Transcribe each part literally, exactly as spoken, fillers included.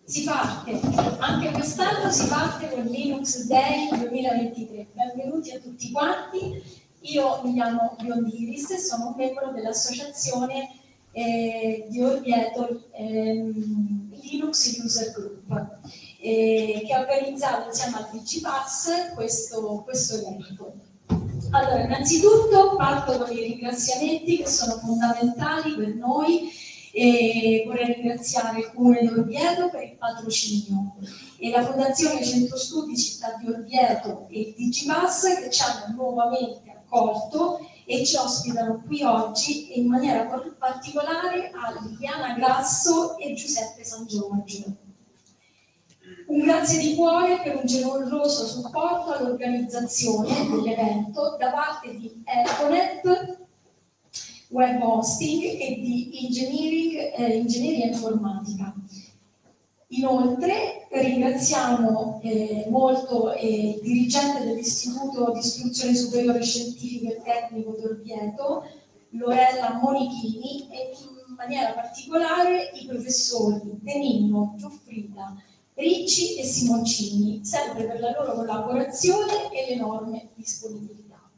Si parte, anche quest'anno si parte con Linux Day duemilaventitré. Benvenuti a tutti quanti. Io mi chiamo Biondiris e sono un membro dell'associazione eh, di Orvieto ehm, Linux User Group, eh, che ha organizzato insieme al Digipass questo, questo evento. Allora, innanzitutto parto con i ringraziamenti che sono fondamentali per noi. E vorrei ringraziare il Comune di Orvieto per il patrocinio e la Fondazione Centro Studi Città di Orvieto e il Digipass che ci hanno nuovamente accolto e ci ospitano qui oggi e in maniera particolare a Liliana Grasso e Giuseppe San Giorgio. Un grazie di cuore per un generoso supporto all'organizzazione dell'evento da parte di Econet Web Hosting e di Engineering, eh, Ingegneria Informatica. Inoltre ringraziamo eh, molto eh, il dirigente dell'Istituto di Istruzione Superiore Scientifico e Tecnico di Orvieto, Lorella Monichini, e in maniera particolare i professori Benigno, Giuffrida, Ricci e Simoncini, sempre per la loro collaborazione e l'enorme disponibilità.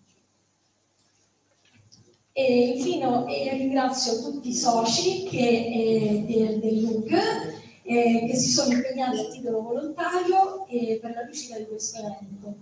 E infine eh, ringrazio tutti i soci che, eh, del, dell'U G eh, che si sono impegnati a titolo volontario eh, per la riuscita di questo evento.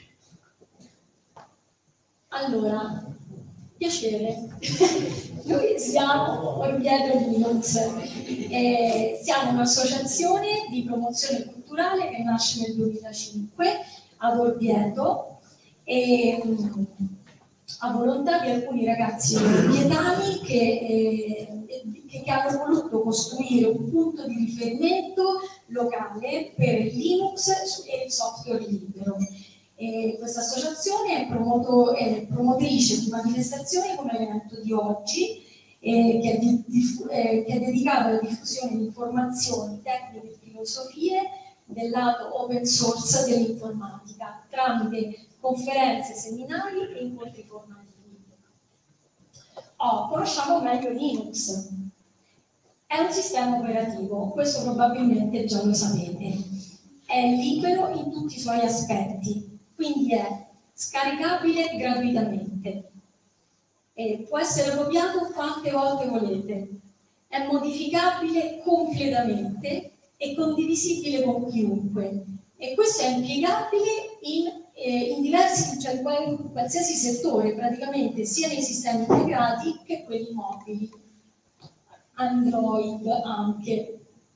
Allora, piacere. Noi siamo Orvieto Linux, eh, siamo un'associazione di promozione culturale che nasce nel duemilacinque ad Orvieto e a volontà di alcuni ragazzi orvietani che, eh, che, che hanno voluto costruire un punto di riferimento locale per il Linux e il software libero. E questa associazione è, promoto, è promotrice di manifestazioni come l'evento di oggi, eh, che, è di, di, eh, che è dedicato alla diffusione di informazioni, tecniche e filosofie del lato open source dell'informatica tramite conferenze, seminari e incontri formativi. Oh, conosciamo meglio Linux. È un sistema operativo, questo probabilmente già lo sapete. È libero in tutti i suoi aspetti, quindi è scaricabile gratuitamente. E può essere copiato quante volte volete. È modificabile completamente e condivisibile con chiunque. E questo è impiegabile in Eh, in diversi, cioè in qualsiasi settore, praticamente sia nei sistemi integrati che quelli mobili, Android anche.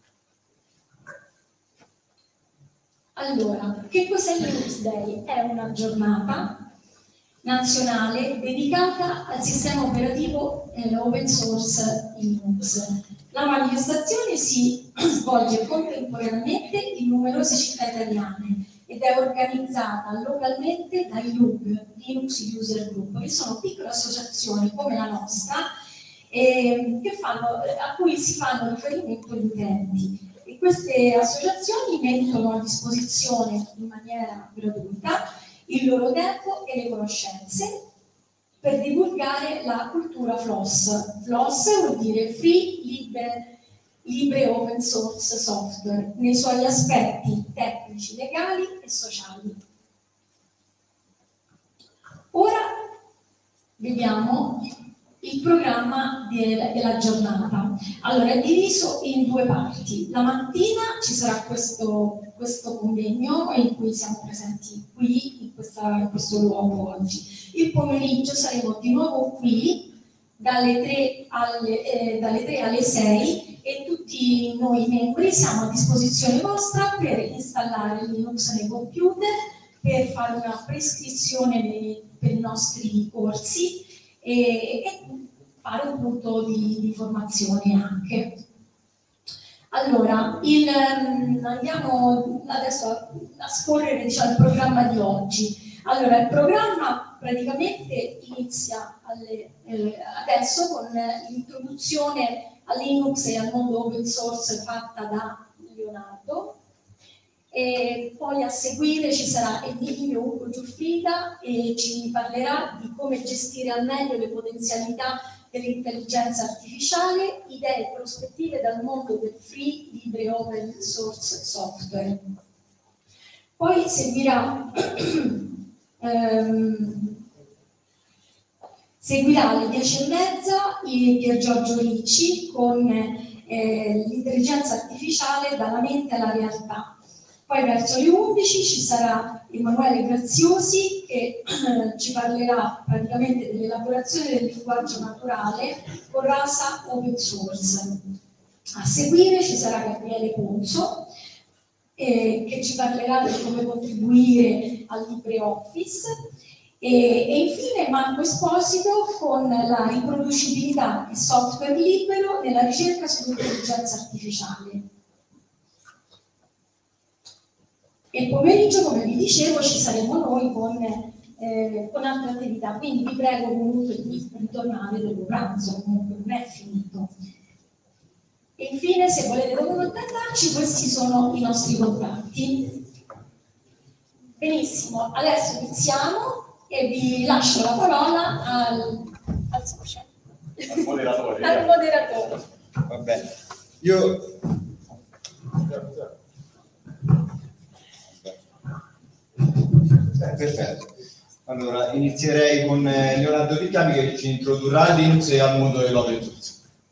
Allora, che cos'è Linux Day? È una giornata nazionale dedicata al sistema operativo eh, open source Linux. La manifestazione si svolge contemporaneamente in numerose città italiane ed è organizzata localmente dai L U G, Linux User Group, che sono piccole associazioni come la nostra, eh, che fanno, a cui si fanno riferimento gli utenti. E queste associazioni mettono a disposizione in maniera gratuita il loro tempo e le conoscenze per divulgare la cultura F L O S. F L O S vuol dire Free, Libre, Libre Open Source Software, nei suoi aspetti tecnici, legali e sociali. Ora vediamo il programma del, della giornata. Allora, è diviso in due parti. La mattina ci sarà questo, questo convegno in cui siamo presenti qui, in, questa, in questo luogo oggi. Il pomeriggio saremo di nuovo qui dalle tre alle, eh, dalle tre alle sei e tutti noi membri siamo a disposizione vostra per installare Linux nei computer, per fare una prescrizione nei, per i nostri corsi e, e fare un punto di, di formazione anche. Allora, il, andiamo adesso a, a scorrere, diciamo, il programma di oggi. Allora, il programma praticamente inizia alle, eh, adesso con l'introduzione a Linux e al mondo open source fatta da Leonardo, e poi a seguire ci sarà Emilio Ugo Giuffrida e ci parlerà di come gestire al meglio le potenzialità dell'intelligenza artificiale, idee e prospettive dal mondo del free, libero open source software. Poi seguirà, ehm, seguirà alle dieci e mezza il Pier Giorgio Ricci con eh, l'intelligenza artificiale dalla mente alla realtà. Poi verso le undici ci sarà Emanuele Graziosi che eh, ci parlerà praticamente dell'elaborazione del linguaggio naturale con Rasa Open Source. A seguire ci sarà Gabriele Ponzo eh, che ci parlerà di come contribuire al LibreOffice e, e infine Marco Esposito con la riproducibilità di software libero nella ricerca sull'intelligenza artificiale. E il pomeriggio, come vi dicevo, ci saremo noi con, eh, con altre attività, quindi vi prego comunque di ritornare dopo pranzo, comunque non è finito. E infine, se volete contattarci, questi sono i nostri contatti. Benissimo, adesso iniziamo e vi lascio la parola al, al social. Al moderatore. Al moderatore. Va bene. Io... Perfetto. Allora, inizierei con Leonardo Riccami che ci introdurrà a Linux e al mondo dell'open source.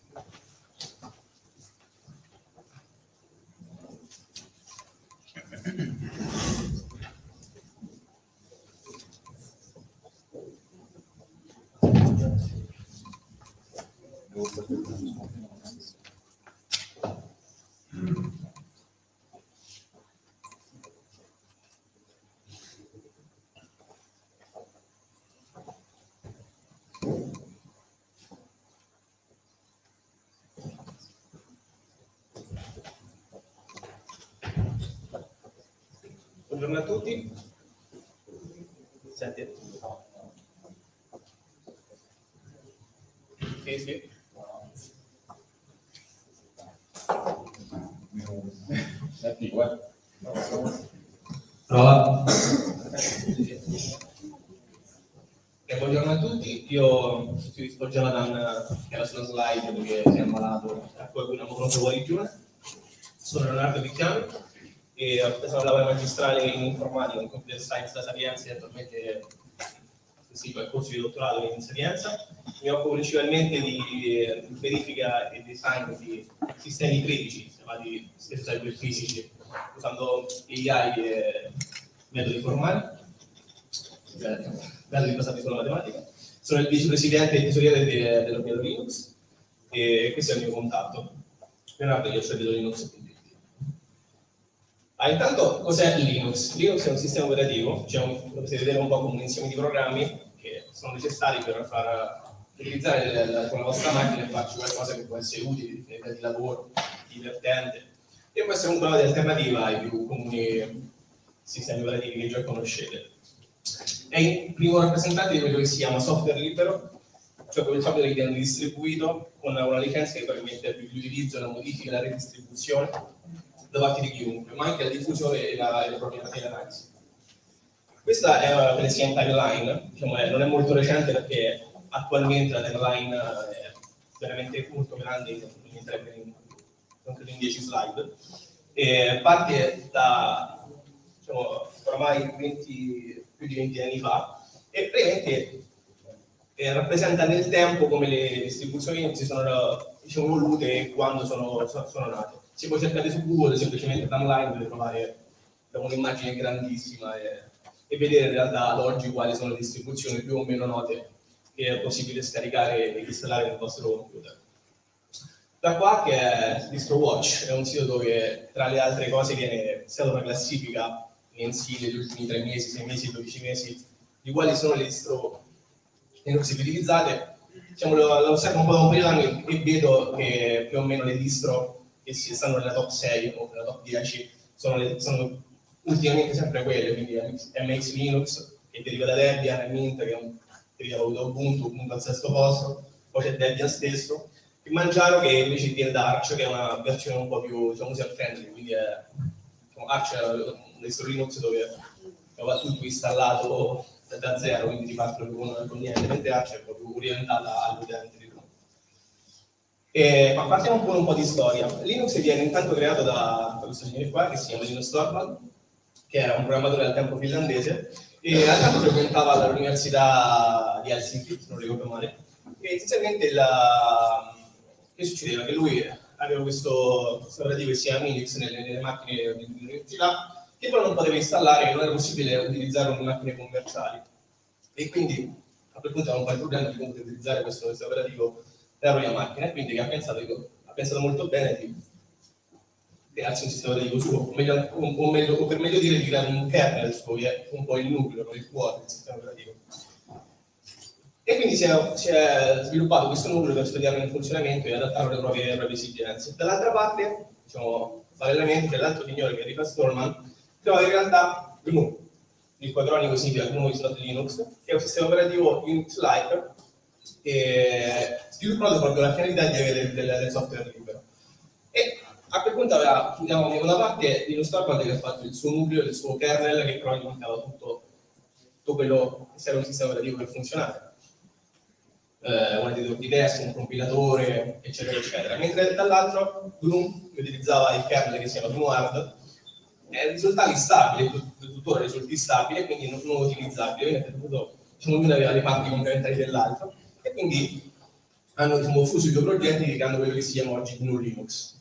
Buongiorno a tutti. Senti? Sì, sì. Prova. E buongiorno a tutti, io sono Jonathan, che era sulla slide perché si è ammalato a cui abbiamo proprio guarigione. Sono Leonardo Riccami e ho preso la laurea magistrale in informatica in computer science da Sapienza e attualmente sì, il corso di dottorato in Sapienza. Mi occupo principalmente di verifica e design di sistemi critici, chiamati spesso cyberfisici, usando A I e metodi formali, metodi basati sulla matematica. Sono il vicepresidente e tesoriere de, dell'Oviedo Linux e questo è il mio contatto. Leonardo, io sono Oviedo Linux. Ah, intanto, cos'è Linux? Linux è un sistema operativo, cioè un, lo potete vedere un po' come un insieme di programmi che sono necessari per far utilizzare la, la, con la vostra macchina e farci qualcosa che può essere utile, di lavoro, divertente, e può essere comunque una alternativa ai più comuni sistemi operativi che già conoscete. È il primo rappresentante di quello che si chiama software libero, cioè quel software che viene distribuito con una licenza che permette l'utilizzo, la modifica e la redistribuzione da parte di chiunque, ma anche la diffusione e la, e la proprietà dell'analisi. Questa è una che si chiama timeline, diciamo, è, non è molto recente perché attualmente la timeline è veramente molto grande, non entrerebbe in, in dieci slide, e parte da diciamo, ormai venti, più di venti anni fa e praticamente eh, rappresenta nel tempo come le distribuzioni si sono diciamo, evolute e quando sono, sono, sono nate. Si può cercare su Google semplicemente timeline per trovare un'immagine grandissima e, e vedere in realtà ad oggi quali sono le distribuzioni più o meno note che è possibile scaricare e installare nel vostro computer. Da qua che è DistroWatch, è un sito dove tra le altre cose viene stata una classifica mensile degli ultimi tre mesi, sei mesi, dodici mesi di quali sono le distro Linux più utilizzate. Diciamo, lo, lo osservo un po' da un paio di anni e vedo che più o meno le distro che si stanno nella top sei o nella top dieci sono, le, sono ultimamente sempre quelle, quindi M X Linux che deriva da Debian e Mint che è un deriva da Ubuntu, Ubuntu al sesto posto, poi c'è Debian stesso, e Manjaro che invece viene da Arch che è una versione un po' più diciamo, user friendly, quindi è, diciamo, Arch è un distro Linux dove va tutto installato da zero, quindi si parte con, con niente, mentre Arch è proprio orientata all'utente. E, ma partiamo un po' un po' di storia. Linux viene intanto creato da, da questo signore qua che si chiama Linus Torvald, che era un programmatore al tempo finlandese e al tempo frequentava l'università di Helsinki, se non ricordo male. E essenzialmente la... che succedeva? Che lui aveva questo, questo operativo che si chiama Minix nelle, nelle macchine dell'università, che però non poteva installare, che non era possibile utilizzarlo in macchine commerciali. E quindi a quel punto aveva un po' il problema di come utilizzare questo, questo operativo per la propria macchina, e quindi ha pensato, dico, ha pensato molto bene di crearsi un sistema operativo suo, o, meglio, o, o, meglio, o per meglio dire di creare un kernel suo, che è un po' il nucleo, il cuore del sistema operativo. E quindi si è, si è sviluppato questo nucleo per studiarlo in funzionamento e adattarlo alle proprie, alle proprie esigenze. Dall'altra parte, diciamo, parallelamente, c'è l'altro signore che è Richard Stallman, trova in realtà G N U, il cui acronimo significa G N U is not Linux, che è un sistema operativo Unix-like, e sviluppato proprio la finalità di avere del, del software libero. E a quel punto aveva, diciamo, da una parte Linus Torvald che ha fatto il suo nucleo, il suo kernel, che però limitava tutto, tutto quello che serve un sistema operativo per funzionare. Uh, un editor di testo, un compilatore, eccetera, eccetera. Mentre dall'altro G N U utilizzava il kernel che si chiama GNUhard, e risultati stabili, tuttora risultati stabili, quindi non, non utilizzabili, perché tutto, diciamo, ognuno aveva le parti complementari dell'altro, e quindi hanno, diciamo, fuso i due progetti creando quello che si chiama oggi G N U Linux.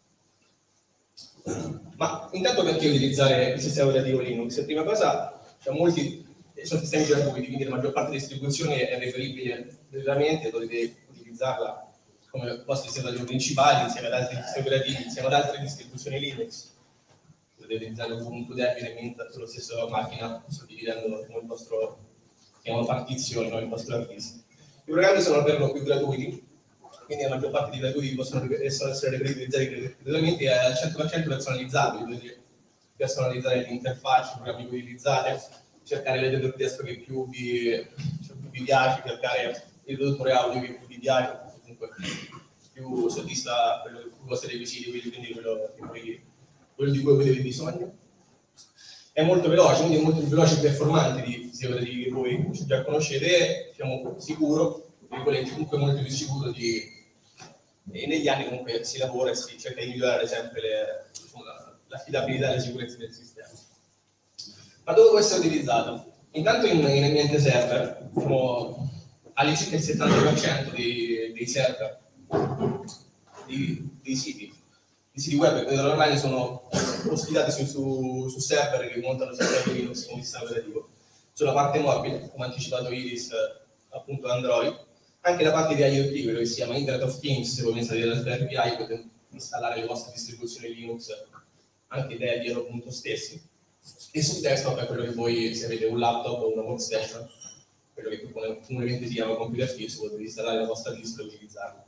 Ma intanto perché utilizzare il sistema operativo Linux? Prima cosa, cioè, molti sono sistemi gratuiti, quindi la maggior parte delle distribuzioni è reperibile gratuitamente, dovete utilizzarla come vostro sistema operativo principale insieme ad altri sistemi operativi, insieme ad altre distribuzioni Linux. Potete utilizzare Ubuntu, Debian e Mint sulla stessa macchina, suddividendo il vostro, chiamiamo partizioni, no? Il vostro hard disk. I programmi sono per lo più gratuiti, quindi la maggior parte dei gratuiti possono essere utilizzati gratuitamente e al cento per cento personalizzabili, potete personalizzare l'interfaccia, i programmi che utilizzate, cercare l'editor di testo che più vi, cioè, più vi piace, cercare il traduttore audio che più vi piace, comunque più soddisfa quello, i vostri requisiti, quindi quello, quello, quello di cui avete bisogno. È molto veloce, quindi è molto più veloce e performante di sistemi operativi che voi già conoscete, diciamo sicuro, e comunque molto più sicuro di... E negli anni comunque si lavora e si cerca di migliorare sempre le, diciamo, l'affidabilità e la sicurezza del sistema. Ma dove può essere utilizzato? Intanto in, in ambiente server, diciamo, all'incirca il settanta per cento dei, dei server, dei, dei siti, i siti web che online sono ospitati su, su, su server che montano sistemi Linux come sistema operativo. Sulla parte mobile, come ha anticipato Iris, appunto Android, anche la parte di IoT, quello che si chiama Internet of Things, se voi pensate alla Raspberry Pi potete installare le vostre distribuzioni Linux anche Debian appunto stessi. E sul desktop è quello che voi, se avete un laptop o una workstation, quello che comunemente si chiama computer fisico, potete installare la vostra distro e utilizzarla.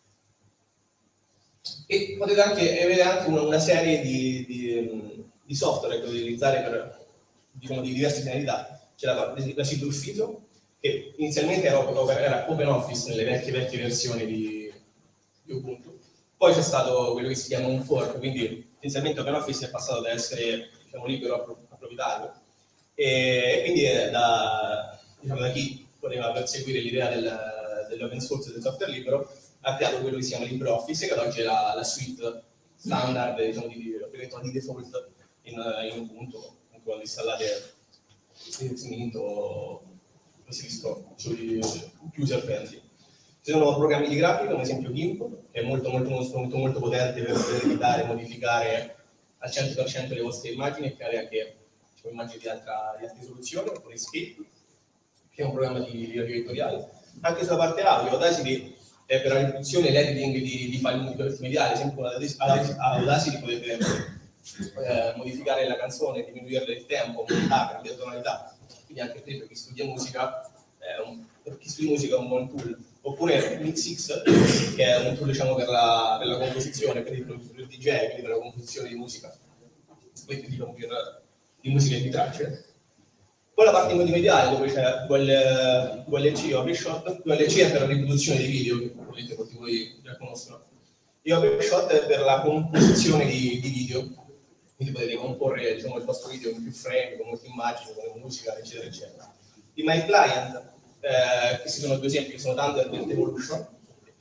E potete anche avere anche una, una serie di, di, di software che potete utilizzare per, diciamo, di diverse finalità. C'è la, la suite Ufficio, che inizialmente era, era OpenOffice nelle vecchie, vecchie versioni di, di Ubuntu. Poi c'è stato quello che si chiama un fork, quindi inizialmente OpenOffice è passato da essere, diciamo, libero a proprietario, e, e quindi da, diciamo, da chi voleva perseguire l'idea del, dell'open source e del software libero ha creato quello che si chiama LibreOffice, che ad oggi è la, la suite standard, diciamo, di, di default in, in Ubuntu, quando installate Mint o sui user friendly. Ci sono programmi di grafica, come esempio GIMP, che è molto, molto, uno strumento molto potente per poter editare e modificare al cento per cento le vostre immagini e creare anche, diciamo, immagini di, altra, di altre soluzioni, oppure Escape, che è un programma di riavvio vettoriale. Anche sulla parte audio, Audacity è per la riproduzione e l'editing di, di file multimediali, ad esempio con Audacity potete eh, modificare la canzone, diminuire il tempo, montarla, cambiare tonalità. Quindi anche per chi studia musica, eh, un, per chi studia musica è un buon tool. Oppure MixX, che è un tool, diciamo, per la, per la composizione, per il, per il D J, quindi per la composizione di musica, quindi, diciamo, per, di musica e di tracce. Poi la parte multimediale, dove c'è V L C o OpenShot. V L C è per la riproduzione di video, che probabilmente molti di voi già conoscono, e OpenShot è per la composizione di, di video, quindi potete comporre, diciamo, il vostro video in più frame, con molte immagini, con musica, eccetera, eccetera. I My Client, eh, questi sono due esempi che sono Thunder e Evolution.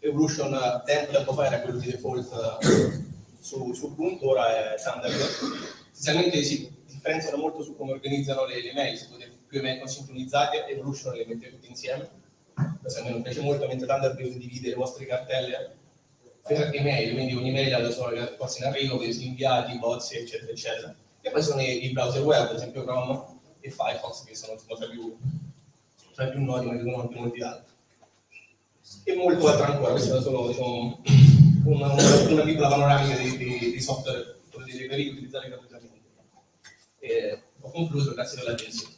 Evolution tempo tempo fa era quello di default su, su Ubuntu, ora è Thunderbird. Essenzialmente si differenziano molto su come organizzano le, le mail, se potete più email non sincronizzate, Evolution le mette tutte insieme. Questo a me non piace molto, mentre Thunderbird divide le vostre cartelle per email, quindi ogni mail ha le sue cose in arrivo, questi inviati, bozzi, eccetera, eccetera. E poi sono i, i browser web, ad esempio Chrome e Firefox, che sono tra più, tra più noti, ma che sono anche molti altri. E molto altro ancora, questa è solo diciamo, una, una, una piccola panoramica di, di, di software che potete riutilizzare gratuitamente. E ho concluso, grazie per l'attenzione.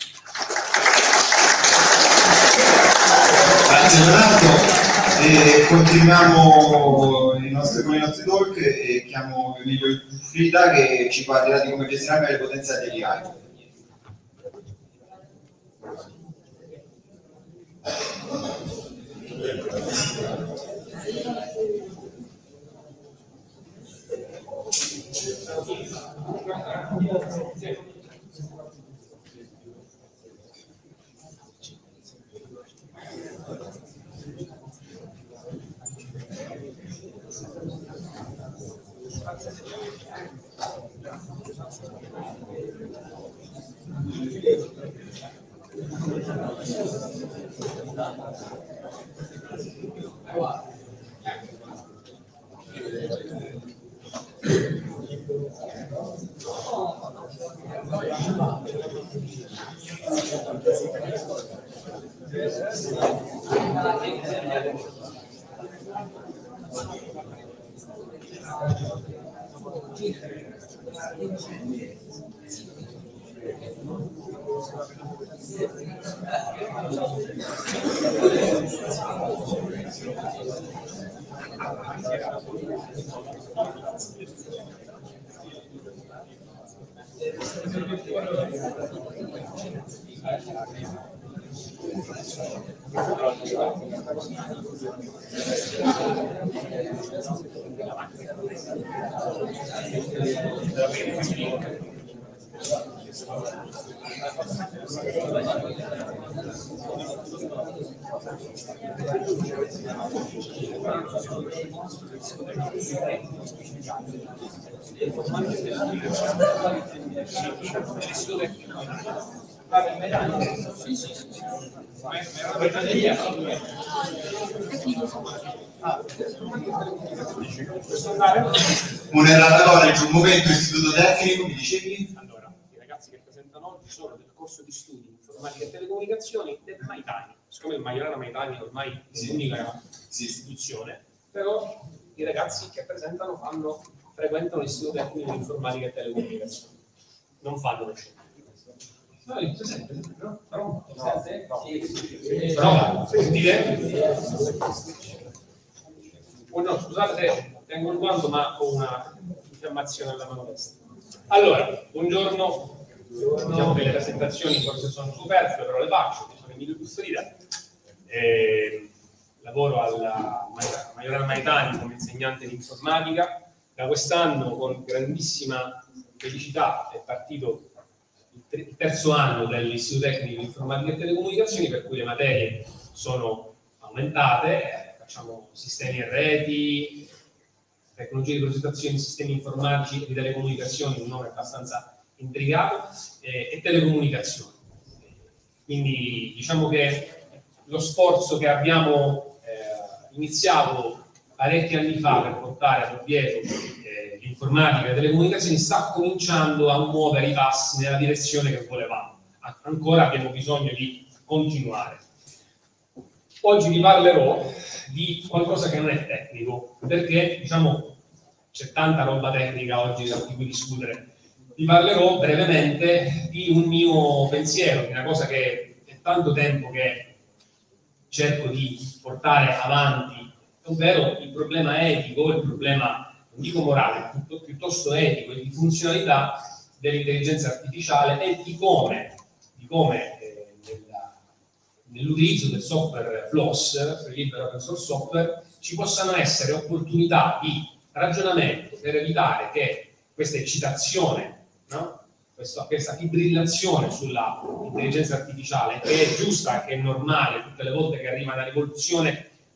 Grazie Leonardo. E continuiamo i nostri, con i nostri talk e chiamo Emilio Frida che ci parlerà di come gestirare le potenze degli A I. Un errata un momento, istituto tecnico, mi dicevi? Allora, i ragazzi che presentano oggi sono del corso di studi in informatica e telecomunicazioni del Maitani. Siccome il Majorana Maitani ormai è l'unica sì. istituzione, però i ragazzi che presentano fanno, frequentano l'istituto tecnico di informatica e telecomunicazioni, non fanno lo scientifico. No, il presente, no? Però, no. Sì, sì, sì. Però, sentite? Oh no, scusate se tengo il guanto, ma ho una infiammazione alla mano destra. Allora, buongiorno. Diciamo che le presentazioni forse sono superflue, però le faccio. Io sono Emilio Custodita. Eh, lavoro alla Majorana Maitani come insegnante di informatica. Da quest'anno, con grandissima felicità, è partito il terzo anno dell'Istituto Tecnico di Informatica e Telecomunicazioni, per cui le materie sono aumentate, facciamo sistemi e reti, tecnologie di progettazione di sistemi informatici e di telecomunicazioni, un nome abbastanza intricato, eh, e telecomunicazioni. Quindi diciamo che lo sforzo che abbiamo eh, iniziato parecchi anni fa per portare ad ovviedo eh, l'informatica e le telecomunicazioni sta cominciando a muovere i passi nella direzione che volevamo. Ancora abbiamo bisogno di continuare. Oggi vi parlerò di qualcosa che non è tecnico, perché diciamo c'è tanta roba tecnica oggi di cui discutere. Vi parlerò brevemente di un mio pensiero, di una cosa che è tanto tempo che cerco di portare avanti, ovvero il problema etico, il problema, non dico morale, piuttosto etico e di funzionalità dell'intelligenza artificiale e di come, di come eh, nella, nell'utilizzo del software FLOSS, free libero open source software, ci possano essere opportunità di ragionamento per evitare che questa eccitazione, no? questa, questa fibrillazione sulla intelligenza artificiale, che è giusta, che è normale, tutte le volte che arriva una rivoluzione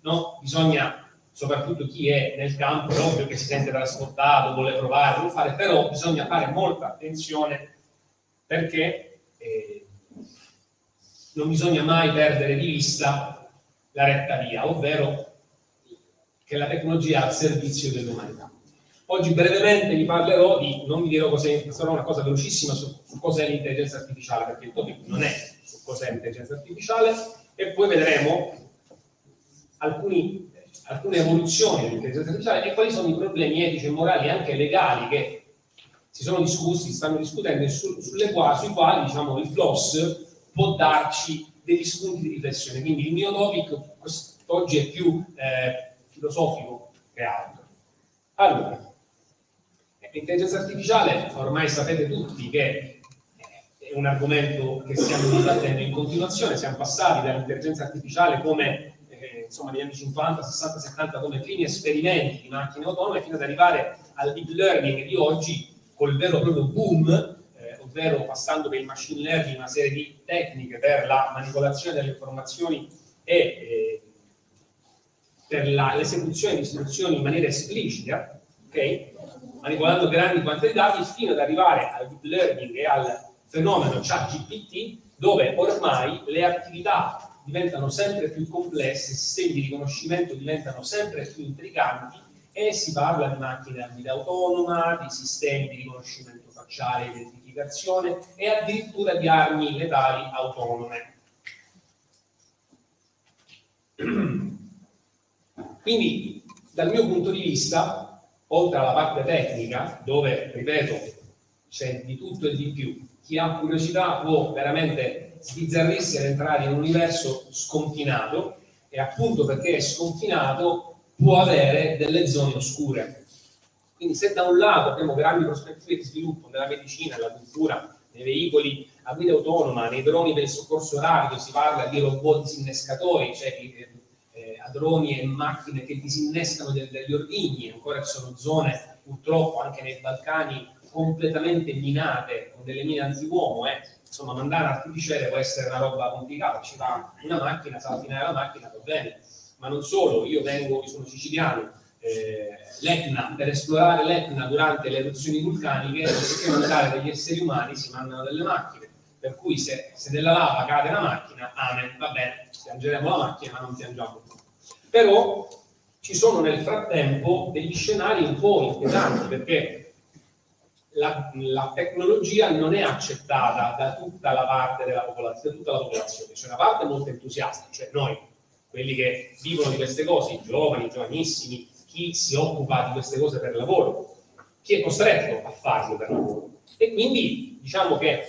no? Bisogna, soprattutto chi è nel campo, è ovvio che si sente trasportato, vuole provare, vuole fare, però bisogna fare molta attenzione perché eh, non bisogna mai perdere di vista la retta via, ovvero che la tecnologia è al servizio dell'umanità. Oggi brevemente vi parlerò di, non vi dirò cos'è, sarà una cosa velocissima su, su cos'è l'intelligenza artificiale, perché il topic non è su cos'è l'intelligenza artificiale, e poi vedremo alcuni, alcune evoluzioni dell'intelligenza artificiale e quali sono i problemi etici e morali, anche legali, che si sono discussi, stanno discutendo e su, sulle quali, sui quali diciamo, il F L O S può darci degli spunti di riflessione. Quindi il mio topic oggi è più eh, filosofico che altro. Allora, l'intelligenza artificiale, ormai sapete tutti che è un argomento che stiamo dibattendo in continuazione, siamo passati dall'intelligenza artificiale come, eh, insomma, negli anni cinquanta, sessanta, settanta, come primi esperimenti di macchine autonome, fino ad arrivare al deep learning di oggi, col vero e proprio boom, eh, ovvero passando per il machine learning, una serie di tecniche per la manipolazione delle informazioni e eh, per l'esecuzione di istruzioni in maniera esplicita, ok? Manipolando grandi quantità di dati, fino ad arrivare al deep learning e al fenomeno ChatGPT, dove ormai le attività diventano sempre più complesse, i sistemi di riconoscimento diventano sempre più intricanti e si parla di macchine a guida autonoma, di sistemi di riconoscimento facciale e identificazione e addirittura di armi letali autonome. Quindi, dal mio punto di vista, oltre alla parte tecnica, dove, ripeto, c'è di tutto e di più, chi ha curiosità può veramente sbizzarrirsi ed entrare in un universo sconfinato, e appunto perché è sconfinato può avere delle zone oscure. Quindi se da un lato abbiamo grandi prospettive di sviluppo nella medicina, nella cultura, nei veicoli a guida autonoma, nei droni per il soccorso rapido, si parla di robot disinnescatori, cioè di eh, a droni e macchine che disinnescano del, degli ordigni, ancora ci sono zone purtroppo anche nei Balcani completamente minate con delle mine anti-uomo, eh. Insomma, mandare artificiale può essere una roba complicata, ci va una macchina, sa affinare la macchina, va bene, ma non solo, io vengo, io sono siciliano, eh, l'Etna, per esplorare l'Etna durante le eruzioni vulcaniche, anziché mandare degli esseri umani, si mandano delle macchine, per cui se, se nella lava cade una macchina, amen, va bene, piangeremo la macchina, ma non piangiamo più. Però ci sono nel frattempo degli scenari un po' inquietanti, perché La, la tecnologia non è accettata da tutta la parte della popolazione, da tutta la popolazione. C'è una parte molto entusiasta, cioè noi, quelli che vivono di queste cose, i giovani, i giovanissimi, chi si occupa di queste cose per lavoro, chi è costretto a farlo per lavoro. E quindi diciamo che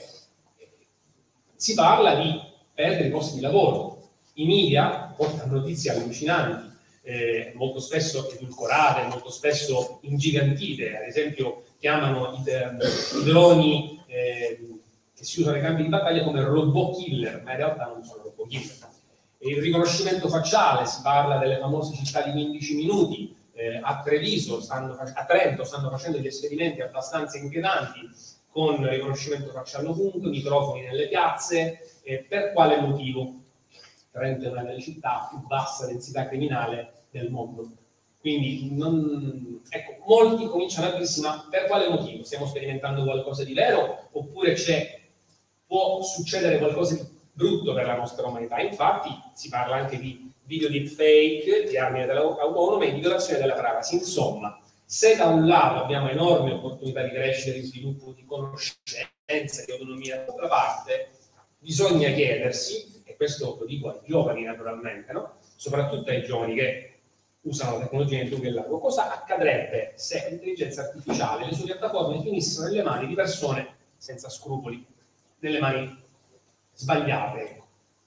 si parla di perdere i posti di lavoro. I media portano notizie allucinanti, eh, molto spesso edulcorate, molto spesso ingigantite, ad esempio chiamano i, i droni eh, che si usano nei campi di battaglia come robot killer, ma in realtà non sono robot killer. E il riconoscimento facciale, si parla delle famose città di quindici minuti, eh, a Treviso, stanno, a Trento stanno facendo degli esperimenti abbastanza inquietanti con il riconoscimento facciale ovunque, microfoni nelle piazze. Eh, per quale motivo? Trento è una delle città più bassa densità criminale del mondo. Quindi, non, ecco, molti cominciano a dirsi, ma per quale motivo? Stiamo sperimentando qualcosa di vero? Oppure c'è, può succedere qualcosa di brutto per la nostra umanità? Infatti, si parla anche di video deepfake, di armi autonome e di violazione della privacy. Insomma, se da un lato abbiamo enormi opportunità di crescita, di sviluppo, di conoscenza, di autonomia, dall'altra parte bisogna chiedersi, e questo lo dico ai giovani naturalmente, no? Soprattutto ai giovani che usano la tecnologia in lungo e largo, cosa accadrebbe se l'intelligenza artificiale e le sue piattaforme finissero nelle mani di persone senza scrupoli, nelle mani sbagliate.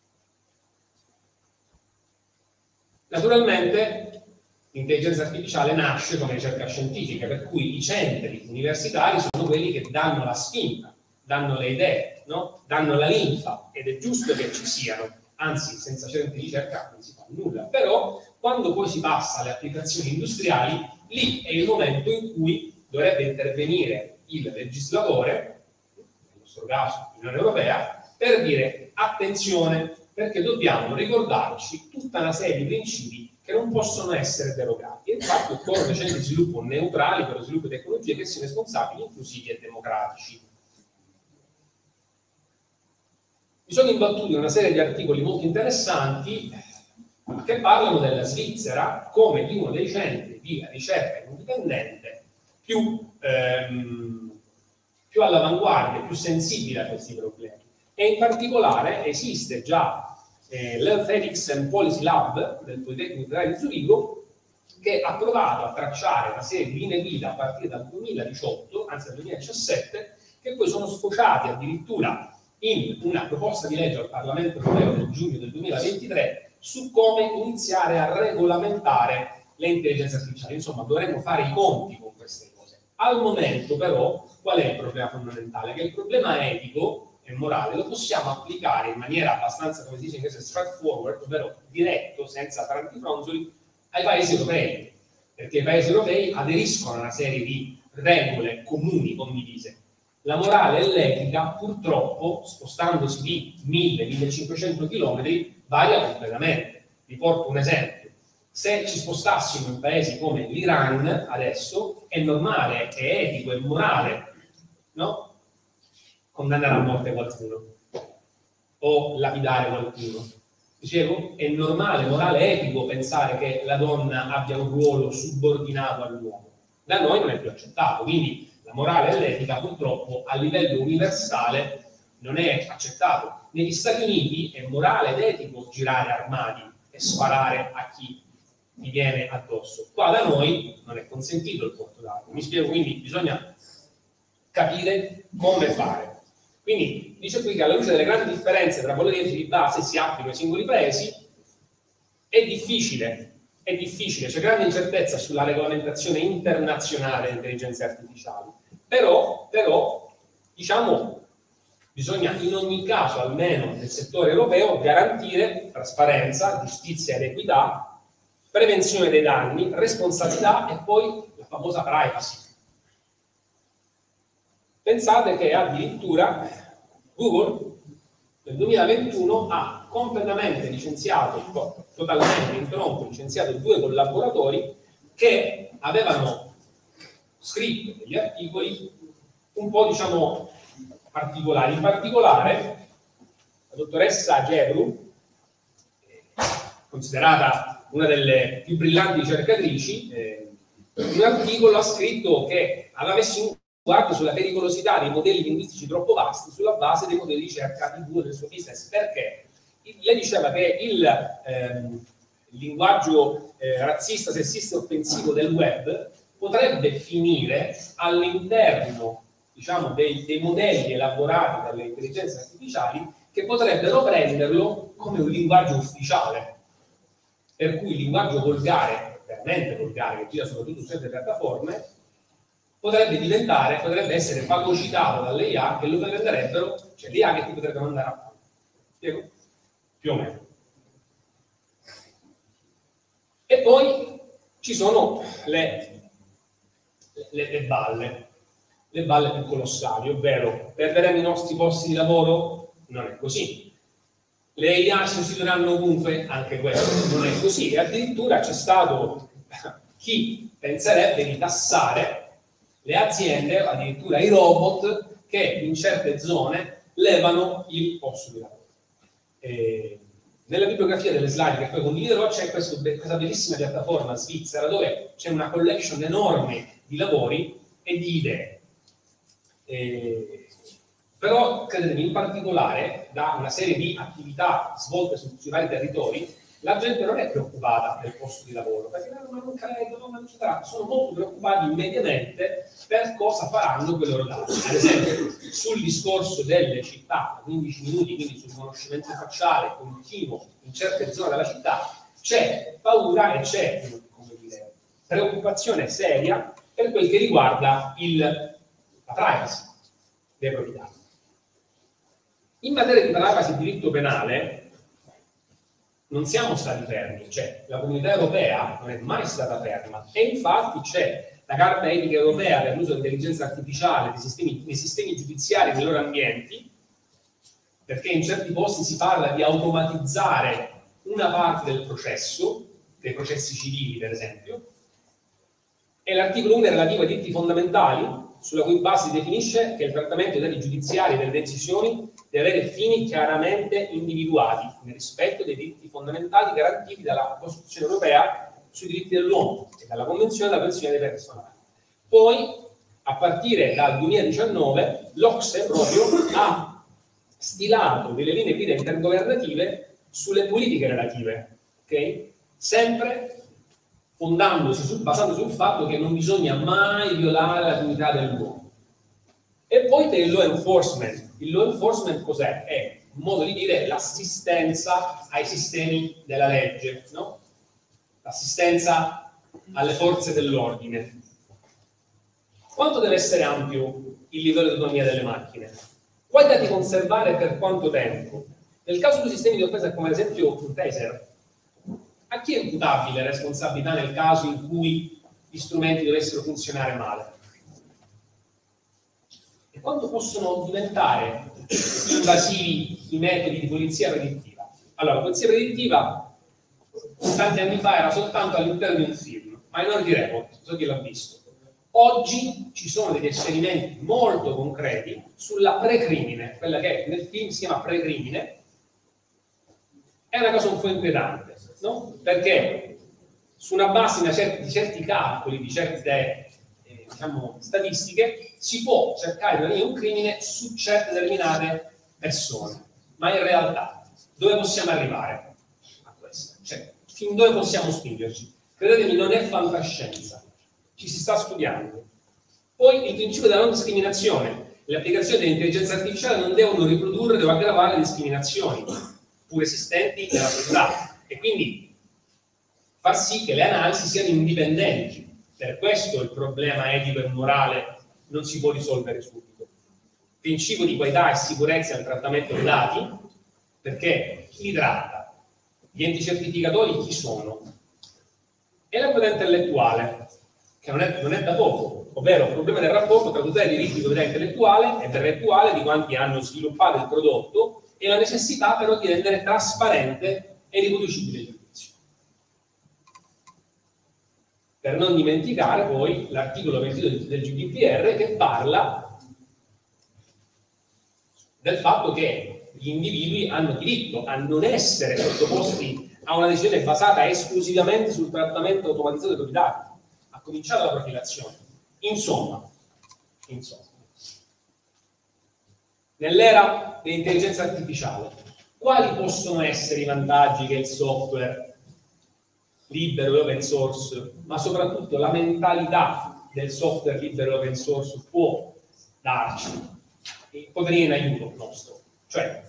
Naturalmente l'intelligenza artificiale nasce come ricerca scientifica, per cui i centri universitari sono quelli che danno la spinta, danno le idee, no? Danno la linfa, ed è giusto che ci siano, anzi senza centri di ricerca non si fa nulla, però quando poi si passa alle applicazioni industriali, lì è il momento in cui dovrebbe intervenire il legislatore, nel nostro caso l'Unione Europea, per dire attenzione, perché dobbiamo ricordarci tutta una serie di principi che che non possono essere derogati. E infatti occorrono centri di sviluppo neutrali per lo sviluppo di tecnologie che siano responsabili, inclusivi e democratici. Mi sono imbattuto in una serie di articoli molto interessanti che parlano della Svizzera come di uno dei centri di ricerca indipendente più, ehm, più all'avanguardia, più sensibile a questi problemi. E in particolare esiste già eh, l'Health Ethics and Policy Lab del Politecnico di Zurigo, che ha provato a tracciare una serie di linee guida a partire dal duemiladiciotto, anzi dal duemiladiciassette, che poi sono sfociati addirittura in una proposta di legge al Parlamento europeo del giugno del duemilaventitré su come iniziare a regolamentare le intelligenze artificiali. Insomma, dovremmo fare i conti con queste cose. Al momento, però, qual è il problema fondamentale? Che il problema etico e morale lo possiamo applicare in maniera abbastanza, come si dice in inglese, straightforward, ovvero diretto, senza tanti fronzoli, ai paesi europei, perché i paesi europei aderiscono a una serie di regole comuni condivise. La morale e l'etica, purtroppo, spostandosi di mille millecinquecento chilometri, varia completamente. Vi porto un esempio. Se ci spostassimo in paesi come l'Iran adesso, è normale, è etico, è morale, no? Condannare a morte qualcuno o lapidare qualcuno. Dicevo, è normale, morale, etico pensare che la donna abbia un ruolo subordinato all'uomo. Da noi non è più accettato, quindi la morale e l'etica purtroppo a livello universale non è accettato. Negli Stati Uniti è morale ed etico girare armati e sparare a chi mi viene addosso. Qua da noi non è consentito il porto d'armi. Mi spiego, quindi bisogna capire come fare. Quindi dice qui che alla luce delle grandi differenze tra valori etici di base si applicano ai singoli paesi, è difficile, è difficile, c'è grande incertezza sulla regolamentazione internazionale delle intelligenze artificiali. Però, però, diciamo, bisogna in ogni caso, almeno nel settore europeo, garantire trasparenza, giustizia ed equità, prevenzione dei danni, responsabilità e poi la famosa privacy. Pensate che addirittura Google nel duemilaventuno ha completamente licenziato, totalmente interrotto, licenziato due collaboratori che avevano scritto degli articoli un po', diciamo, particolari. In particolare, la dottoressa Gebru, considerata una delle più brillanti ricercatrici, eh, in un articolo ha scritto che aveva messo in guardia sulla pericolosità dei modelli linguistici troppo vasti sulla base dei modelli di ricerca di Google del suo business. Perché? Lei diceva che il, ehm, il linguaggio eh, razzista, sessista e offensivo del web potrebbe finire all'interno, diciamo, dei, dei modelli elaborati dalle intelligenze artificiali, che potrebbero prenderlo come un linguaggio ufficiale. Per cui il linguaggio volgare, veramente volgare, che gira soprattutto su certe piattaforme, potrebbe diventare, potrebbe essere fagocitato dalle I A che lo prenderebbero, cioè le I A che ti potrebbero mandare a fare. Spiego? Più o meno. E poi ci sono le Le, le balle, le balle più colossali, ovvero perderemo i nostri posti di lavoro? Non è così. Le I A si sostituiranno ovunque? Anche questo non è così. E addirittura c'è stato chi penserebbe di tassare le aziende, addirittura i robot, che in certe zone levano il posto di lavoro. E nella bibliografia delle slide che poi condividerò c'è questa bellissima piattaforma svizzera dove c'è una collection enorme di lavori e di idee. Eh, però, credetemi, in particolare, da una serie di attività svolte su, sui vari territori, la gente non è preoccupata del posto di lavoro, perché ma non credo, ma non ci sarà. Sono molto preoccupati immediatamente per cosa faranno quei loro dati. Ad esempio, sul discorso delle città, quindici minuti, quindi sul riconoscimento facciale continuo in certe zone della città, c'è paura e c'è, come dire, preoccupazione seria per quel che riguarda il, la privacy dei propri dati. In materia di privacy e diritto penale non siamo stati fermi, cioè la comunità europea non è mai stata ferma e infatti c'è la Carta Etica Europea per l'uso dell'intelligenza artificiale nei sistemi, nei sistemi giudiziari nei loro ambienti, perché in certi posti si parla di automatizzare una parte del processo dei processi civili, per esempio, e l'articolo uno è relativo ai diritti fondamentali, sulla cui base si definisce che il trattamento dei dati giudiziari e delle decisioni deve avere fini chiaramente individuati nel rispetto dei diritti fondamentali garantiti dalla Costituzione europea sui diritti dell'uomo e dalla Convenzione della protezione dei personali. Poi, a partire dal duemiladiciannove, l'Ocse proprio ha stilato delle linee guida intergovernative sulle politiche relative, ok? Sempre fondandosi su, basandosi sul fatto che non bisogna mai violare la dignità dell'uomo. E poi del law enforcement. Il law enforcement cos'è? È un modo di dire l'assistenza ai sistemi della legge, no? L'assistenza alle forze dell'ordine. Quanto deve essere ampio il livello di autonomia delle macchine? Quali dati conservare e per quanto tempo? Nel caso di sistemi di offesa come ad esempio un taser, a chi è imputabile la responsabilità nel caso in cui gli strumenti dovessero funzionare male? E quanto possono diventare invasivi i metodi di polizia predittiva? Allora, la polizia predittiva tanti anni fa era soltanto all'interno di un film, Minority Report, so chi l'ha visto. Oggi ci sono degli esperimenti molto concreti sulla precrimine, quella che nel film si chiama precrimine. È una cosa un po' inquietante, no? Perché su una base di, certi, di certi calcoli, di certe eh, diciamo, statistiche, si può cercare di prevenire un crimine su certe determinate persone. Ma in realtà, dove possiamo arrivare a questo? Cioè, fin dove possiamo spingerci? Credetemi, non è fantascienza. Ci si sta studiando. Poi il principio della non discriminazione. Le applicazioni dell'intelligenza artificiale non devono riprodurre o aggravare le discriminazioni pur esistenti nella società, e quindi far sì che le analisi siano indipendenti. Per questo il problema etico e morale non si può risolvere subito. Principio di qualità e sicurezza nel trattamento dei dati, perché chi li tratta? Gli enti certificatori chi sono? E la proprietà intellettuale, che non è, non è da poco, ovvero il problema del rapporto tra tutela dei diritti di proprietà intellettuale e intellettuale di quanti hanno sviluppato il prodotto e la necessità però di rendere trasparente e riproducibile il giudizio. Per non dimenticare poi l'articolo ventidue del G D P R che parla del fatto che gli individui hanno diritto a non essere sottoposti a una decisione basata esclusivamente sul trattamento automatizzato dei propri dati, a cominciare dalla profilazione. Insomma, insomma. Nell'era dell'intelligenza artificiale, quali possono essere i vantaggi che il software libero e open source, ma soprattutto la mentalità del software libero e open source può darci, e può venire in aiuto nostro? Cioè,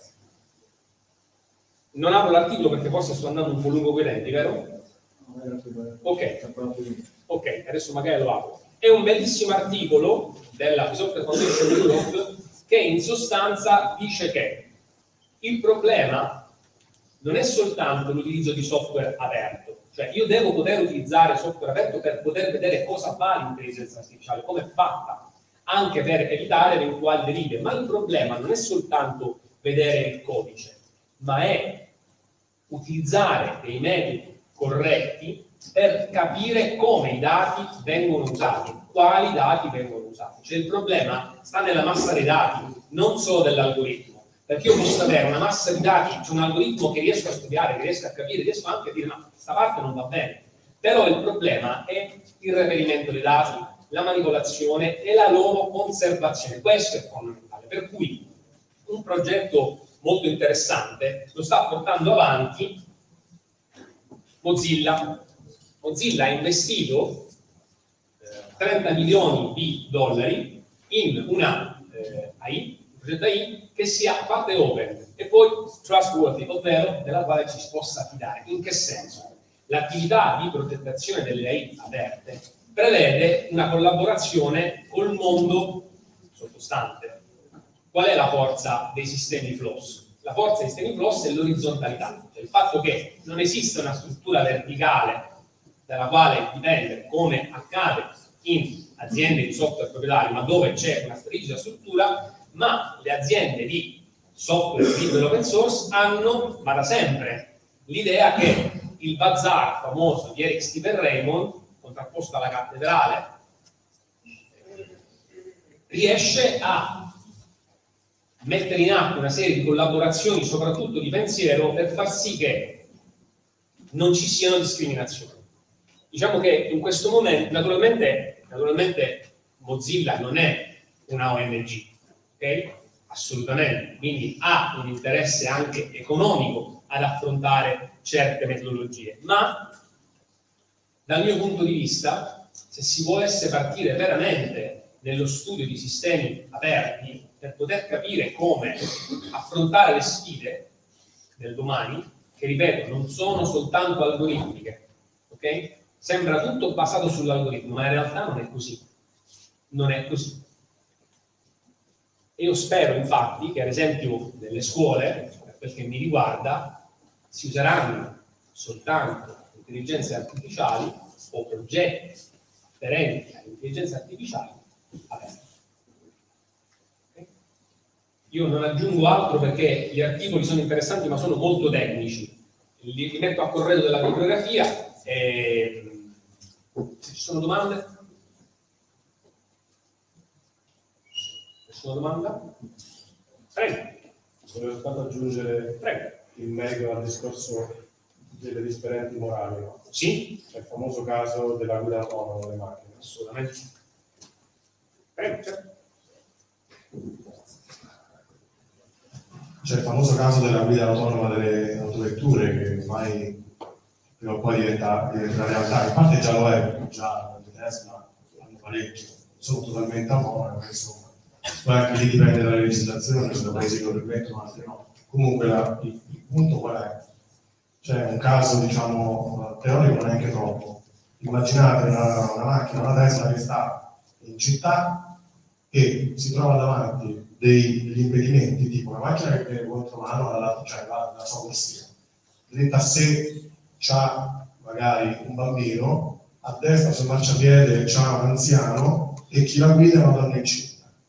non apro l'articolo perché forse sto andando un po' lungo coi tempi, vero? Ok, ok, adesso magari lo apro. È un bellissimo articolo della Free Software Foundation Europe che in sostanza dice che il problema non è soltanto l'utilizzo di software aperto, cioè io devo poter utilizzare software aperto per poter vedere cosa fa l'intelligenza artificiale, come è fatta, anche per evitare eventuali derive, ma il problema non è soltanto vedere il codice, ma è utilizzare dei metodi corretti per capire come i dati vengono usati, quali dati vengono usati. Cioè il problema sta nella massa dei dati, non solo dell'algoritmo, perché io posso avere una massa di dati, c'è un algoritmo che riesco a studiare, che riesco a capire, riesco anche a dire no, questa parte non va bene, però il problema è il reperimento dei dati, la manipolazione e la loro conservazione. Questo è fondamentale, per cui un progetto molto interessante lo sta portando avanti Mozilla. Mozilla ha investito trenta milioni di dollari in una eh, A I, un progetto A I che sia a parte open e poi trustworthy, ovvero della quale ci si possa fidare. In che senso? L'attività di progettazione delle A I aperte prevede una collaborazione col mondo sottostante. Qual è la forza dei sistemi FLOSS? La forza dei sistemi FLOSS è l'orizzontalità, cioè il fatto che non esiste una struttura verticale dalla quale dipende, come accade in aziende di software proprietario, ma dove c'è una rigida struttura, ma le aziende di software libero open source hanno, ma da sempre, l'idea che il bazar famoso di Eric Stephen Raymond, contrapposto alla cattedrale, riesce a mettere in atto una serie di collaborazioni, soprattutto di pensiero, per far sì che non ci siano discriminazioni. Diciamo che in questo momento, naturalmente, naturalmente Mozilla non è una O N G, ok? Assolutamente, quindi ha un interesse anche economico ad affrontare certe metodologie, ma dal mio punto di vista, se si volesse partire veramente nello studio di sistemi aperti per poter capire come affrontare le sfide del domani, che ripeto, non sono soltanto algoritmiche, ok? Sembra tutto basato sull'algoritmo, ma in realtà non è così. Non è così. Io spero infatti che ad esempio nelle scuole, per quel che mi riguarda, si useranno soltanto intelligenze artificiali o progetti afferenti alle intelligenze artificiali aperte. Okay? Io non aggiungo altro perché gli articoli sono interessanti ma sono molto tecnici. Li, li metto a corredo della bibliografia e se ci sono domande? Nessuna domanda? Prego. Volevo soltanto aggiungere Prego. in merito al discorso delle differenti morali, no? Sì? C'è il famoso caso della guida autonoma delle macchine. Assolutamente. Prego. C'è il famoso caso della guida autonoma delle autovetture che ormai prima o poi diventa, diventa realtà. In parte già lo è, già le Tesla hanno parecchio, sono totalmente autonome, insomma. Poi anche lì dipende dalla legislazione, se da paesi lo permettono, altri no. Comunque la, il, il punto qual è? C'è un caso, diciamo, teorico neanche troppo. Immaginate una, una macchina, una Tesla che sta in città e si trova davanti dei, degli impedimenti, tipo una macchina che viene contro mano dalla, cioè la, la sua corsia. Detta se c'ha magari un bambino, a destra sul marciapiede c'ha un anziano e chi la guida è una donna incinta.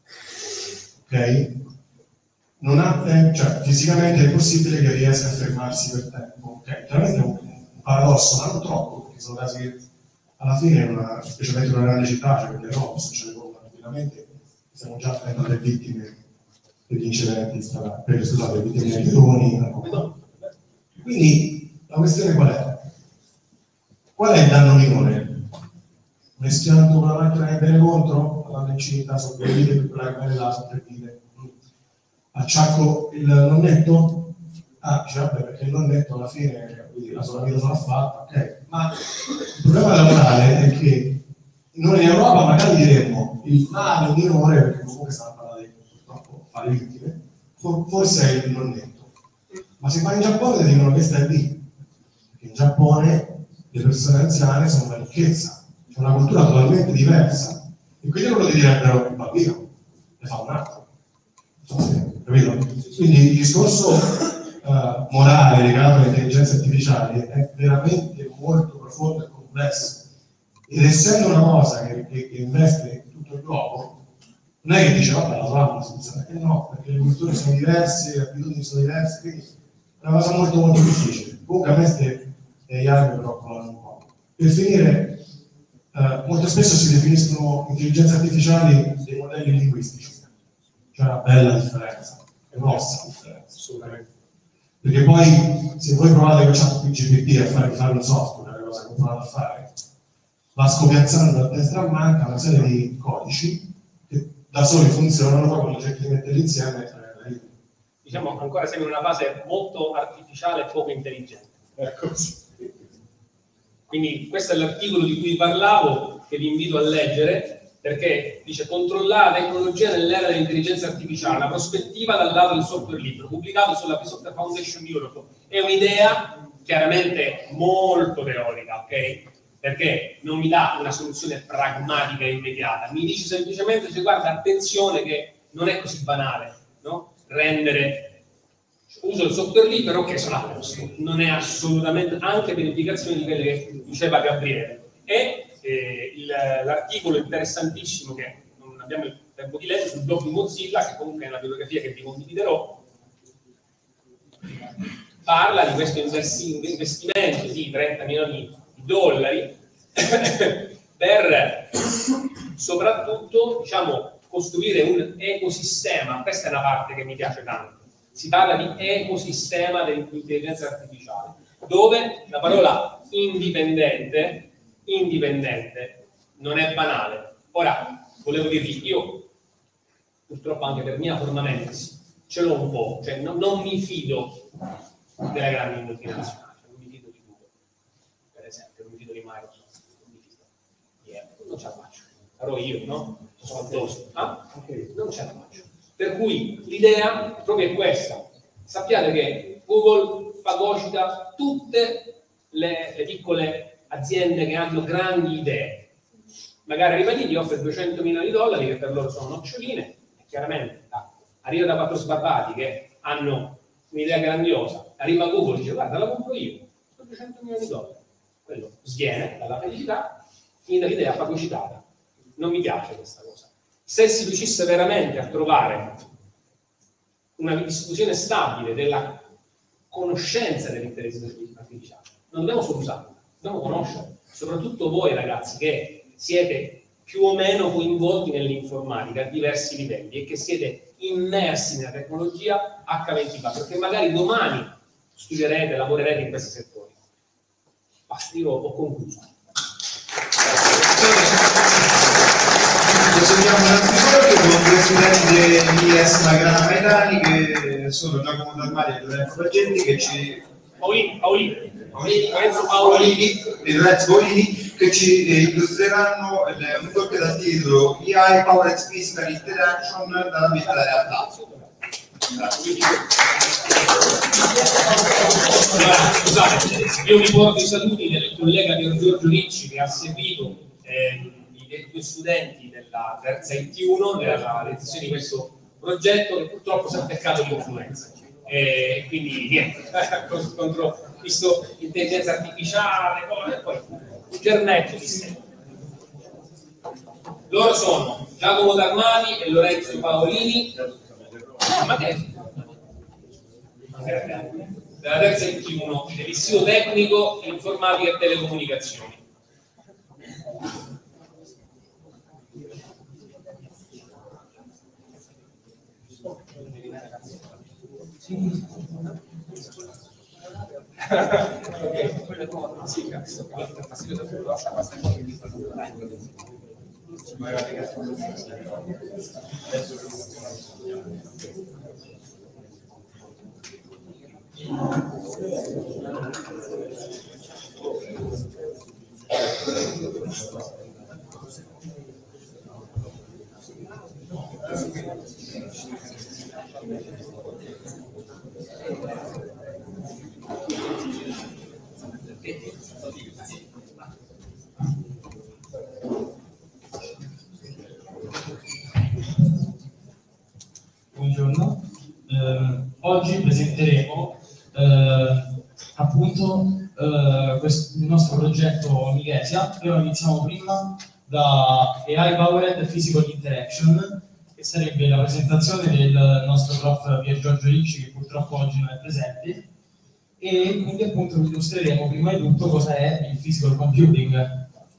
Ok? Non ha tempo, cioè fisicamente è possibile che riesca a fermarsi per tempo. Ok? Chiaramente è un, un paradosso, ma non troppo, perché sono casi che alla fine, una, specialmente in una grande città, cioè perché no, succede poco tranquillamente, siamo già attenti alle vittime degli incidenti stradali, per, scusate, le vittime dei pedoni. Quindi la questione qual è? Qual è il danno minore? Meschiando con la macchina che viene contro, la donna incinta, sopravvive, per quella che viene là, sopravvive. Acciacco il nonnetto? Ah, dice, vabbè, perché il nonnetto alla fine, quindi la sua vita sarà fatta, ok. Ma il problema della morale è che noi in Europa magari diremmo il male minore, perché comunque stiamo parlando di purtroppo fare vittime, forse è il nonnetto. Ma se vai in Giappone ti dicono che stai lì. Perché in Giappone le persone anziane sono una ricchezza, c'è una cultura totalmente diversa. E quindi loro ti direbbero il bambino, ne fa un altro. Capito? Quindi il discorso uh, morale legato alle intelligenze artificiali è veramente molto profondo e complesso. Ed essendo una cosa che, che, che investe tutto il globo, non è che dice vabbè la troviamo una soluzione, perché no, perché le culture sono diverse, le abitudini sono diverse, quindi è una cosa molto molto difficile. Comunque a me queste A I mi preoccupano un po'. Per finire, uh, molto spesso si definiscono intelligenze artificiali dei modelli linguistici. C'è una bella differenza, è grossa differenza, assolutamente. Perché poi, se voi provate con ChatGPT a fare, fare un software, una cosa che ho provato a fare, va scopiazzando a destra e a manca una serie di codici che da soli funzionano, poi quando cerchi di metterli insieme, eh, diciamo ancora siamo in una fase molto artificiale e poco intelligente. Ecco. Quindi questo è l'articolo di cui parlavo, che vi invito a leggere, perché dice controllare la tecnologia nell'era dell'intelligenza artificiale, la prospettiva dal lato del software libero, pubblicato sulla Free Software Foundation Europe. È un'idea chiaramente molto teorica, ok? Perché non mi dà una soluzione pragmatica e immediata, mi dice semplicemente, cioè, guarda, attenzione che non è così banale, no? Rendere uso del software libero, che sono a posto, non è assolutamente, anche per implicazioni di quelle che diceva Gabriele. E Eh, il, l'articolo interessantissimo che non abbiamo il tempo di leggere sul blog di Mozilla, che comunque è una bibliografia che vi condividerò, parla di questo investimento di trenta milioni di dollari per soprattutto, diciamo, costruire un ecosistema. Questa è una parte che mi piace tanto. Si parla di ecosistema dell'intelligenza artificiale, dove la parola indipendente, indipendente non è banale. Ora, volevo dirvi, io purtroppo anche per mia forma mentis ce l'ho un po', cioè non, non mi fido della grande multinazionale, non mi fido di Google, per esempio, non mi fido di Microsoft, non mi fido di Apple, non ce la faccio. Sarò io, no? Sono addosso, ah? Non ce la faccio. Per cui l'idea proprio è questa. Sappiate che Google fagocita tutte le, le piccole aziende che hanno grandi idee. Magari arriva lì, gli offre duecento milioni di dollari, che per loro sono noccioline, e chiaramente ah, arriva da quattro sbarbati che hanno un'idea grandiosa, arriva Google e dice guarda la compro io, sono duecento milioni di dollari. Quello sviene dalla felicità, finita l'idea fagocitata. Non mi piace questa cosa. Se si riuscisse veramente a trovare una distribuzione stabile della conoscenza dell'intelligenza artificiale, non dobbiamo solo usarla, dobbiamo conoscerla. Soprattutto voi ragazzi che siete più o meno coinvolti nell'informatica a diversi livelli e che siete immersi nella tecnologia acca ventiquattro, perché magari domani studierete, lavorerete in questi settori. Basta, io ho concluso. Proseguiamo l'articolo con due studenti di I E S Magrana Maitani, che sono Giacomo Dalmari e Lorenzo Paggetti, che ci Paolini, Paolini, Lorenzo Paolini e Lorenzo Paolini che ci eh, illustreranno un talk dal titolo A I Powered Physical Interaction dalla vita alla realtà. Allora, scusate, io mi porto i saluti del collega Pier Giorgio Ricci che ha seguito eh, i due studenti della terza I T uno nella realizzazione di questo progetto, che purtroppo si è peccato di influenza. E quindi niente, contro questo intelligenza artificiale, e poi un gernetto di sé. Loro sono Giacomo Dalmani e Lorenzo Paolini, ma che della terza I T uno dell'Istituto Tecnico Informatica e Telecomunicazioni. Buongiorno, eh, oggi presenteremo eh, appunto eh, questo, il nostro progetto Migesia. Però iniziamo prima da A I Powered Physical Interaction, che sarebbe la presentazione del nostro prof Pier Giorgio Ricci, che purtroppo oggi non è presente, e quindi appunto vi illustreremo prima di tutto cosa è il physical computing.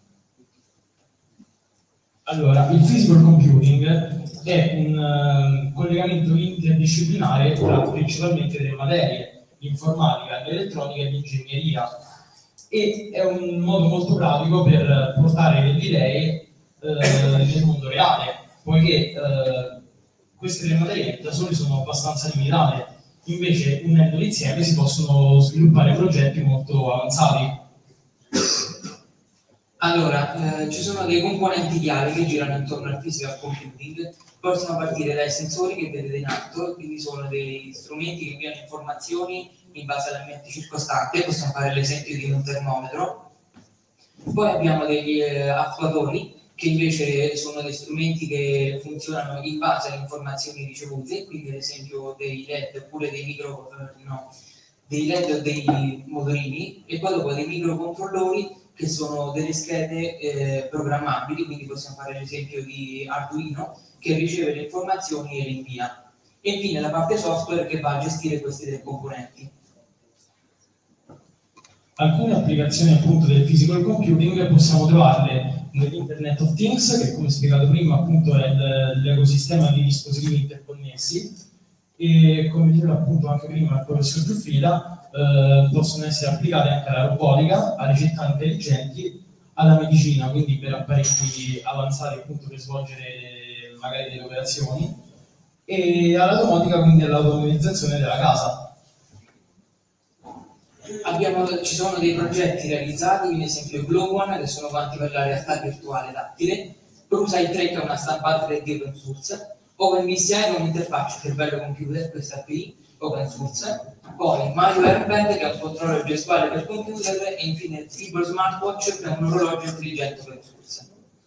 Allora, il physical computing è un uh, collegamento interdisciplinare tra principalmente tre materie: l'informatica, l'elettronica e l'ingegneria, e è un modo molto pratico per portare delle idee uh, nel mondo reale, poiché uh, queste tre materie da sole sono abbastanza limitate, invece unendole insieme si possono sviluppare progetti molto avanzati. Allora, eh, ci sono dei componenti chiave che girano intorno al physical computing. Possono partire dai sensori che vedete in alto, quindi sono dei strumenti che inviano informazioni in base all'ambiente circostante. Possiamo fare l'esempio di un termometro. Poi abbiamo degli eh, attuatori, che invece sono dei strumenti che funzionano in base alle informazioni ricevute, quindi ad esempio dei L E D oppure dei micro, eh, no, dei L E D o dei motorini, e poi dopo dei microcontrollori che sono delle schede eh, programmabili, quindi possiamo fare l'esempio di Arduino che riceve le informazioni e le invia. E infine la parte software che va a gestire questi tre componenti. Alcune applicazioni appunto del physical computing possiamo trovarle nell'Internet of Things, che come spiegato prima appunto è l'ecosistema di dispositivi interconnessi, e come diceva appunto anche prima il professor Giuffrida, eh, possono essere applicate anche alla robotica, alle città intelligenti, alla medicina, quindi per apparecchi avanzati appunto per svolgere magari delle operazioni, e alla domotica, quindi all'automatizzazione della casa. Abbiamo, ci sono dei progetti realizzati, ad esempio Glow One, che sono quanti per la realtà virtuale tattile, ProSite tre, che è una stampante tre D open source, OpenVCI, che è un'interfaccia cervello-computer, questa A P I open source, poi Mario Airband, che è un controller gestuale per computer, e infine Fiber Smartwatch, che è un orologio intelligente open source.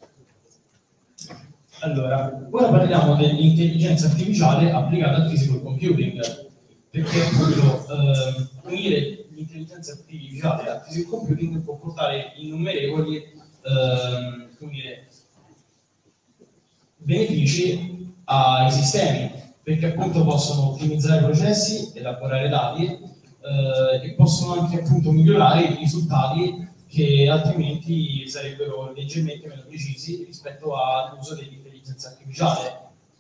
Allora, ora parliamo dell'intelligenza artificiale applicata al physical computing, perché appunto eh, unire l'intelligenza artificiale al physical computing può portare innumerevoli eh, come dire, benefici ai sistemi, perché appunto possono ottimizzare i processi, elaborare dati eh, e possono anche appunto migliorare i risultati che altrimenti sarebbero leggermente meno precisi rispetto all'uso dell'intelligenza artificiale.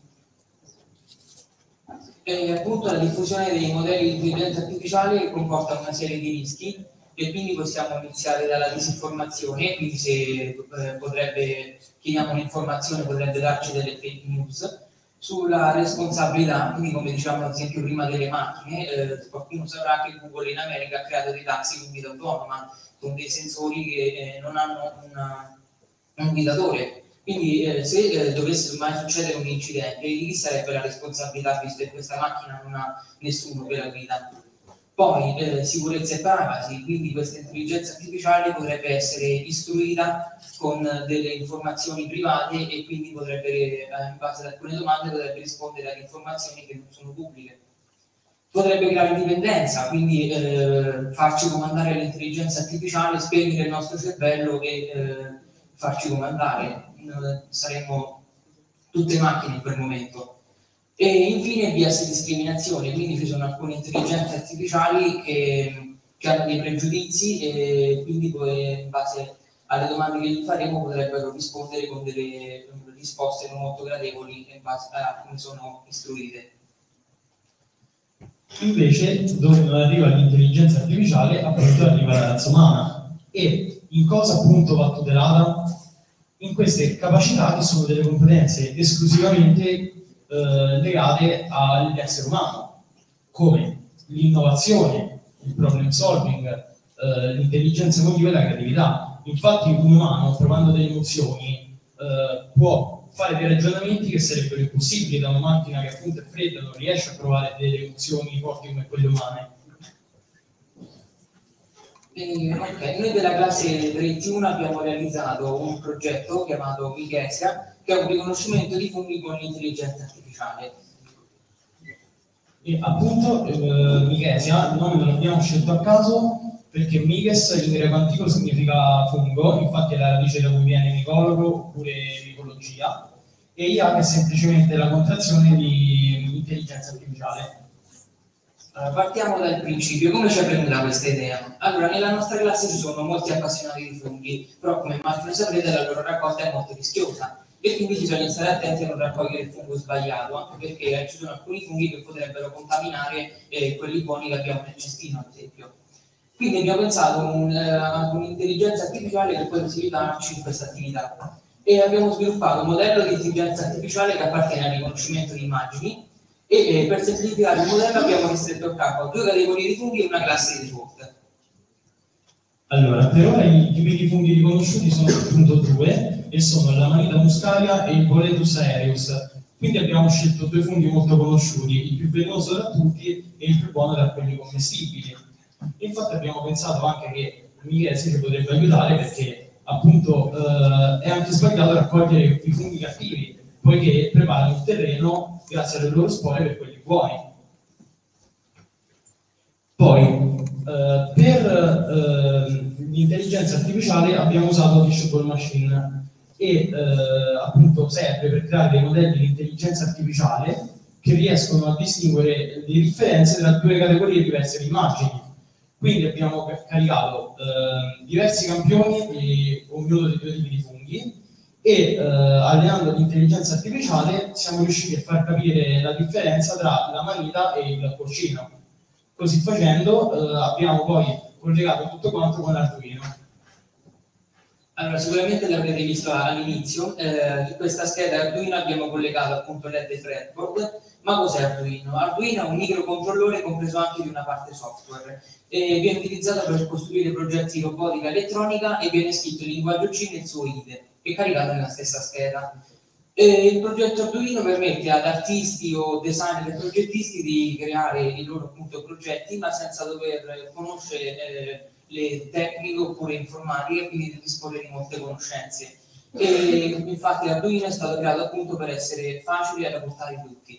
E appunto la diffusione dei modelli di intelligenza artificiale comporta una serie di rischi, e quindi possiamo iniziare dalla disinformazione, quindi se eh, potrebbe, chiediamo un'informazione, potrebbe darci delle fake news, sulla responsabilità, quindi come dicevamo ad esempio prima delle macchine, eh, qualcuno saprà che Google in America ha creato dei taxi con guida autonoma, con dei sensori che eh, non hanno una, un guidatore. Quindi eh, se eh, dovesse mai succedere un incidente, di chi sarebbe la responsabilità, visto che questa macchina non ha nessuno che la guida? Poi eh, sicurezza e privacy, quindi questa intelligenza artificiale potrebbe essere istruita con delle informazioni private e quindi potrebbe, eh, in base ad alcune domande, potrebbe rispondere ad informazioni che non sono pubbliche. Potrebbe creare dipendenza, quindi eh, farci comandare l'intelligenza artificiale, spegnere il nostro cervello e eh, farci comandare. Saremmo tutte macchine in quel momento. E infine bias di discriminazione, quindi ci sono alcune intelligenze artificiali che, che hanno dei pregiudizi e quindi poi, in base alle domande che gli faremo, potrebbero rispondere con delle risposte non molto gradevoli in base a come sono istruite. Invece, dove non arriva l'intelligenza artificiale, appunto arriva la razza umana. E in cosa appunto va tutelata? In queste capacità che sono delle competenze esclusivamente eh, legate all'essere umano, come l'innovazione, il problem solving, eh, l'intelligenza emotiva e la creatività. Infatti un umano, provando delle emozioni, eh, può fare dei ragionamenti che sarebbero impossibili da una macchina che appunto è fredda, non riesce a provare delle emozioni forti come quelle umane. Eh, okay. Noi della classe tre T uno abbiamo realizzato un progetto chiamato Michesia, che è un riconoscimento di funghi con l'intelligenza artificiale. E appunto eh, Michesia, il nome non l'abbiamo scelto a caso perché Miches in greco antico significa fungo, infatti è la radice da cui viene micologo oppure micologia, e I A che è semplicemente la contrazione di intelligenza artificiale. Allora, partiamo dal principio, come ci è venuta questa idea? Allora, nella nostra classe ci sono molti appassionati di funghi, però come immagino saprete la loro raccolta è molto rischiosa e quindi bisogna stare attenti a non raccogliere il fungo sbagliato, anche perché ci sono alcuni funghi che potrebbero contaminare eh, quelli buoni che abbiamo nel cestino, ad esempio. Quindi abbiamo pensato a un, uh, un'intelligenza artificiale che può aiutarci in questa attività e abbiamo sviluppato un modello di intelligenza artificiale che appartiene al riconoscimento di immagini. E eh, per semplificare il modello abbiamo ristretto il campo a due categorie di funghi e una classe di default. Allora, per ora i tipi di funghi riconosciuti sono appunto due e sono la Manita muscaria e il Boletus aereus. Quindi abbiamo scelto due funghi molto conosciuti, il più velenoso tra tutti e il più buono tra quelli commestibili. Infatti abbiamo pensato anche che Michesia ci potrebbe aiutare perché appunto eh, è anche sbagliato raccogliere i funghi cattivi, poiché preparano il terreno grazie alle loro spore per quelli buoni. Poi, eh, per eh, l'intelligenza artificiale abbiamo usato Teachable Machine e eh, appunto serve per creare dei modelli di intelligenza artificiale che riescono a distinguere le differenze tra due categorie diverse di immagini. Quindi abbiamo caricato eh, diversi campioni, e ognuno dei due tipi di funghi, e eh, allenando l'intelligenza artificiale siamo riusciti a far capire la differenza tra la manita e il porcino. Così facendo eh, abbiamo poi collegato tutto quanto con Arduino. Allora, sicuramente l'avrete visto all'inizio, eh, in questa scheda Arduino abbiamo collegato appunto L E D e breadboard. Ma cos'è Arduino? Arduino è un microcontrollore compreso anche di una parte software e viene utilizzato per costruire progetti di robotica elettronica e viene scritto in linguaggio C nel suo I D E e caricato nella stessa scheda. E il progetto Arduino permette ad artisti o designer e progettisti di creare i loro appunto progetti ma senza dover conoscere eh, le tecniche oppure informatiche, quindi di disporre di molte conoscenze. E infatti Arduino è stato creato appunto per essere facile alla portata di tutti.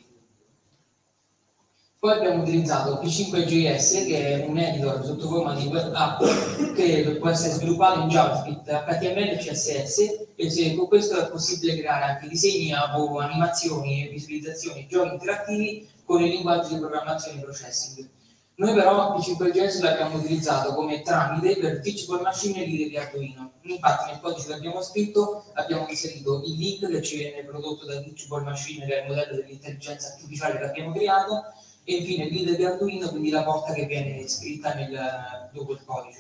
Poi abbiamo utilizzato P cinque J S, che è un editor sotto forma di web app che può essere sviluppato in JavaScript, H T M L e C S S, e se con questo è possibile creare anche disegni o animazioni, visualizzazioni, giochi interattivi con il linguaggio di programmazione processing. Noi però P cinque J S l'abbiamo utilizzato come tramite per Teachable Machine e l'I D E di Arduino. Infatti nel codice che abbiamo scritto abbiamo inserito il link che ci viene prodotto da Teachable Machine, che è il modello dell'intelligenza artificiale che abbiamo creato, e infine il leader di Arduino, quindi la porta che viene scritta nel, dopo il codice.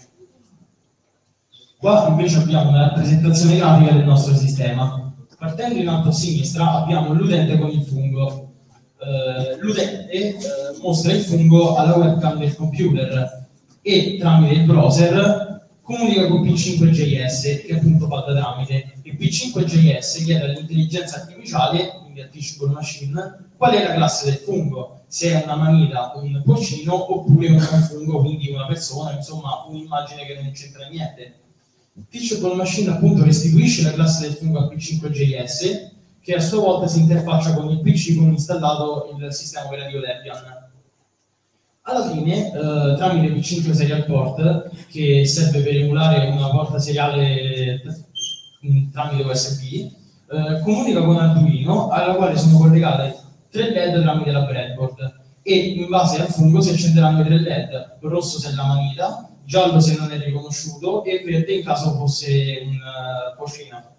Qua invece abbiamo una rappresentazione grafica del nostro sistema. Partendo in alto a sinistra abbiamo l'utente con il fungo. Uh, l'utente uh, mostra il fungo alla webcam del computer e tramite il browser comunica con P cinque J S, che appunto fa da tramite. Il P cinque J S chiede all'intelligenza artificiale, quindi al Teachable Machine, qual è la classe del fungo, se è una manita, un porcino oppure un fungo, quindi una persona, insomma un'immagine che non c'entra niente. Teachable Machine appunto restituisce la classe del fungo a P cinque J S, che a sua volta si interfaccia con il P C con installato il sistema operativo Debian. Alla fine, eh, tramite P cinque Serial Port, che serve per emulare una porta seriale mh, tramite U S B, eh, comunica con Arduino, alla quale sono collegate tre L E D tramite la breadboard, e in base al fungo si accenderanno i tre L E D, rosso se è la manita, giallo se non è riconosciuto e verde in caso fosse un uh, porcino.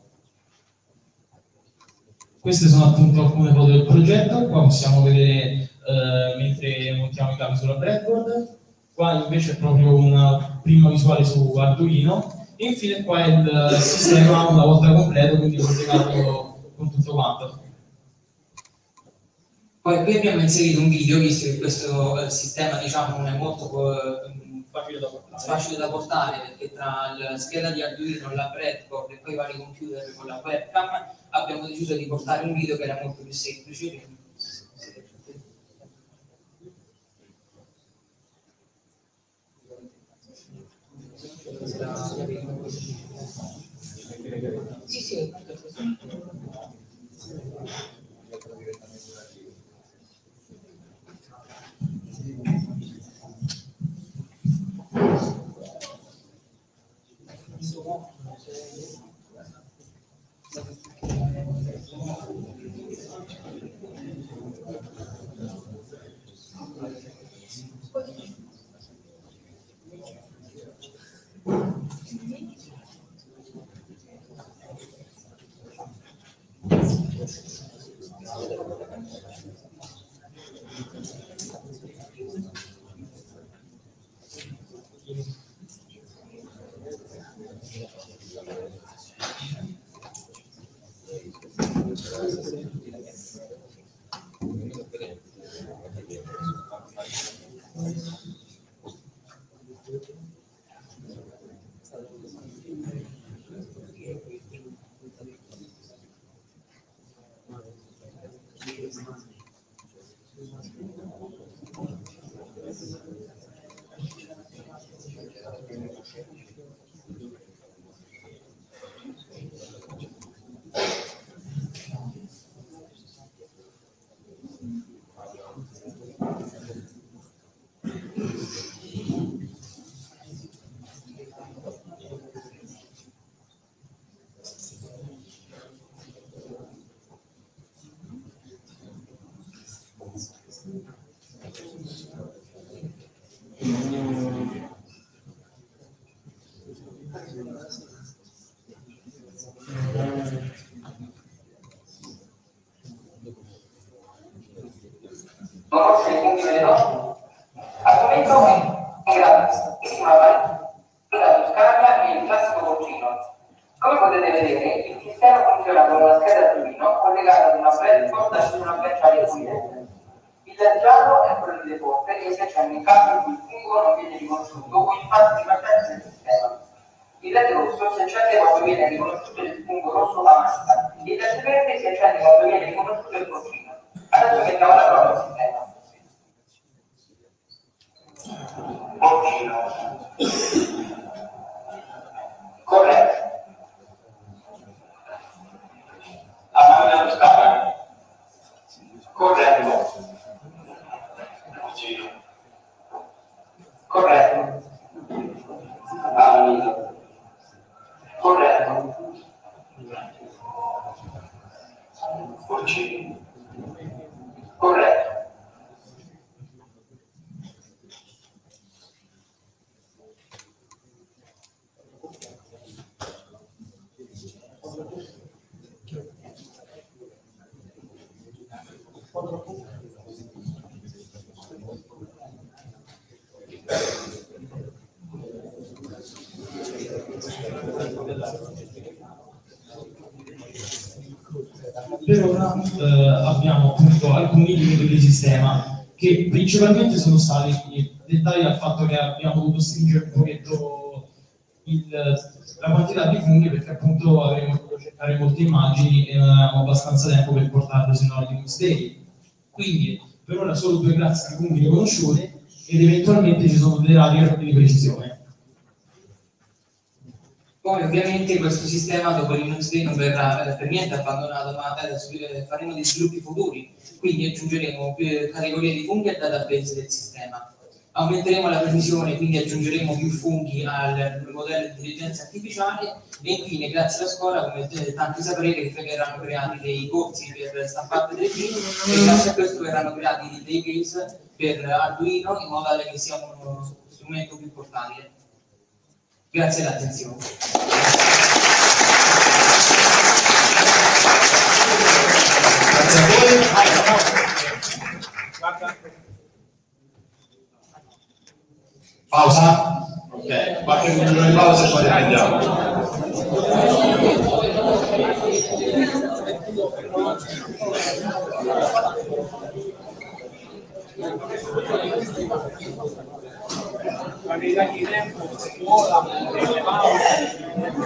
Queste sono appunto alcune foto del progetto. Qua possiamo vedere uh, mentre montiamo i cavi sulla breadboard. Qua invece è proprio una prima visuale su Arduino, e infine qua è il sistema una volta completo, quindi collegato con tutto quanto. Poi qui abbiamo inserito un video, visto che questo eh, sistema diciamo non è molto eh, facile, da portare. facile da portare, perché tra la scheda di Arduino, la breadboard e poi i vari computer con la webcam abbiamo deciso di portare un video che era molto più semplice. Quindi... Sì, sì. conosce i funghi velenoni? Argomento in grandissima varietà la Toscana e il classico porcino. Come potete vedere, il sistema funziona con una scheda Arduino collegata ad una breadboard su una bracciale pulente. Il giallo è quello di default e si accende in caso in cui il fungo non viene riconosciuto o infatti di partenza del sistema. Il L E D rosso si accende quando viene riconosciuto il fungo rosso a macchina e il L E D verde si accende quando viene riconosciuto il porcino. Adesso mettiamo la prova al sistema. Porcino. Corretto. Amanda Toscana. Corretto. Porcino. Corretto. Amico. Corretto. Porcino. Corretto. Per ora eh, abbiamo appunto alcuni limiti di sistema che principalmente sono stati dettati dal fatto che abbiamo dovuto stringere un pochetto il, la quantità di funghi, perché appunto avremmo dovuto cercare molte immagini e non avevamo abbastanza tempo per portarle se no al Linux Day. Quindi per ora solo due classi di funghi riconosciute ed eventualmente ci sono dei rari errori di precisione. Poi ovviamente questo sistema dopo Linux Day non verrà per niente abbandonato, ma faremo dei sviluppi futuri, quindi aggiungeremo più categorie di funghi al database del sistema. Aumenteremo la precisione, quindi aggiungeremo più funghi al modello di intelligenza artificiale e infine grazie alla scuola, come tanti saprete, che verranno creati dei corsi per stampare delle film e grazie a questo verranno creati dei case per Arduino in modo tale che sia uno strumento più portatile. Grazie dell'attenzione. Grazie a voi. Pausa? Ok, qualche minuto di pausa e poi riprendiamo. Qualità di tempo, scuola, le pause.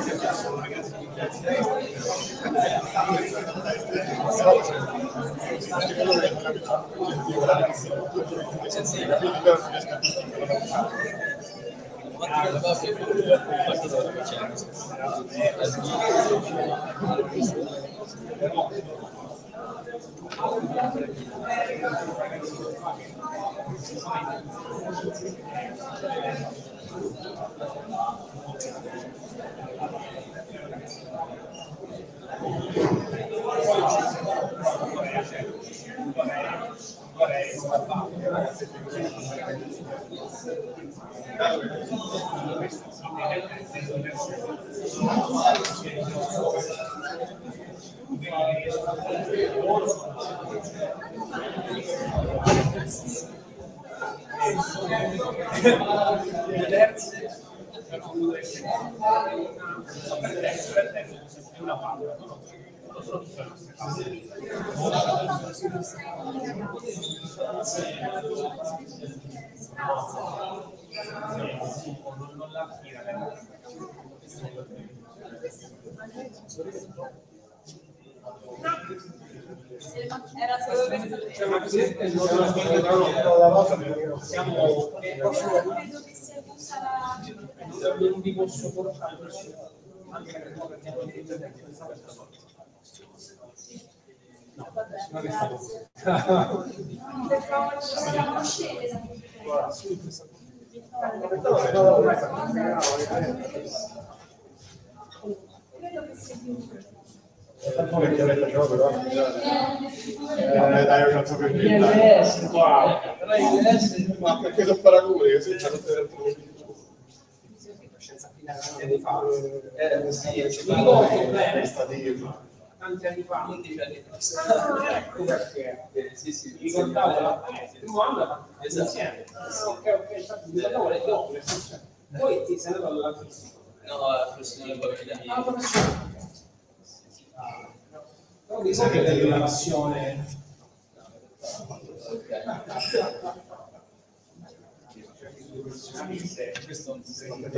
Era solo per sapere. C'è una cosetta siamo Credo che sia usa la non vi posso portare anche perché non abbiamo l'internet questa cosa. No, non è stato. Per favore, ci siamo conoscere. Credo che sia più. Tanto vecchiaretta però, però. Eh, dai, un cazzo per I L S qua, però I L S ma perché sono paraculi, così c'è tutto scienza finale di fare. eh, sì, c'è Dico bene. stativa. tanti anni fa. undici anni fa. Ah, ecco perché. Sì, sì. Mi ricordavo la eh, il primo anno l'abbiamo fatto Esatto. insieme. Ah, ok, ok, infatti mi ricordavo le doppie. Poi ti sei andato all'artistico. No, professionale poi da Ah, professionale. Però mi sa che hai una passione. questo non si Questo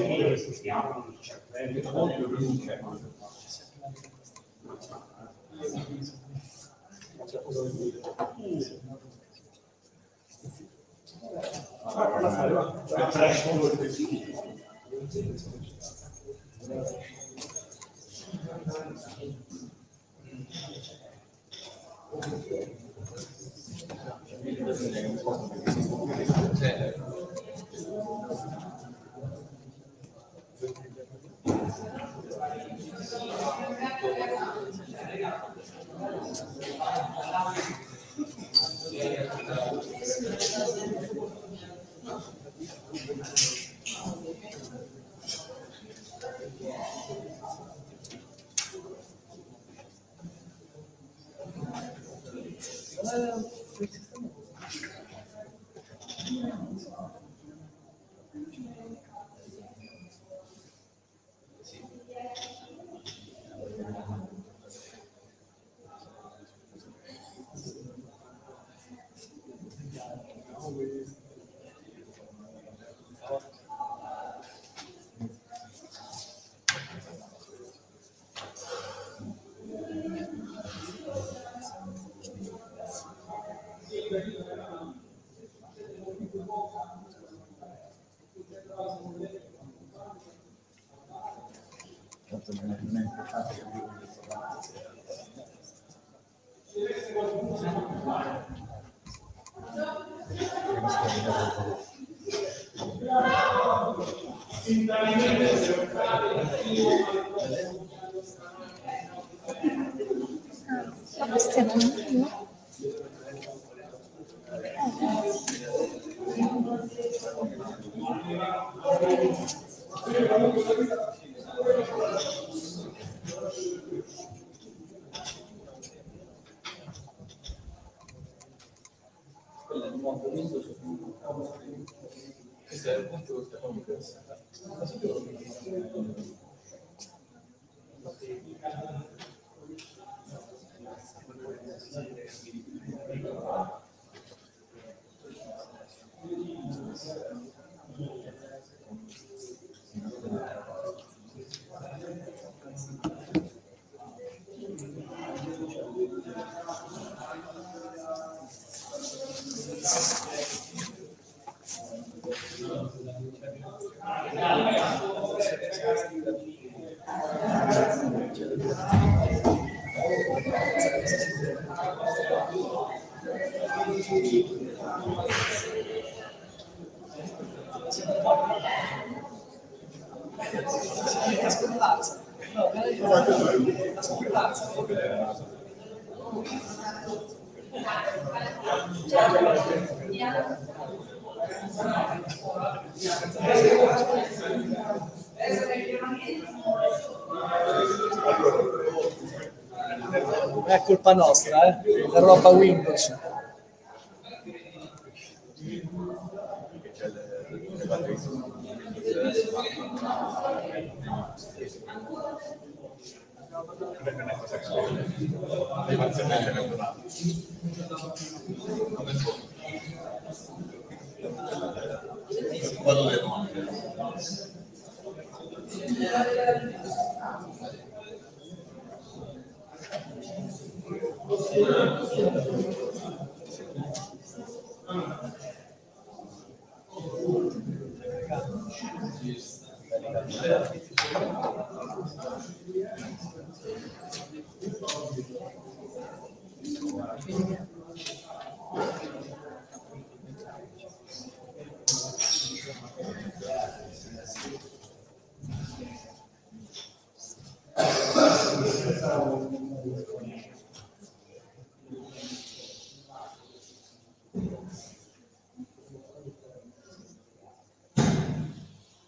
questo è il punto che stiamo interessando. È colpa nostra, eh? È roba Windows.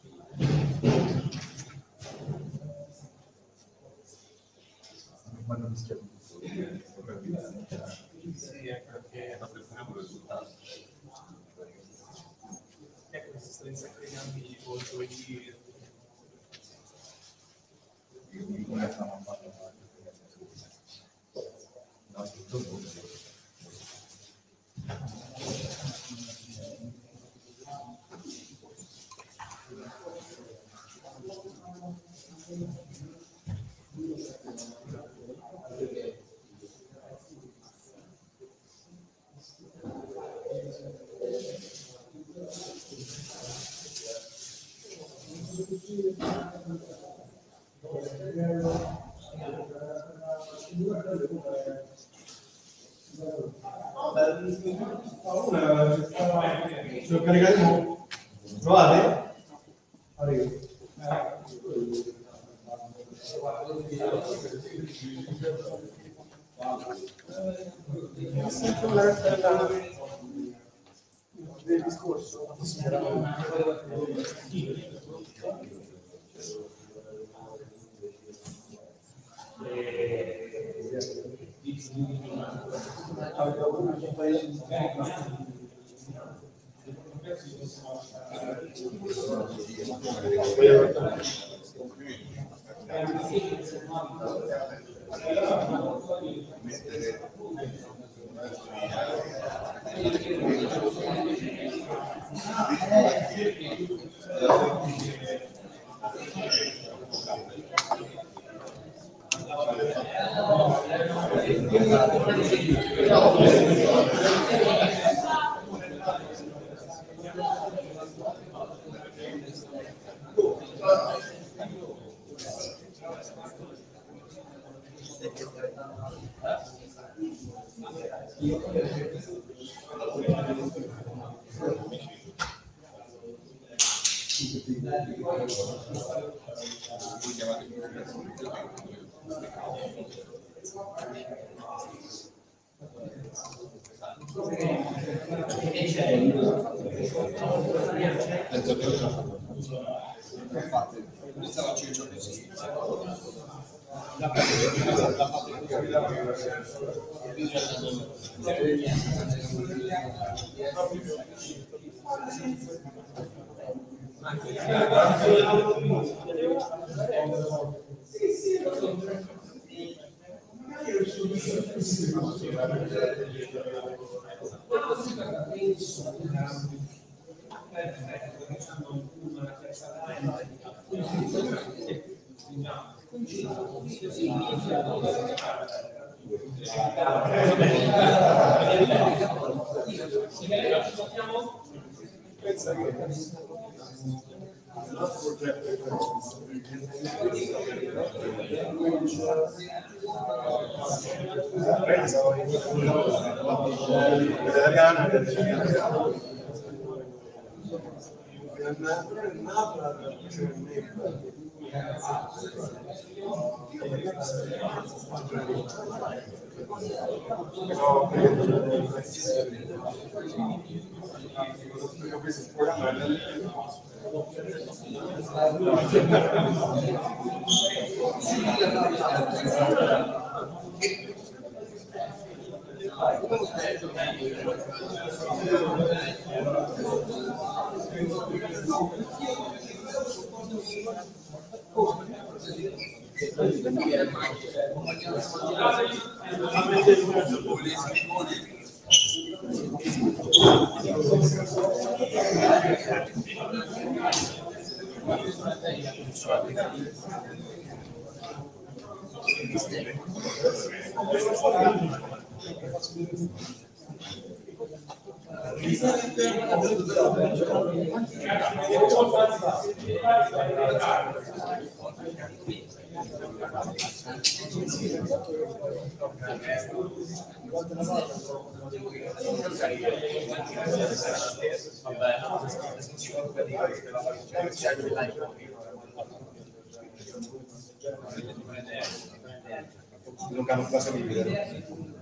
Quando Sì, anche perché non preferiamo il risultato. Ecco, questa esperienza che cambi molto e di... Come stiamo a fare? No, tutto Ce lo caricheremo? Provate? Arrivo. Del discorso? Penso che infatti iniziamo a cinque giorni sì. Pensa che il nostro progetto è vegetariana non cambia cosa di vedere.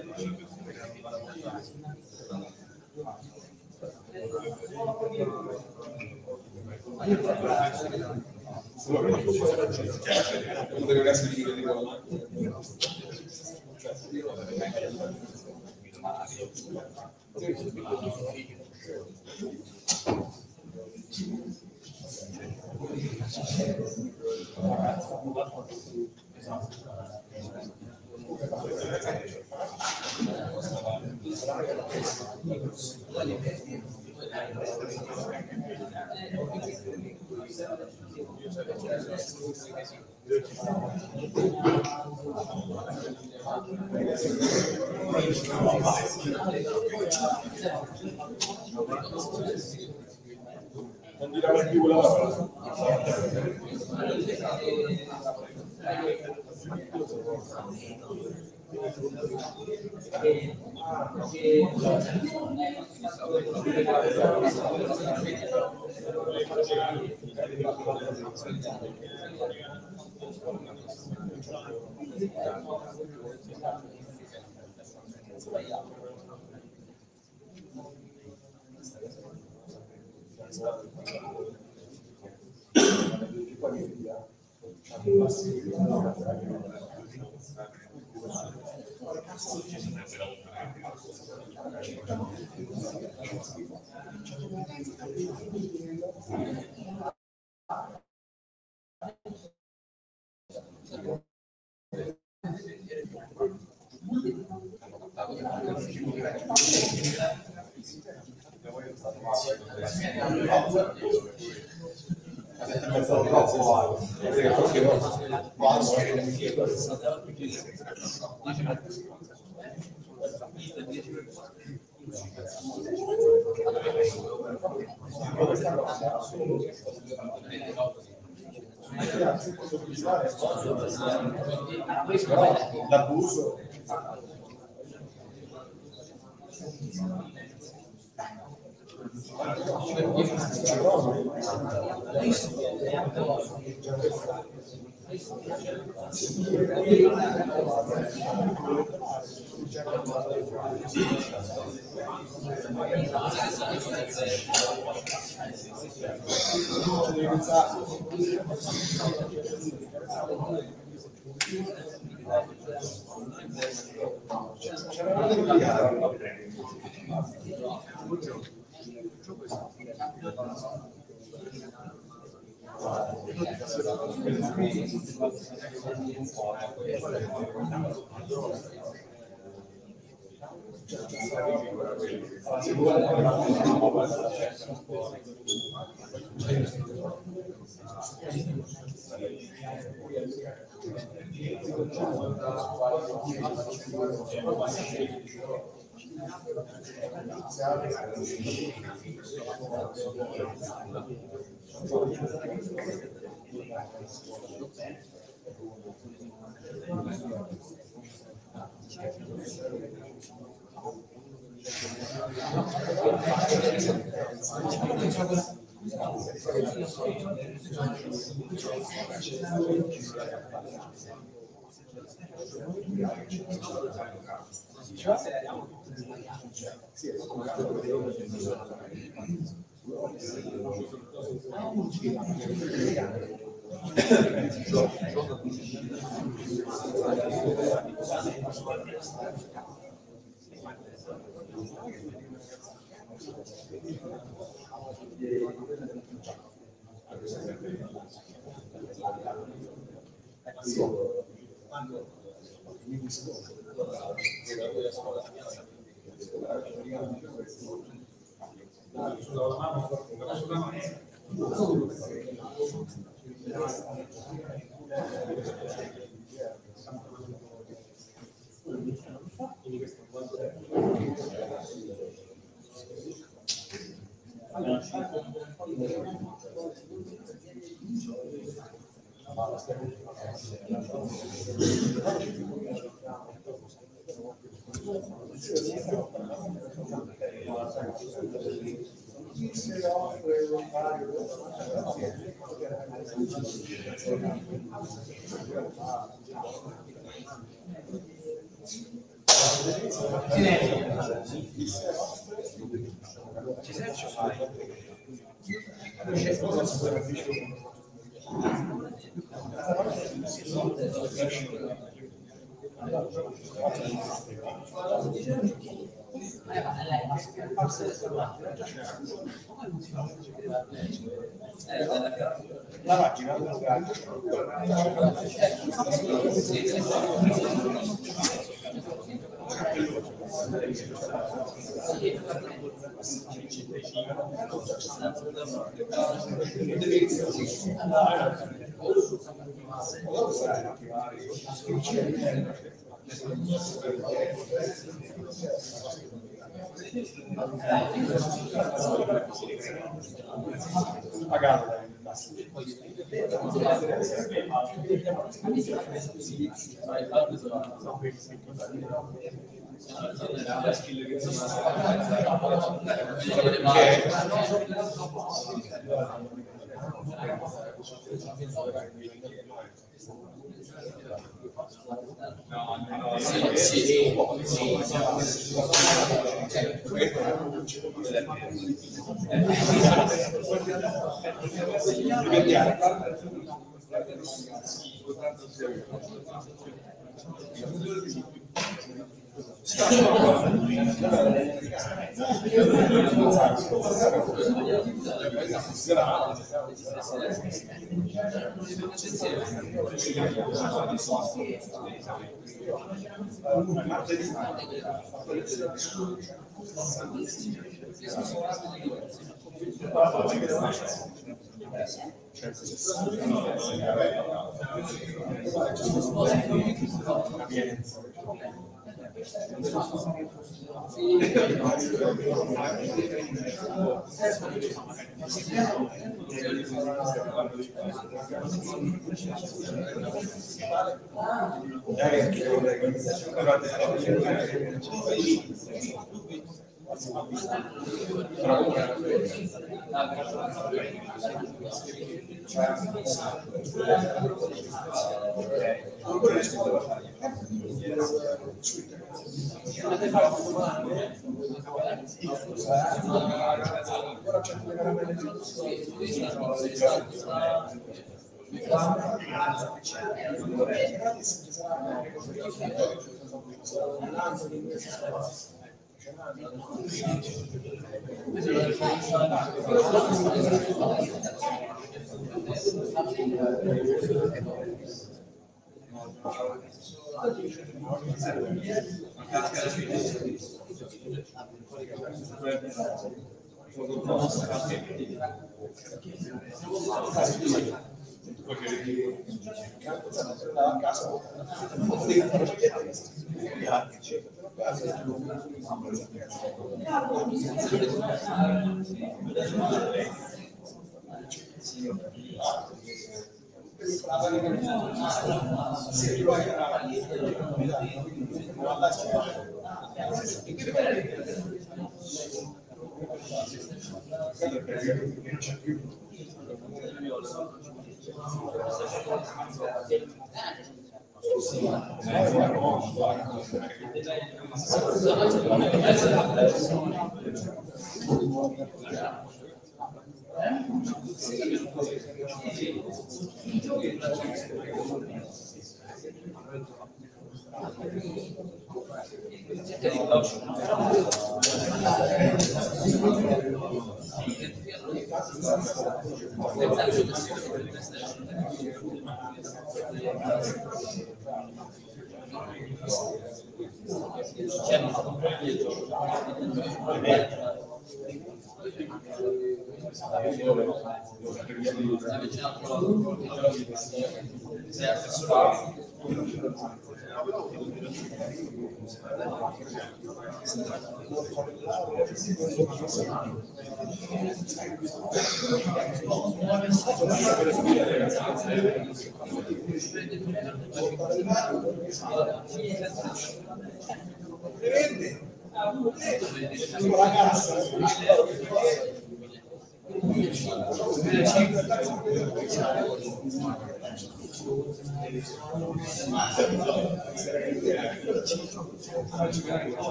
Solo che non deve essere di Non dirà più la parola. L'abuso. La pagina pagato. Sì, sì, sì.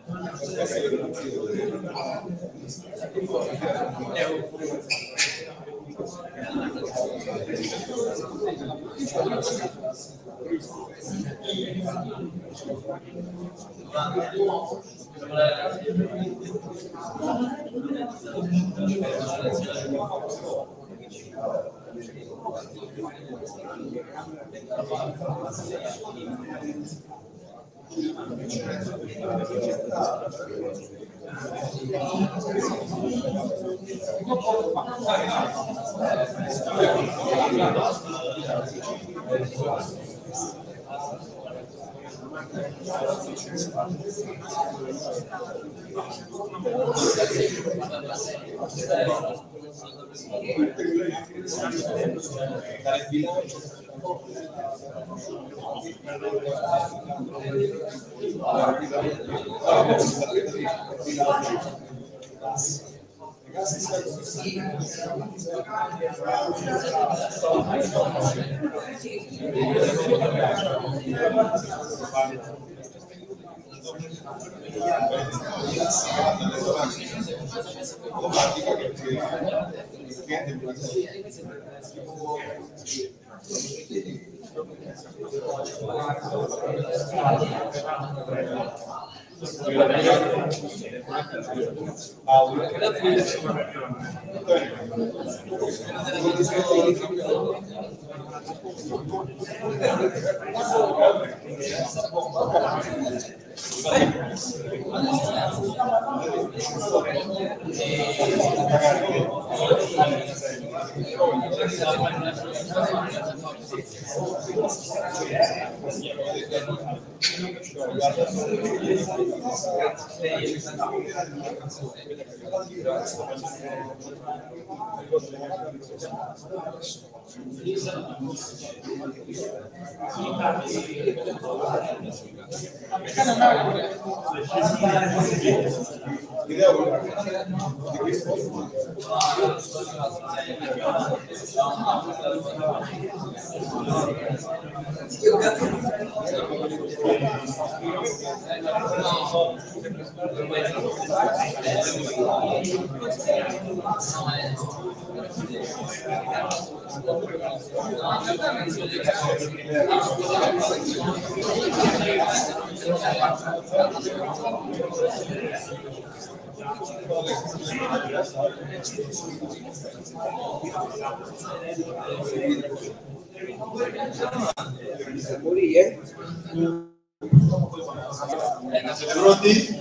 Pronti?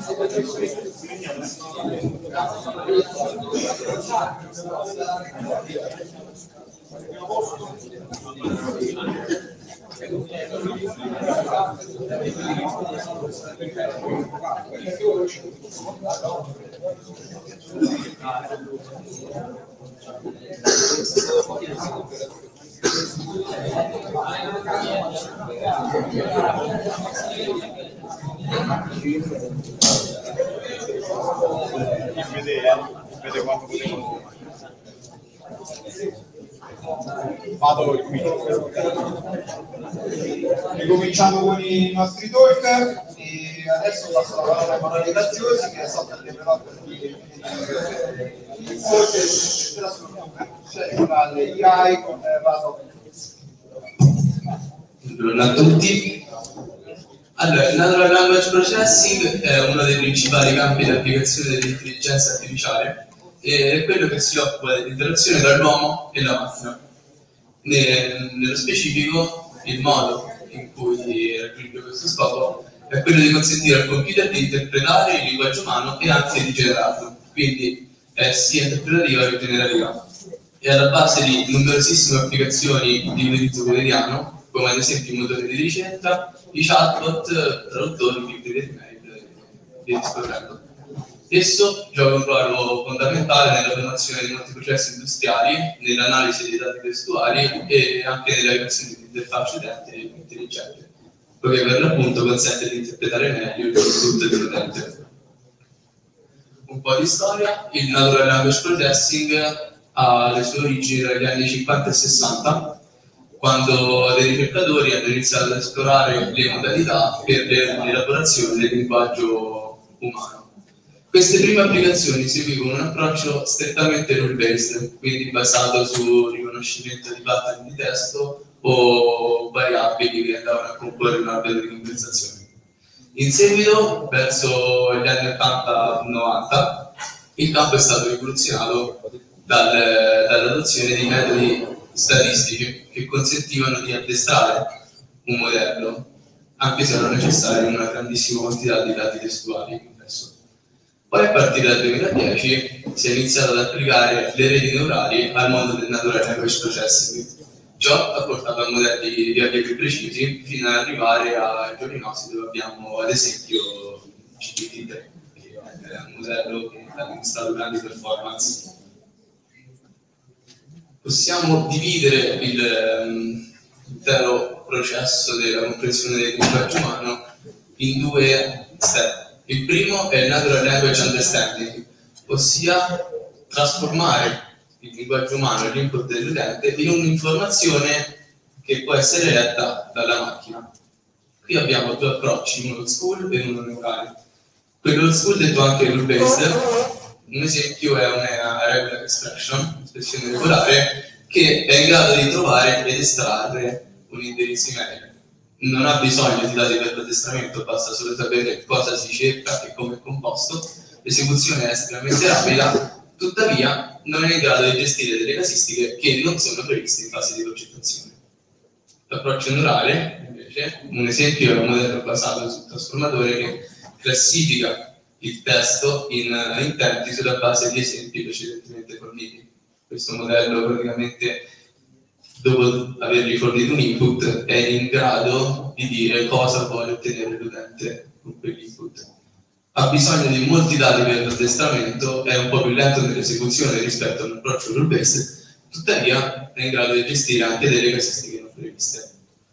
Vede quanto potevo. Vado qui. Ricominciamo con i nostri talk e adesso passo la parola a Emanuele Graziosi che è stato developer di con le I I con Raso. Buongiorno a tutti. Allora, il Natural Language Processing è uno dei principali campi di applicazione dell'intelligenza artificiale e è quello che si occupa dell'interazione tra l'uomo e la macchina. Nello specifico, il modo in cui raggiunge questo scopo è quello di consentire al computer di interpretare il linguaggio umano e anche di generarlo, quindi è sia interpretativa che generativa. È alla base di numerosissime applicazioni di utilizzo quotidiano, come ad esempio i motori di ricerca, i chatbot, traduttori, libri di email e via discorrendo. Esso gioca un ruolo fondamentale nell'automazione di molti processi industriali, nell'analisi dei dati testuali e anche nella creazione di interfacce utente intelligenti, poiché per l'appunto consente di interpretare meglio il prodotto dell'utente. Un po' di storia: il Natural Language Processing ha le sue origini tra gli anni cinquanta e sessanta, quando dei ricercatori hanno iniziato ad esplorare le modalità per l'elaborazione del linguaggio umano. Queste prime applicazioni seguivano un approccio strettamente rule-based, quindi basato sul riconoscimento di pattern di testo o variabili che andavano a comporre un albero di conversazione. In seguito, verso gli anni ottanta novanta, il campo è stato rivoluzionato dal, dall'adozione di metodi statistici che consentivano di addestrare un modello, anche se non necessario una grandissima quantità di dati testuali. Poi a partire dal duemiladieci si è iniziato ad applicare le reti neurali al mondo del natural language processing. Ciò ha portato a modelli via via più precisi fino ad arrivare ai giorni nostri, dove abbiamo ad esempio G P T tre, che è un modello che ha dimostrato grandi performance. Possiamo dividere l'intero processo della comprensione del linguaggio umano in due step. Il primo è il Natural Language Understanding, ossia trasformare il linguaggio umano e l'input dell'utente in un'informazione che può essere letta dalla macchina. Qui abbiamo due approcci, uno old school e uno neurale. Quello old school, detto anche rule-based, un esempio è una regular expression, espressione regolare, che è in grado di trovare ed estrarre un indirizzo email. Non ha bisogno di dati per l'addestramento, basta solo sapere cosa si cerca e come è composto. L'esecuzione è estremamente rapida, tuttavia non è in grado di gestire delle casistiche che non sono previste in fase di progettazione. L'approccio neurale, invece, un esempio è un modello basato sul trasformatore che classifica il testo in intenti sulla base di esempi precedentemente forniti. Questo modello praticamente, dopo avergli fornito un input, è in grado di dire cosa vuole ottenere l'utente con quell'input. Ha bisogno di molti dati per l'addestramento, è un po' più lento nell'esecuzione rispetto a un approccio rule-based, tuttavia è in grado di gestire anche delle casistiche non previste.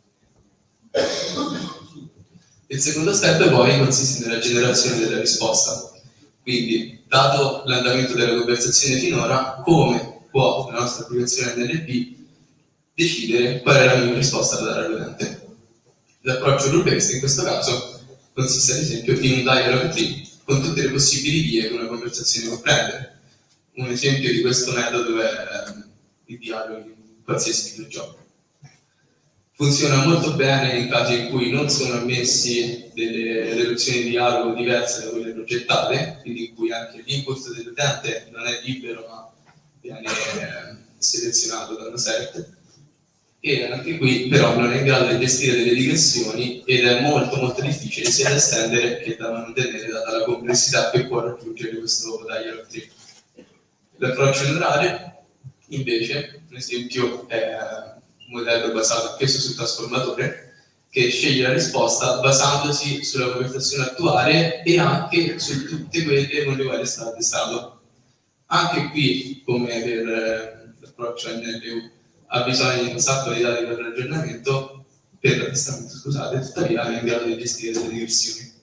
Il secondo step poi consiste nella generazione della risposta. Quindi, dato l'andamento della conversazione finora, come può la nostra applicazione N L P decidere qual è la migliore risposta da dare all'utente. L'approccio rule-based in questo caso consiste ad esempio in un dialogue tree con tutte le possibili vie che una conversazione può prendere. Un esempio di questo metodo è ehm, il dialogo in qualsiasi videogioco. Funziona molto bene in casi in cui non sono ammessi delle relazioni di dialogo diverse da quelle progettate, quindi in cui anche l'input dell'utente non è libero ma viene eh, selezionato da una set. E anche qui però non è in grado di gestire delle digressioni ed è molto molto difficile sia da estendere che da mantenere, data la complessità che può raggiungere questo dialogue tree. L'approccio neurale invece, per esempio, è un modello basato anch'esso sul trasformatore che sceglie la risposta basandosi sulla conversazione attuale e anche su tutte quelle con le quali è stato addestrato. Anche qui, come per l'approccio N L U, ha bisogno di un sacco di dati per l'aggiornamento, per l'addestramento, scusate, tuttavia è in grado di gestire delle digressioni.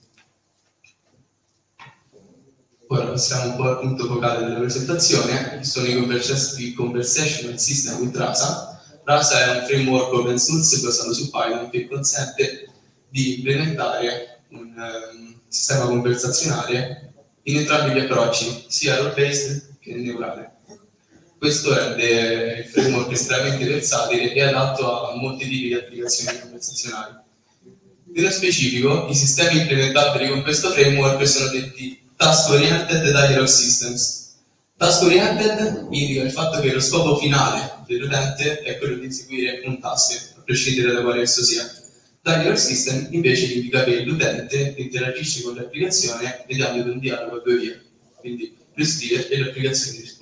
Ora passiamo un po' al punto focale della presentazione, che sono i Conversational System with Rasa. Rasa è un framework open source basato su Python che consente di implementare un um, sistema conversazionale in entrambi gli approcci, sia role-based che neurale. Questo rende il framework estremamente versatile e adatto a molti tipi di applicazioni conversazionali. Nello specifico, i sistemi implementabili con questo framework sono detti Task Oriented Dialogue Systems. Task Oriented indica il fatto che lo scopo finale dell'utente è quello di eseguire un task, a prescindere da quale esso sia. Dialogue System invece indica che l'utente interagisce con l'applicazione mediante un dialogo a due vie, quindi lui scrive e l'applicazione risponde.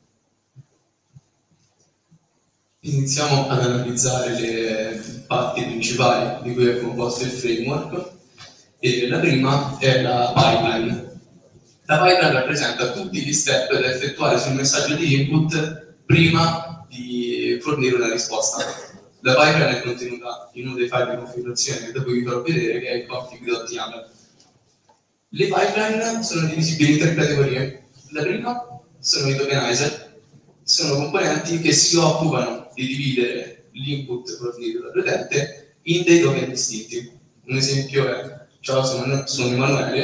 Iniziamo ad analizzare le parti principali di cui è composto il framework e la prima è la pipeline. La pipeline rappresenta tutti gli step da effettuare sul messaggio di input prima di fornire una risposta. La pipeline è contenuta in uno dei file di configurazione che dopo vi farò vedere, che è il config.yaml. Le pipeline sono divisibili in tre categorie. La prima sono i tokenizer, sono componenti che si occupano di dividere l'input fornito dall'utente in dei token distinti. Un esempio è: ciao, sono, sono Emanuele,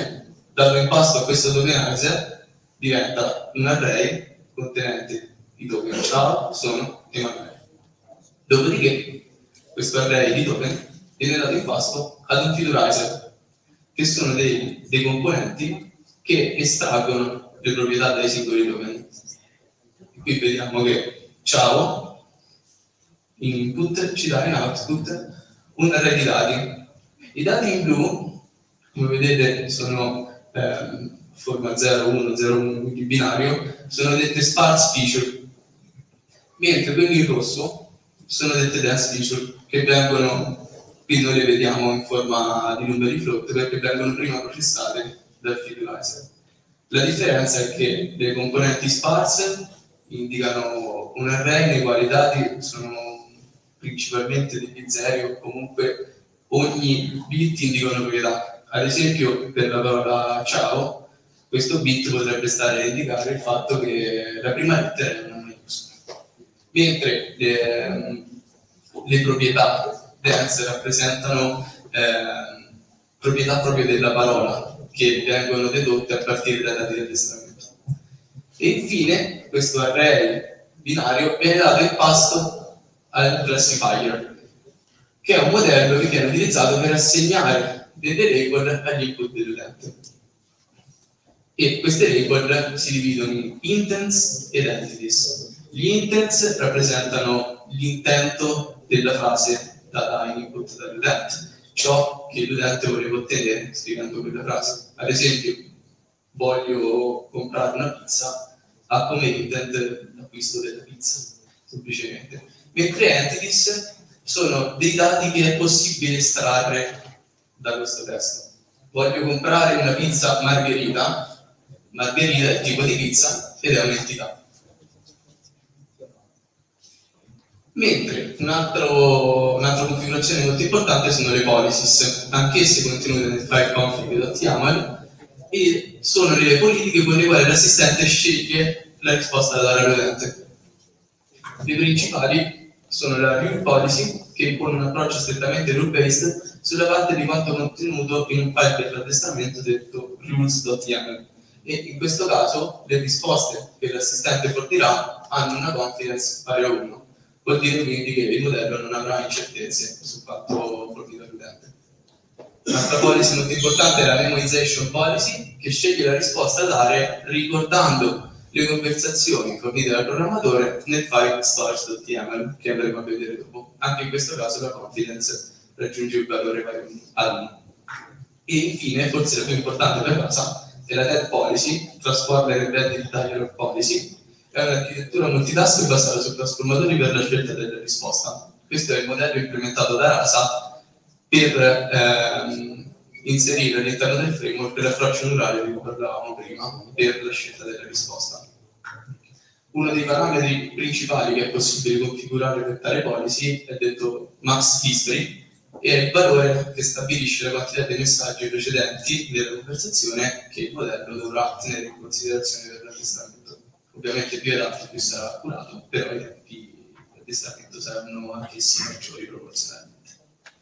dato in pasto a questo tokenizer, diventa un array contenente i token ciao, sono Emanuele. Dopodiché questo array di token viene dato in pasto ad un feedorizer, che sono dei, dei componenti che estraggono le proprietà dai singoli token. Qui vediamo che ciao in input ci dà in output un array di dati. I dati in blu, come vedete, sono ehm, forma zero uno zero uno, quindi binario, sono dette sparse feature, mentre quelli in rosso sono dette dense feature, che vengono, qui noi le vediamo in forma di numeri float, perché vengono prima processate dal feedorizer. La differenza è che le componenti sparse indicano un array nei quali i dati sono principalmente di bit zero, o comunque ogni bit indica una proprietà. Ad esempio, per la parola ciao, questo bit potrebbe stare a indicare il fatto che la prima lettera è una maiuscola, mentre le, le proprietà dense rappresentano eh, proprietà proprio della parola, che vengono dedotte a partire dai dati di addestramento. E infine questo array binario viene dato in pasto al classifier, che è un modello che viene utilizzato per assegnare delle label agli input dell'utente. E queste label si dividono in intents ed entities. Gli intents rappresentano l'intento della frase data in input dall'utente, ciò che l'utente voleva ottenere scrivendo quella frase. Ad esempio, voglio comprare una pizza, ha come intent l'acquisto della pizza, semplicemente. Mentre entities sono dei dati che è possibile estrarre da questo testo. Voglio comprare una pizza margherita, margherita è il tipo di pizza ed è un'entità. Mentre un altro, un'altra configurazione molto importante sono le policies, anch'esse contenute nel file config.yaml, e sono le politiche con le quali l'assistente sceglie la risposta da dare all'utente. Le principali sono la rule policy, che impone un approccio strettamente rule-based sulla parte di quanto contenuto in un file per l'addestramento detto rules.yaml, e in questo caso le risposte che l'assistente fornirà hanno una confidence pari a uno. Vuol dire quindi che il modello non avrà incertezze su quanto fornito all'utente. Un'altra policy molto importante è la memorization policy, che sceglie la risposta da dare ricordando le conversazioni fornite dal programmatore nel file storage.yaml, che andremo a vedere dopo. Anche in questo caso la confidence raggiunge il valore pari a uno. E infine, forse la più importante per cosa, è la dead policy, transformer embedded dialog policy. È un'architettura multitask basata su trasformatori per la scelta della risposta. Questo è il modello implementato da Rasa per ehm, inserire all'interno del framework l'approccio neurale di cui parlavamo prima per la scelta della risposta. Uno dei parametri principali che è possibile configurare per tale policy è detto max history, e è il valore che stabilisce la quantità dei messaggi precedenti della conversazione che il modello dovrà tenere in considerazione per l'addestramento. Ovviamente più è alto più sarà accurato, però i tempi di addestramento saranno anch'essi maggiori proporzionalmente.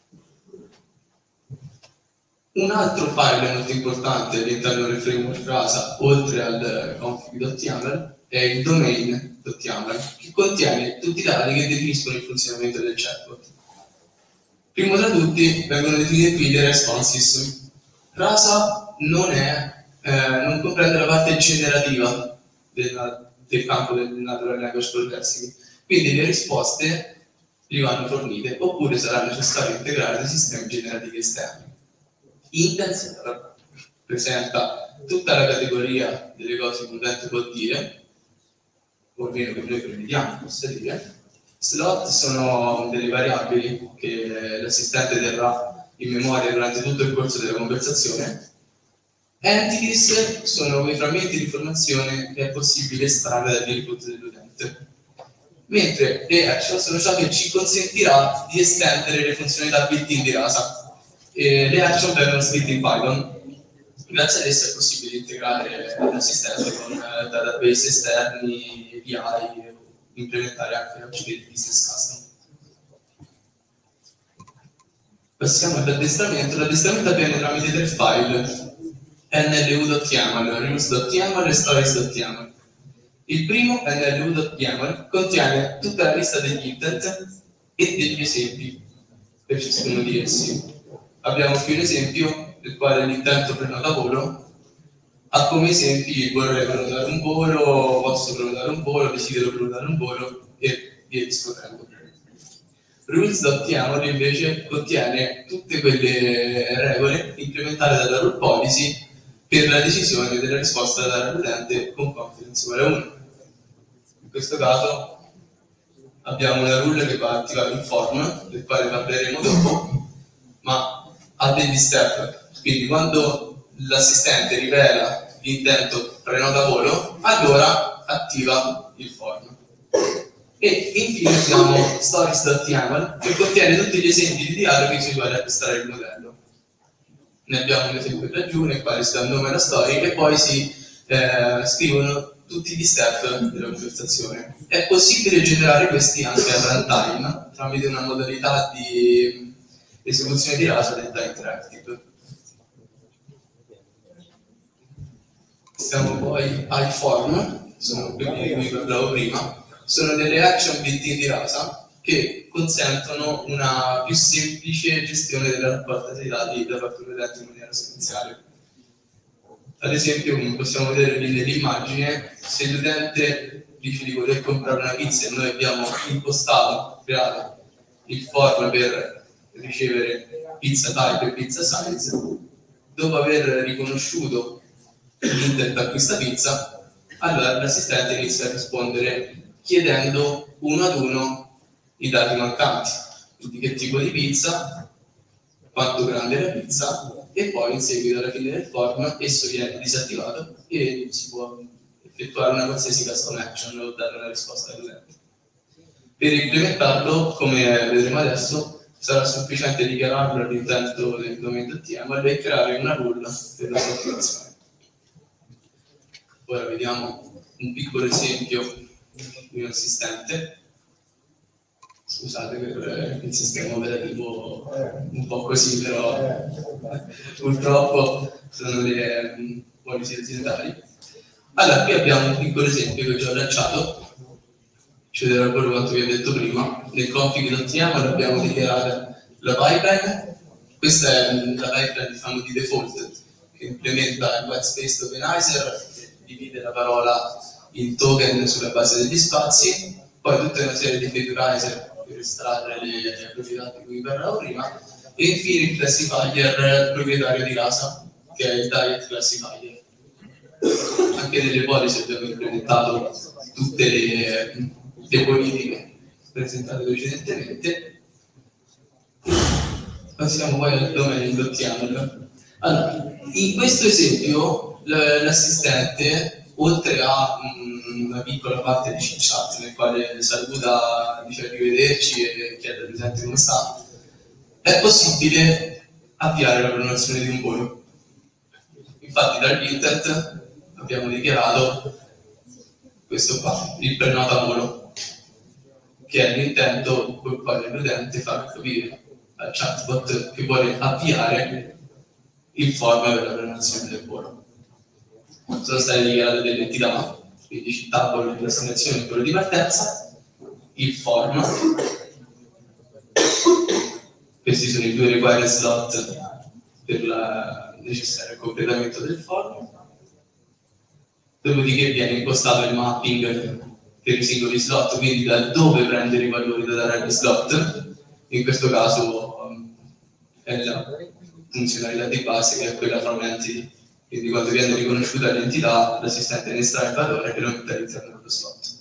Un altro file molto importante all'interno del framework Rasa, oltre al config.yaml, è il domain.yaml, che contiene tutti i dati che definiscono il funzionamento del chatbot. Primo tra tutti vengono definite qui le responses. Rasa non, è, eh, non comprende la parte generativa Del, del campo del Natural Language Processing, quindi le risposte gli vanno fornite, oppure sarà necessario integrare dei sistemi generativi esterni. Intents rappresenta tutta la categoria delle cose che l'utente può dire, o almeno che noi prevediamo possa dire. Slot sono delle variabili che l'assistente terrà in memoria durante tutto il corso della conversazione. Entities sono quei frammenti di informazione che è possibile estrarre dall'input dell'utente, mentre le action sono ciò che ci consentirà di estendere le funzionalità built-in di Rasa. E le action vengono scritte in Python, grazie ad esse è possibile integrare l'assistente con uh, database esterni, A P I, e implementare anche il business custom. Passiamo all'addestramento. L'addestramento avviene tramite tre file. N L U.yaml, rules.yaml e stories.yaml. Il primo, N L U.yaml, contiene tutta la lista degli intent e degli esempi per ciascuno di essi. Abbiamo qui un esempio nel quale l'intento prenota volo ha come esempi: vorrei prenotare un volo, posso prenotare un volo, desidero prenotare un volo e via discorrendo. Rules.yaml invece contiene tutte quelle regole implementate dalla rule policy per la decisione della risposta da dare all'utente con confidence uguale a uno. In questo caso abbiamo una rule che va a attivare un form, del quale parleremo dopo, ma ha degli step. Quindi quando l'assistente rivela l'intento prenota volo, allora attiva il form. E infine abbiamo stories.yaml, che contiene tutti gli esempi di dialoghi sui quali acquistare il modello. Ne abbiamo un esempio laggiù nel quale si dà il nome alla storia e poi si eh, scrivono tutti gli step della conversazione. È possibile generare questi anche a runtime tramite una modalità di esecuzione di rasa detta interactive. Siamo poi ai form, sono quelli di cui parlavo prima. Sono delle action built-in di rasa che consentono una più semplice gestione della raccolta dei dati da parte dell'utente in maniera sequenziale. Ad esempio, come possiamo vedere lì nell'immagine, se l'utente dice di voler comprare una pizza e noi abbiamo impostato, creato il form per ricevere pizza type e pizza size, dopo aver riconosciuto l'intent acquista pizza, allora l'assistente inizia a rispondere chiedendo uno ad uno i dati mancanti, quindi che tipo di pizza, quanto grande è la pizza, e poi in seguito alla fine del form esso viene disattivato e si può effettuare una qualsiasi custom action o dare una risposta all'utente. Per implementarlo, come vedremo adesso, sarà sufficiente dichiararlo all'intento del domain.yaml e creare una rule per la sua attivazione. Ora vediamo un piccolo esempio di un assistente. Scusate per il sistema operativo un po' così, però purtroppo sono delle policy aziendali. Allora, qui abbiamo un piccolo esempio che ho già lanciato, ci vedrà quello quanto vi ho detto prima. Nel config.yaml abbiamo dichiarato la pipeline. Questa è la pipeline, diciamo, di default che implementa il white space tokenizer, che divide la parola in token sulla base degli spazi, poi tutta una serie di featurizer per estrarre le, le proprietà di cui parlavo prima, e infine il classifier proprietario di rasa, che è il diet classifier. Anche nelle policy abbiamo implementato tutte le, le politiche presentate precedentemente. Passiamo poi al domain.yaml. Allora, in questo esempio l'assistente, oltre a mh, una piccola parte di chit-chat nel quale saluta, dice arrivederci e chiede all'utente come sta, è possibile avviare la prenotazione di un volo. Infatti dall'intent abbiamo dichiarato questo qua, il prenota volo, che è l'intento col quale l'utente fa capire al chatbot che vuole avviare il form per la prenotazione del volo. Sono state dichiarate delle entità, quindi città, quello di destinazione e quello di partenza, il form, questi sono i due required slot per il necessario completamento del form, dopodiché viene impostato il mapping per i singoli slot, quindi da dove prendere i valori da dare agli slot. In questo caso um, è la funzionalità di base, che è quella from entity. Quindi quando viene riconosciuta l'entità, l'assistente ne estrae il valore e lo mette all'interno dello slot.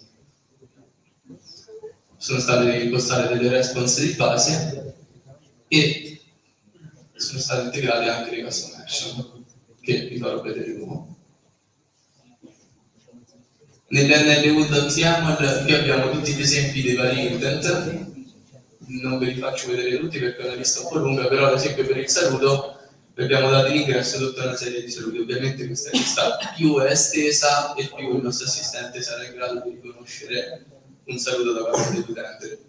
Sono state impostate delle response di base e sono state integrate anche le custom action, che vi farò vedere dopo. Nell'N L U.yaml qui abbiamo tutti gli esempi dei vari intent. Non ve li faccio vedere tutti perché è una lista un po' lunga, però ad esempio per il saluto abbiamo dato in ingresso tutta una serie di saluti. Ovviamente questa lista più è estesa e più il nostro assistente sarà in grado di riconoscere un saluto da parte dell'utente.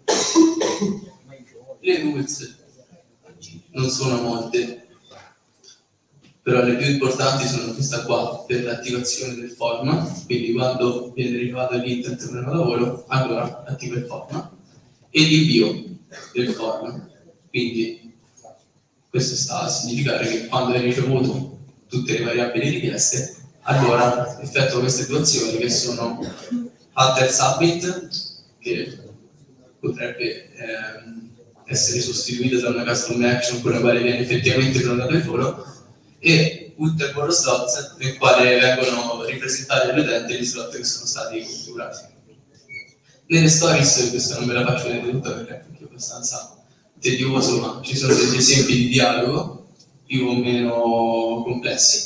Le rules non sono molte, però le più importanti sono questa qua per l'attivazione del form, quindi quando viene rilevato l'intent per un lavoro, allora attiva il form, e l'invio del form. Quindi questo sta a significare che quando hai ricevuto tutte le variabili richieste, allora effettua queste due azioni che sono alter submit, che potrebbe ehm, essere sostituita da una custom action con la quale viene effettivamente prenotato il volo, e Utter Volo Slot, nel quale vengono ripresentati all'utente gli slot che sono stati configurati. Nelle stories, questa non me la faccio vedere tutta perché è anche abbastanza tedioso, ma ci sono degli esempi di dialogo più o meno complessi.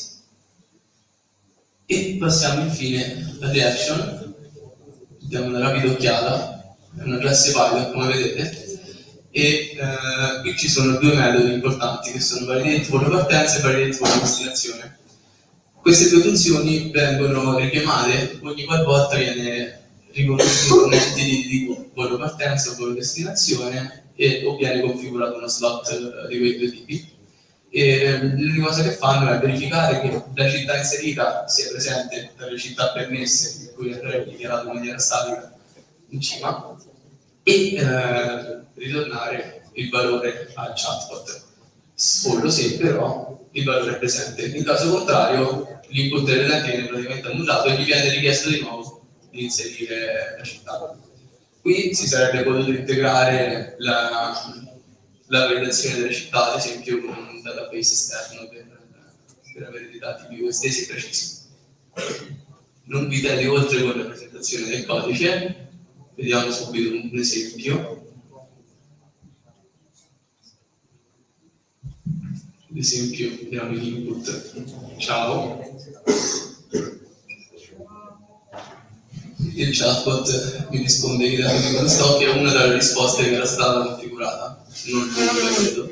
E passiamo infine alle action. Diamo una rapida occhiata, è una classe Python come vedete, e eh, qui ci sono due metodi importanti che sono validate volo partenza e validate volo destinazione. Queste due funzioni vengono richiamate ogni qualvolta viene riconosciuto un entity di volo partenza o volo destinazione e o viene configurato uno slot di quei due tipi. E l'unica cosa che fanno è verificare che la città inserita sia presente tra le città permesse, per cui andrebbe dichiarato in maniera statica in cima, e eh, ritornare il valore al chatbot, solo se però il valore è presente. In caso contrario, l'input dell'utente viene praticamente annullato e gli viene richiesto di nuovo di inserire la città. Qui si sarebbe potuto integrare la, la validazione delle città, ad esempio, con un database esterno per, per avere dei dati più estesi e precisi. Non vi tedio oltre con la presentazione del codice, vediamo subito un esempio. Ad esempio, vediamo l'input ciao. Il chatbot mi risponde che dati di stock è una delle risposte che era stata configurata, non lo vedo.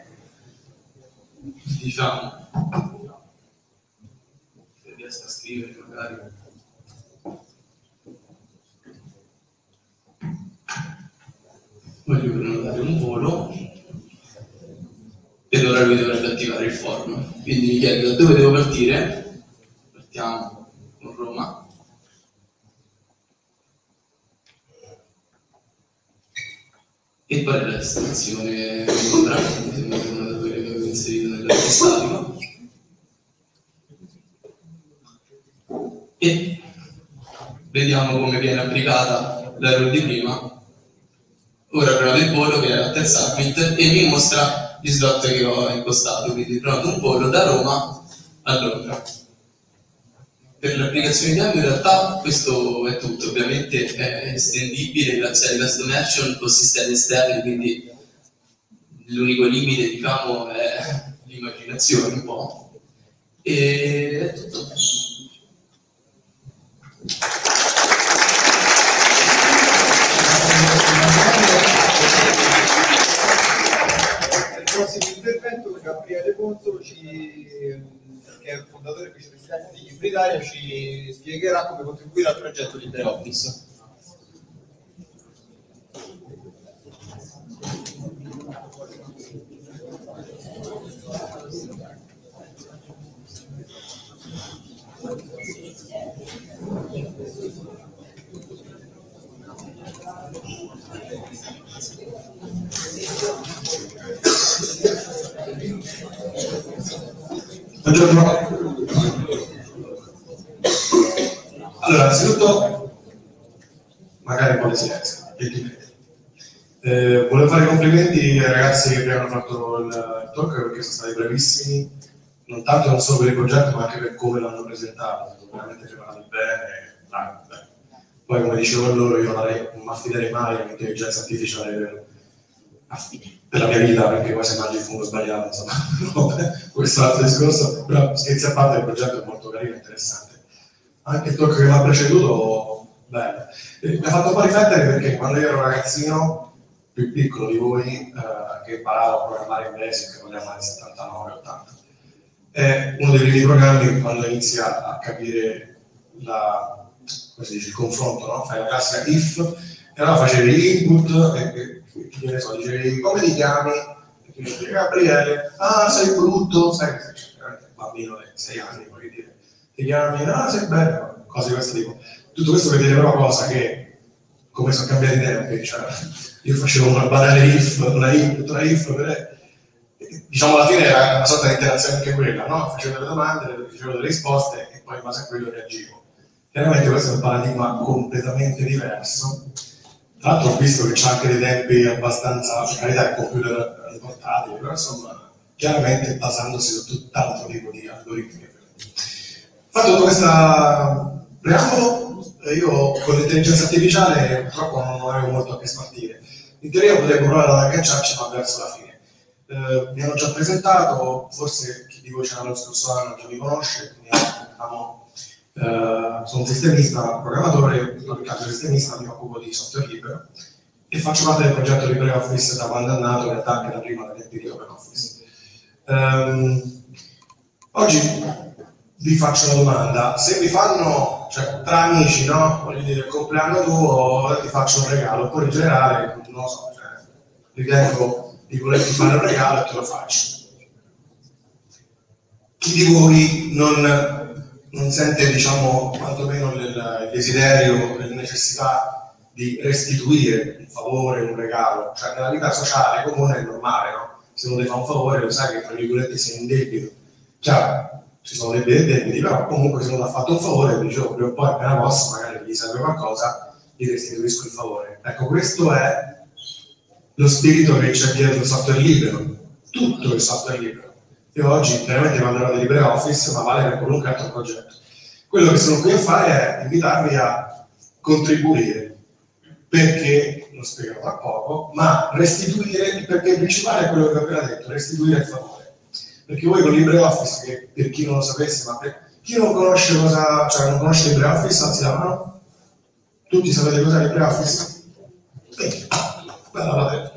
Diciamo, se riesco a scrivere magari. Voglio prenotare un volo ed ora lui dovrebbe attivare il form. Quindi mi chiedo da dove devo partire. Partiamo con Roma. E qual è la destinazione Londra? Mi sembra che una da quelle che avevo inserito nel statico. E vediamo come viene applicata l'error di prima. Ora prenoto il volo che è a submit e mi mostra gli slot che ho impostato, quindi prenoto un volo da Roma a Londra. Per l'applicazione di Ambio in realtà questo è tutto, ovviamente è estendibile grazie alle custom action con sistemi esterni, quindi l'unico limite diciamo è l'immaginazione un po'. E è tutto. Il prossimo intervento Gabriele Consolo, ci, che è il fondatore e vicepresidente di Libritalia, ci spiegherà come contribuire al progetto LibreOffice. Buongiorno. Allora, innanzitutto, magari un po' di silenzio. Eh, volevo fare i complimenti ai ragazzi che abbiamo fatto il talk perché sono stati bravissimi, non tanto non solo per il progetto ma anche per come l'hanno presentato, sono veramente preparati bene. Ah, bene. Poi come dicevo a loro io non mi affiderei mai all'intelligenza artificiale per, per la mia vita, perché poi se mangi il fungo sbagliato, insomma, questo è un altro discorso, però scherzi a parte il progetto è molto carino e interessante. Anche il talk che mi ha preceduto, bello. Mi ha fatto un po' riflettere perché quando io ero ragazzino, più piccolo di voi, eh, che imparavo a programmare in Basic, parliamo del settantanove ottanta, è uno dei primi programmi quando inizia a capire la, come si dice, il confronto, no? Fai la classica if, e allora facevi l'input, e, e che ne so, dicevi come ti chiami, e ti dicevi Gabriele, ah sei brutto, sai che bambino di sei anni, voglio dire, ti chiami, no, sei bello, cose di questo tipo. Tutto questo per dire però cosa che, come sono cambiati i tempi, cioè, io facevo una banale if, una if, una if, per, diciamo alla fine era una sorta di interazione anche quella, no? Facevo delle domande, facevo delle risposte e poi in base a quello reagivo. Chiaramente questo è un paradigma completamente diverso. Tra l'altro ho visto che c'è anche dei tempi abbastanza, per carità, il computer portatili, però insomma, chiaramente basandosi su tutt'altro tipo di algoritmi. Fatto tutto questo preambolo, io con l'intelligenza artificiale purtroppo non avevo molto a che spartire. In teoria potrei provare ad agganciarci, ma verso la fine. Eh, mi hanno già presentato, forse chi di voi c'era lo scorso anno già mi conosce, quindi, diciamo, eh, sono un sistemista, programmatore, in caso sistemista mi occupo di software libero e faccio parte del progetto LibreOffice da quando è nato, in realtà anche da prima dei tempi di OpenOffice. Um, oggi vi faccio una domanda, se vi fanno, cioè tra amici, no? Voglio dire, il compleanno tuo, ti faccio un regalo, oppure in generale, non lo so, cioè, ritengo di volerti fare un regalo e te lo faccio. Chi di voi non, non sente, diciamo, quantomeno il, il desiderio, la necessità di restituire un favore, un regalo? Cioè nella vita sociale comune è normale, no? Se uno ti fa un favore lo sai che tra virgolette sei in debito. Chiaro, ci sono dei debiti, però comunque se uno ti ha fatto un favore, dicevo, prima o poi appena posso, magari gli serve qualcosa, gli restituisco il favore. Ecco, questo è lo spirito che c'è dietro il software libero, tutto il software libero. Io oggi veramente parlerò di LibreOffice, ma vale per qualunque altro progetto. Quello che sono qui a fare è invitarvi a contribuire, perché, lo spiegherò tra poco, ma restituire, il perché principale è quello che ho appena detto, restituire il favore. Perché voi con LibreOffice, che per chi non lo sapesse, ma per chi non conosce cosa, cioè non conosce LibreOffice, anzi la mano, tutti sapete cos'è LibreOffice? Bene. Allora,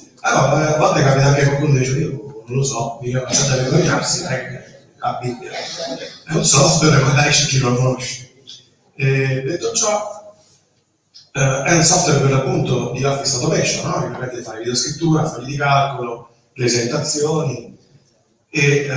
a volte capita anche qualcuno che dice io non lo so, mica faccio da vergognarsi, non è che la Bibbia è un software, magari c'è chi non lo conosce. E detto ciò, eh, è un software per l'appunto di Office Automation, no? Che permette di fare videoscrittura, fogli di calcolo, presentazioni e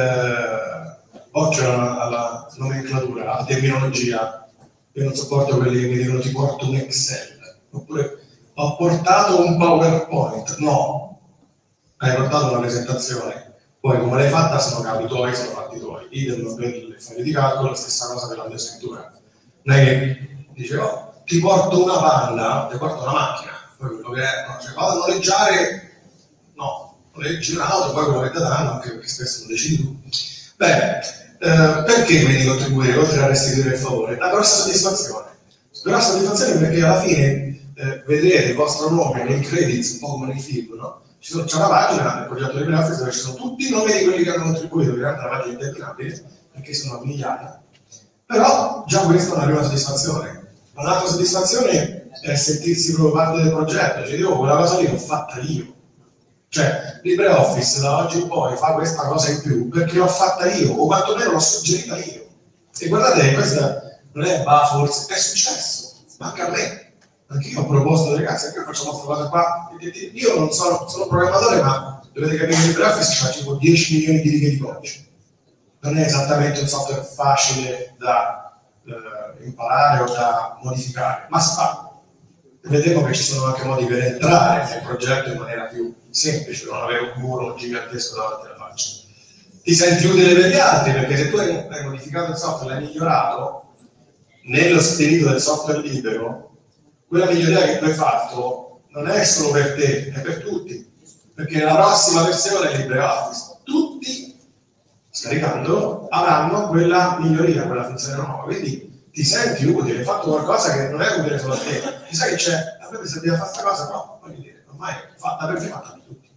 eh, occhio alla, alla nomenclatura, alla terminologia. Io non sopporto quelli che mi dicono ti porto un Excel, oppure ho portato un PowerPoint. No, hai portato una presentazione. Poi come l'hai fatta sono capi tuoi, sono fatti tuoi. Idem per le foglie di calcolo, stessa cosa per la videoscrittura. Non è che dice, oh, ti porto una Panda, ti porto una macchina. Poi quello che è, no, cioè vado a noleggiare, no, noleggi un'auto, poi quello che ti danno, anche perché spesso lo decidi tu. Bene, eh, perché quindi contribuire oltre a restituire il favore? La grossa soddisfazione. Grossa soddisfazione perché alla fine Eh, vedrete il vostro nome nei credits, un po' come nei film, no? C'è una pagina del progetto LibreOffice dove ci sono tutti i nomi di quelli che hanno contribuito, che è una pagina interminabile, perché sono migliaia. Però già questa è una prima soddisfazione. Un'altra soddisfazione è sentirsi proprio parte del progetto, cioè io quella cosa lì l'ho fatta io. Cioè, LibreOffice da oggi in poi fa questa cosa in più perché l'ho fatta io, o quantomeno l'ho suggerita io. E guardate che questa non è bah, forse, è successo, manca a me. Anche io ho proposto, ragazzi, anche io facciamo questa cosa qua. Io non sono, sono programmatore, ma dovete capire che LibreOffice c'ha tipo dieci milioni di righe di codice. Non è esattamente un software facile da eh, imparare o da modificare, ma si fa. Vedremo che ci sono anche modi per entrare nel progetto in maniera più semplice, non avere un muro gigantesco davanti alla faccia. Ti senti utile per gli altri, perché se tu hai, hai modificato il software, l'hai migliorato, nello spirito del software libero, quella miglioria che tu hai fatto non è solo per te, è per tutti, perché la prossima versione è LibreOffice. Tutti, scaricando, avranno quella miglioria, quella funzione nuova, quindi ti senti utile, hai fatto qualcosa che non è utile solo a te. Ti sai che c'è, a me mi serviva fare questa cosa, no, voglio dire, ormai è fatta per me, fatta per tutti.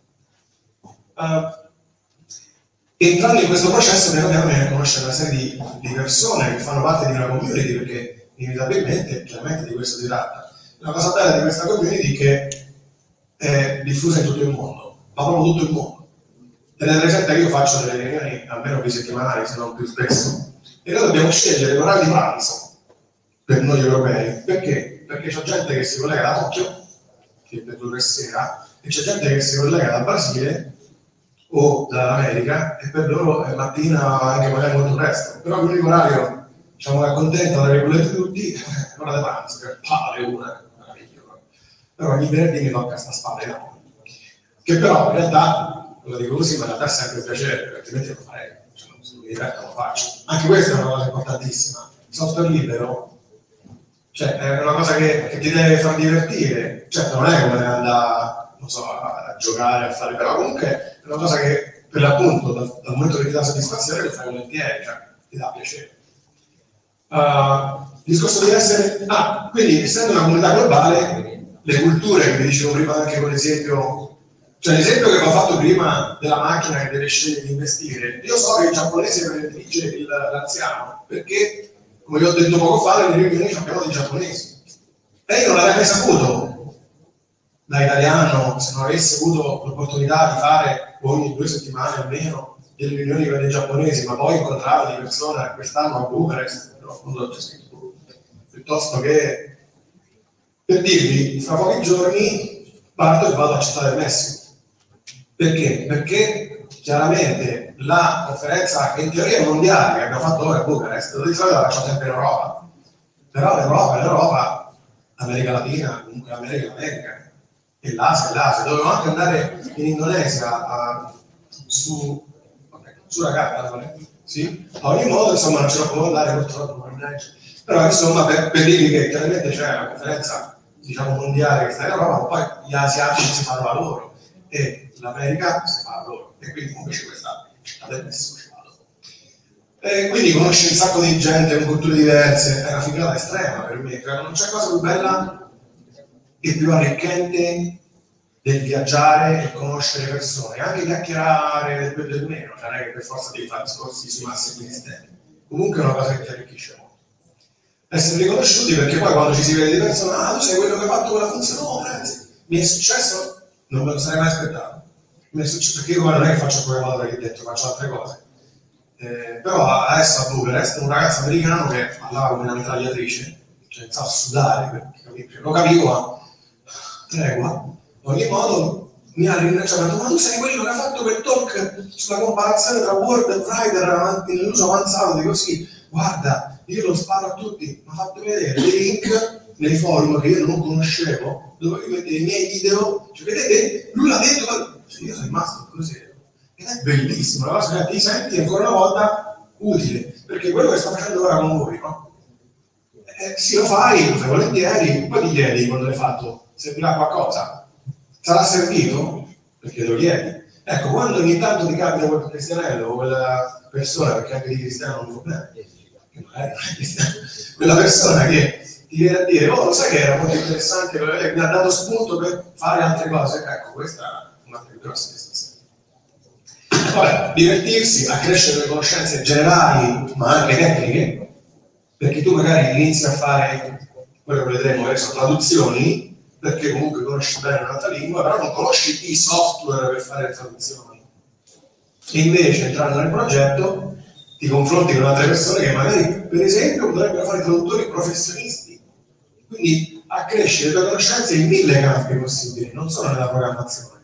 Uh, entrando in questo processo, piano piano viene a conoscere una serie di, di persone che fanno parte di una community, perché inevitabilmente, chiaramente di questo si tratta. La cosa bella di questa community è che è diffusa in tutto il mondo, ma proprio tutto il mondo. Tenete presente che io faccio delle riunioni almeno bisettimanali, se non più spesso, e noi dobbiamo scegliere l'orario di pranzo per noi europei. Perché? Perché c'è gente che si collega da Tokyo, che per due sera, e c'è gente che si collega dal Brasile o dall'America, e per loro è mattina anche magari molto presto, però l'unico orario, diciamo, che accontenta la regolare tutti è l'ora di pranzo, che pare una meravigliosa. Però ogni venerdì mi tocca sta spalla, no? Che però in realtà, lo dico così, ma in realtà è sempre un piacere, perché altrimenti lo farei, cioè, se mi diverto lo faccio. Anche questa è una cosa importantissima. Il software libero, cioè, è una cosa che, che ti deve far divertire, certo non è come andare, non so, a, a giocare, a fare, però comunque è una cosa che per l'appunto dal, dal momento che ti dà soddisfazione lo fai volentieri, cioè ti dà piacere. Uh, il discorso di essere, ah, quindi essendo una comunità globale, le culture che vi dicevo prima anche con l'esempio, cioè l'esempio che vi ho fatto prima della macchina che deve scegliere di investire, io so che il giapponese predilige l'anziano, perché come vi ho detto poco fa, nelle riunioni abbiamo dei giapponesi. Lei non l'avrebbe mai saputo da italiano se non avesse avuto l'opportunità di fare ogni due settimane almeno delle riunioni con dei giapponesi, ma poi incontrare di persona quest'anno a Bucarest, no, non c'è scritto, piuttosto che per dirvi, fra pochi giorni parto e vado a Città del Messico. Perché? Perché chiaramente la conferenza che in teoria è mondiale che abbiamo fatto ora a Bucarest, di solito la facciamo sempre in Europa, però l'Europa è l'Europa, l'America Latina, comunque l'America è l'America, e l'Asia è l'Asia. Dovevo anche andare in Indonesia a, su, okay, sulla carta, sì? A ogni modo, insomma, non ce la può andare purtroppo, però insomma per, per dirvi che chiaramente c'è una conferenza, diciamo, mondiale che sta in Europa, ma poi gli asiatici si fanno la loro e l'America si fa la loro, e quindi comunque c'è questa Città del Messico. E quindi conosci un sacco di gente con culture diverse, è una figata estrema per me, cioè, non c'è cosa più bella e più arricchente del viaggiare e conoscere persone, anche chiacchierare del più e del meno, cioè non è che per forza devi fare discorsi sui massimi sistemi, comunque è una cosa che ti arricchisce molto. Essere riconosciuti, perché poi quando ci si vede di persona, ah, tu sei quello che ha fatto quella funzione, no, grazie. Mi è successo? Non me lo sarei mai aspettato. Mi è successo, perché io non è che faccio il programmatore qui dentro, faccio altre cose. Eh, però adesso a Bucarest un ragazzo americano che parlava come una mitragliatrice, cioè iniziava a sudare, perché lo capivo, ma tregua. In ogni modo mi ha ringraziato, ma tu sei quello che ha fatto quel talk sulla comparazione tra Word e Writer nell'uso avanzato, dico sì, guarda, io lo sparo a tutti, mi ha fatto vedere dei link nei forum che io non conoscevo, dove io vedevo i miei video, cioè vedete, lui l'ha detto, ma io sono rimasto così, ed è bellissimo, la cosa che ti senti ancora una volta utile, perché quello che sto facendo ora con voi, no? Eh, sì, lo fai, lo fai volentieri, poi ti chiedi quando l'hai fatto, servirà qualcosa? Sarà servito? Perché lo chiedi. Ecco, quando ogni tanto ti capita quel cristianello o quella persona, perché anche di cristiano non va bene, che magari non è cristiano, quella persona che ti viene a dire, oh, lo sai che era molto interessante, mi ha dato spunto per fare altre cose, ecco, questa è una più grossa sensazione. Vabbè, divertirsi, accrescere le conoscenze generali, ma anche tecniche, perché tu magari inizi a fare, quello che vedremo adesso, traduzioni, perché comunque conosci bene un'altra lingua, però non conosci i software per fare le traduzioni. E invece, entrando nel progetto, ti confronti con altre persone che magari, per esempio, potrebbero fare traduttori professionisti. Quindi accresci le tue conoscenze in mille campi possibili, non solo nella programmazione.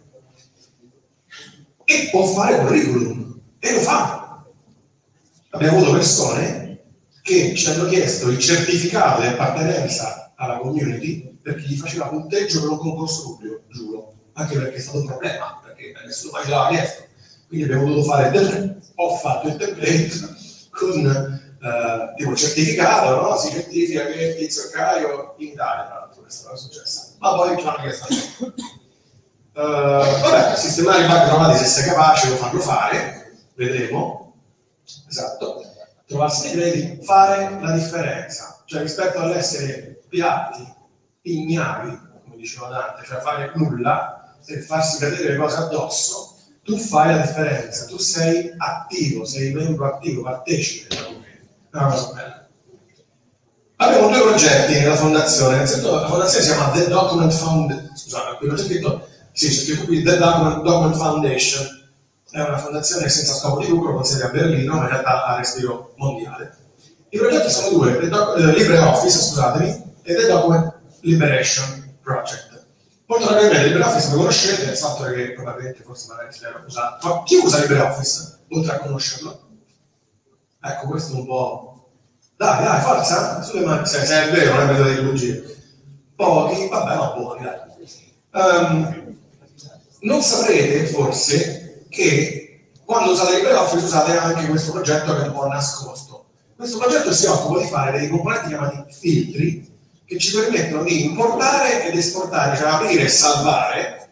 E può fare curriculum, e lo fa. Abbiamo avuto persone che ci hanno chiesto il certificato di appartenenza alla community perché gli faceva punteggio per un concorso pubblico, giuro, anche perché è stato un problema, perché nessuno mai ce l'aveva chiesto. Quindi abbiamo dovuto fare del... ho fatto il template con eh, tipo il certificato, no? Si certifica che Tizio Caio in Italia, tra l'altro, questa cosa è successa. Ma poi ce l'hanno chiesto anche. Uh, vabbè, sistemare i bug trovati, se sei capace, lo farlo fare, vedremo. Esatto. Trovarsi credi, fare la differenza, cioè rispetto all'essere piatti, ignavi, come diceva Dante, cioè fare nulla e farsi cadere le cose addosso, tu fai la differenza, tu sei attivo, sei membro attivo, partecipe, è una cosa bella. Abbiamo due progetti nella fondazione, innanzitutto la fondazione si chiama The Document Foundation, scusate, qui non c'è scritto, sì, c'è scritto qui The Document, Document Foundation, è una fondazione senza scopo di lucro, con sede a Berlino, ma in realtà ha respiro mondiale. I progetti sono due, The Doc, eh, LibreOffice, scusatemi, e The Document Liberation Project. Molto probabilmente LibreOffice lo conoscete, il software che probabilmente forse magari si deve usare. Ma chi usa LibreOffice, oltre a conoscerlo? Ecco, questo è un po'... Dai, dai, forza! Sulle mani, se, se è vero, non è vedo di bugie. Pochi, vabbè, no, buoni, dai. Um, non saprete, forse, che quando usate LibreOffice usate anche questo progetto che è un po' nascosto. Questo progetto si occupa di fare dei componenti chiamati filtri, che ci permettono di importare ed esportare, cioè aprire e salvare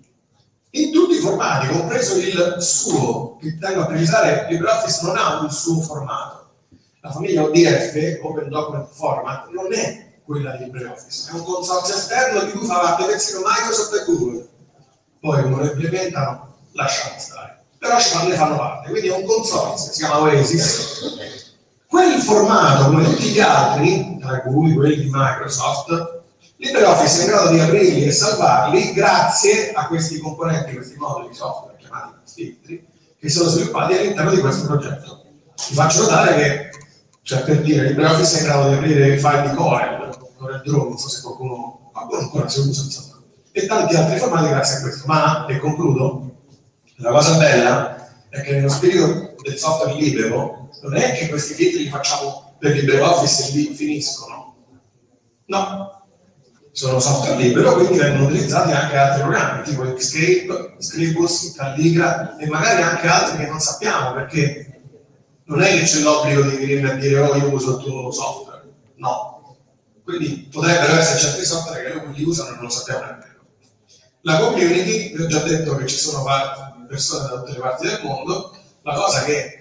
in tutti i formati, compreso il suo, che tengo a precisare, LibreOffice non ha un suo formato. La famiglia O D F, Open Document Format, non è quella di LibreOffice, è un consorzio esterno di cui fa parte persino Microsoft e Google. Poi come lo implementano, lasciamo stare. Però ci fanno, ne fanno parte, quindi è un consorzio, si chiama Oasis. Quel formato, come tutti gli altri, tra cui quelli di Microsoft, LibreOffice è in grado di aprirli e salvarli grazie a questi componenti, questi moduli di software chiamati filtri, che sono sviluppati all'interno di questo progetto. Vi faccio notare che, cioè per dire, LibreOffice è in grado di aprire i file di Corel, Corel Draw, non so se qualcuno, qualcuno ancora si usa, insomma, e tanti altri formati grazie a questo. Ma, e concludo, la cosa bella è che nello spirito del software libero non è che questi filtri li facciamo per LibreOffice e lì finiscono. No, sono software libero, quindi vengono utilizzati anche altri programmi, tipo Inkscape, Scribus, Calligra e magari anche altri che non sappiamo, perché non è che c'è l'obbligo di venire a dire oh io uso il tuo software. No. Quindi potrebbero esserci altri software che noi li usano e non lo sappiamo nemmeno. La community, vi ho già detto che ci sono persone da tutte le parti del mondo, la cosa che eh,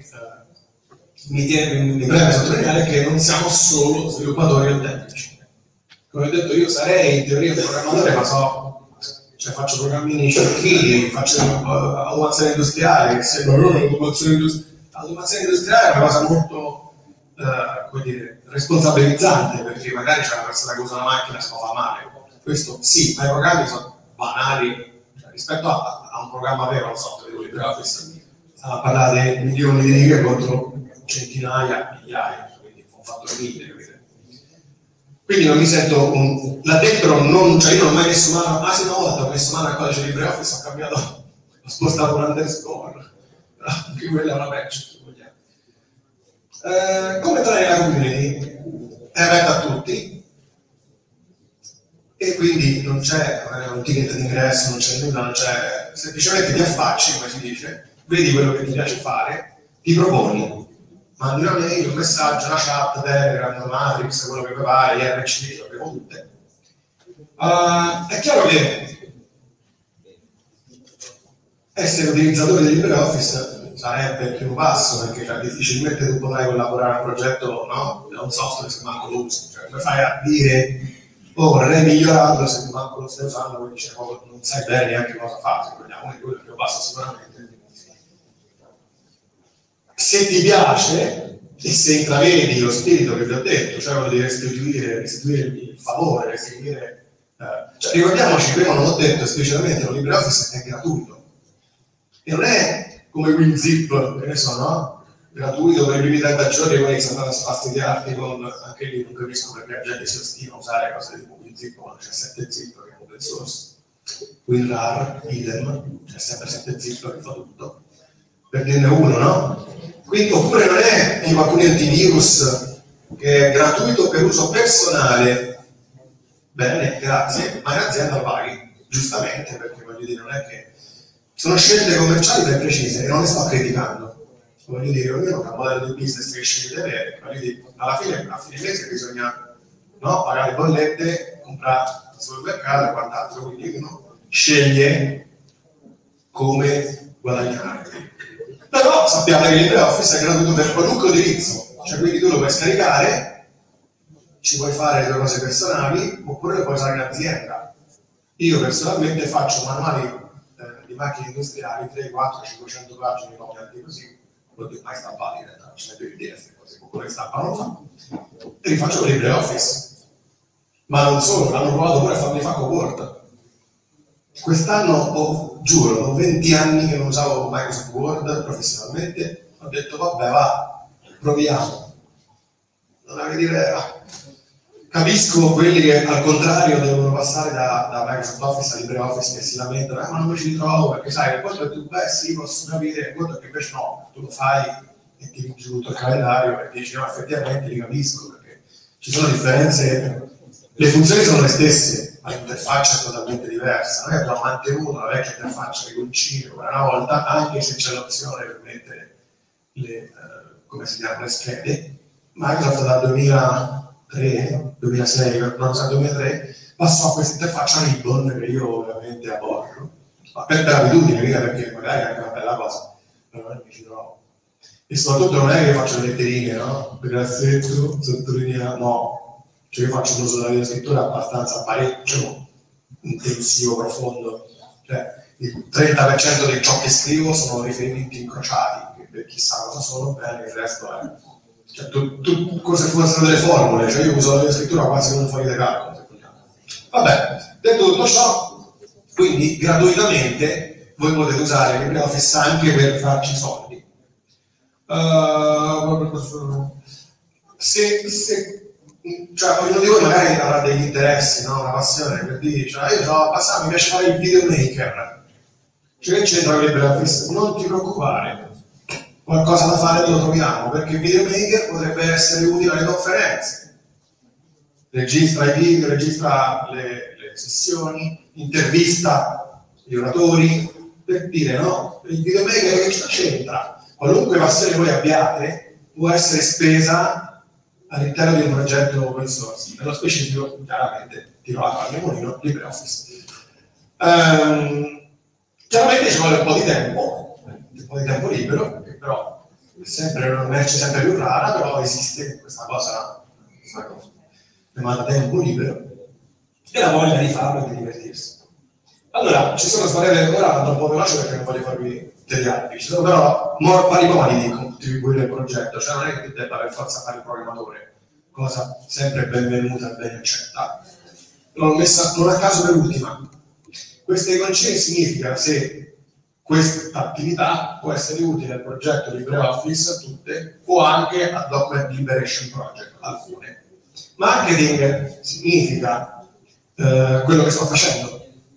mi, tiene, mi preme sottolineare è che non siamo solo sviluppatori autentici. Come ho detto, io sarei in teoria un programmatore, ma so, cioè faccio programmini sciocchini, faccio uh, automazione industriale, che sembra uh, automazione industriale. L'automazione industriale è una cosa molto uh, come dire, responsabilizzante, perché magari c'è una persona che usa una macchina e si fa male. Questo sì, ma i programmi sono banali, cioè, rispetto a, a un programma vero, un software di LibreOffice, a parlare di milioni di righe contro centinaia, migliaia, quindi un fattore mille, capite? Quindi non mi sento un... là dentro non, cioè io non ho mai messo mano, ah sì, una volta ho messo mano al codice LibreOffice, ho cambiato, ho spostato un underscore, però anche quella è una patch, se vogliamo. Eh, come entrare nella community? È aperta a tutti e quindi non c'è un ticket d'ingresso, non c'è nulla, non c'è, semplicemente ti affacci, come si dice, vedi quello che ti piace fare, ti proponi, mandi una mail, un messaggio, una chat, Telegram, Matrix, quello che pare, I R C, lo abbiamo tutte. Uh, è chiaro che essere utilizzatori di LibreOffice sarebbe il primo passo, perché cioè, difficilmente tu potrai collaborare a un progetto, no? È un software se manco lo usi, cioè come fai a dire oh vorrei migliorarlo se tu manco lo stai usando, quindi dice, oh, non sai bene neanche cosa fare, se vogliamo, quindi quello è il primo passo sicuramente. Se ti piace e se intravedi lo spirito che vi ho detto, cioè quello di restituire, restituire il favore, restituire... Eh, cioè ricordiamoci, prima non ho detto esplicitamente, lo LibreOffice è gratuito. E non è come WinZip, che ne so, no? Gratuito per i primi trenta giorni, poi iniziano a sfastidiarti con... Anche lì non capisco perché la gente si ostina a usare cose tipo WinZip quando c'è sette zip che è open source. WinRAR, idem, c'è sempre sette zip che fa tutto. Per dirne uno, no? Quindi, oppure non è tipo alcuni antivirus che è gratuito per uso personale, bene, grazie, ma in azienda lo paghi, giustamente, perché voglio dire, non è che sono scelte commerciali ben precise e non le sto criticando. Voglio dire, ognuno ha un modello di business che sceglie di avere, voglio dire, alla fine, a fine mese bisogna no, pagare le bollette, comprare al supermercato e quant'altro, quindi uno sceglie come guadagnare. Però sappiate che LibreOffice è gratuito per qualunque utilizzo, cioè quindi tu lo puoi scaricare, ci puoi fare le tue cose personali, oppure lo puoi usare in azienda. Io personalmente faccio manuali eh, di macchine industriali, tre, quattro, cinquecento pagine, copiati così, non li ho mai stampati in realtà, ce n'è più di P D F, così qualcuno che stampano lo fa, e li faccio con LibreOffice. Ma non solo, l'hanno provato pure a farli fare con Word. Quest'anno, oh, giuro, ho venti anni che non usavo Microsoft Word professionalmente, ho detto vabbè va, proviamo. Non avevo idea. capisco quelli che al contrario devono passare da, da Microsoft Office a LibreOffice, che si lamentano, eh, ma non mi ci ritrovo, perché sai, il conto è tu, beh sì, posso capire, il conto è che invece no, tu lo fai e ti metti tutto il calendario e dici no, effettivamente li capisco, perché ci sono differenze, le funzioni sono le stesse, ma l'interfaccia è totalmente diversa. Noi abbiamo mantenuto la vecchia interfaccia di concilio per una volta, anche se c'è l'opzione per mettere le, eh, come si chiamano, le schede. Microsoft dal duemilatré, duemilasei, non so, duemilatré, passò a questa interfaccia ribbon che io ovviamente aborro, ma per, per abitudine, mica perché magari è anche una bella cosa, però non mi ci trovo. E soprattutto non è che faccio le letterine, no? Il grassetto, sottolinea, no. Cioè io faccio un uso della videoscrittura abbastanza parecchio intensivo, profondo. Cioè il trenta per cento di ciò che scrivo sono riferimenti incrociati, che per chi sa cosa sono bene, il resto è... Cioè, tu, tu, cose fossero delle formule, cioè io uso la videoscrittura quasi come un foglio di calcolo, se vogliamo. Vabbè, detto tutto ciò, quindi gratuitamente voi potete usare LibreOffice anche per farci soldi. Uh, se, se cioè ognuno di voi magari avrà degli interessi, no? Una passione per dire, cioè io so, passare, mi piace fare il videomaker, cioè che c'entra con LibreOffice? Non ti preoccupare, qualcosa da fare lo troviamo, perché il videomaker potrebbe essere utile alle conferenze, registra i video, registra le, le sessioni, intervista gli oratori, per dire no, il videomaker che c'entra? Qualunque passione voi abbiate può essere spesa all'interno di un progetto open source, nello specifico chiaramente tiro acqua al mio mulino, LibreOffice. Um, chiaramente ci vuole un po' di tempo, un po' di tempo libero, che però è sempre una merce sempre più rara, però esiste questa cosa, questa cosa chiamata tempo libero, e la voglia di farlo e di divertirsi. Allora, ci sono svariate, ora vado un po' veloce perché non voglio farvi tediarvi, ci sono però vari modi di contribuire al progetto, cioè non è che tu debba per forza fare il programmatore, cosa sempre benvenuta e ben accettata. L'ho messa non a caso per ultima. Queste concine significa se questa attività può essere utile al progetto LibreOffice, tutte, o anche al Document Liberation Project, alcune. Marketing significa eh, quello che sto facendo.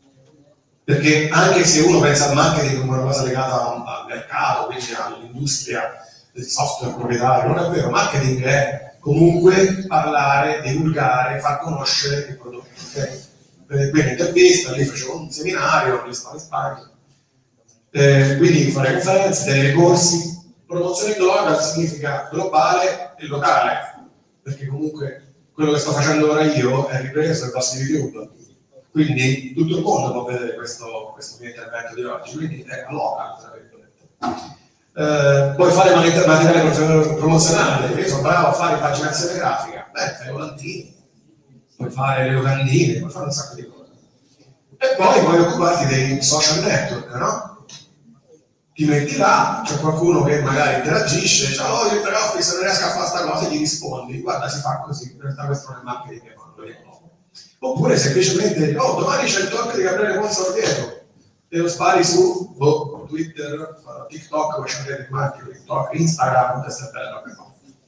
Perché anche se uno pensa al marketing come una cosa legata al mercato, quindi all'industria del software proprietario, non è vero, marketing è comunque parlare, divulgare, far conoscere il prodotto. Okay? Quindi intervista, lì facevo un seminario, lì stavo in Spagna, eh, quindi fare conferenze, tenere corsi. Promozione global significa globale e locale, perché comunque quello che sto facendo ora io è ripreso ai posti di YouTube. Quindi tutto il mondo può vedere questo, questo mio intervento di oggi, quindi è local, tra virgolette. Eh, puoi fare materiale promozionale, io sono bravo a fare paginazione grafica, beh, fai volantini, puoi fare le locandine, puoi fare un sacco di cose. E poi puoi occuparti dei social network, no? Ti metti là, c'è qualcuno che magari interagisce, dice, oh, io però se non riesco a fare questa cosa, gli rispondi, guarda, si fa così, in realtà questo non è marketing che fanno io. Oppure semplicemente, oh, domani c'è il talk di Gabriele Consortiero, te lo spari su oh, Twitter, TikTok, come c'è il marketing, TikTok, Instagram, questa è bella roba.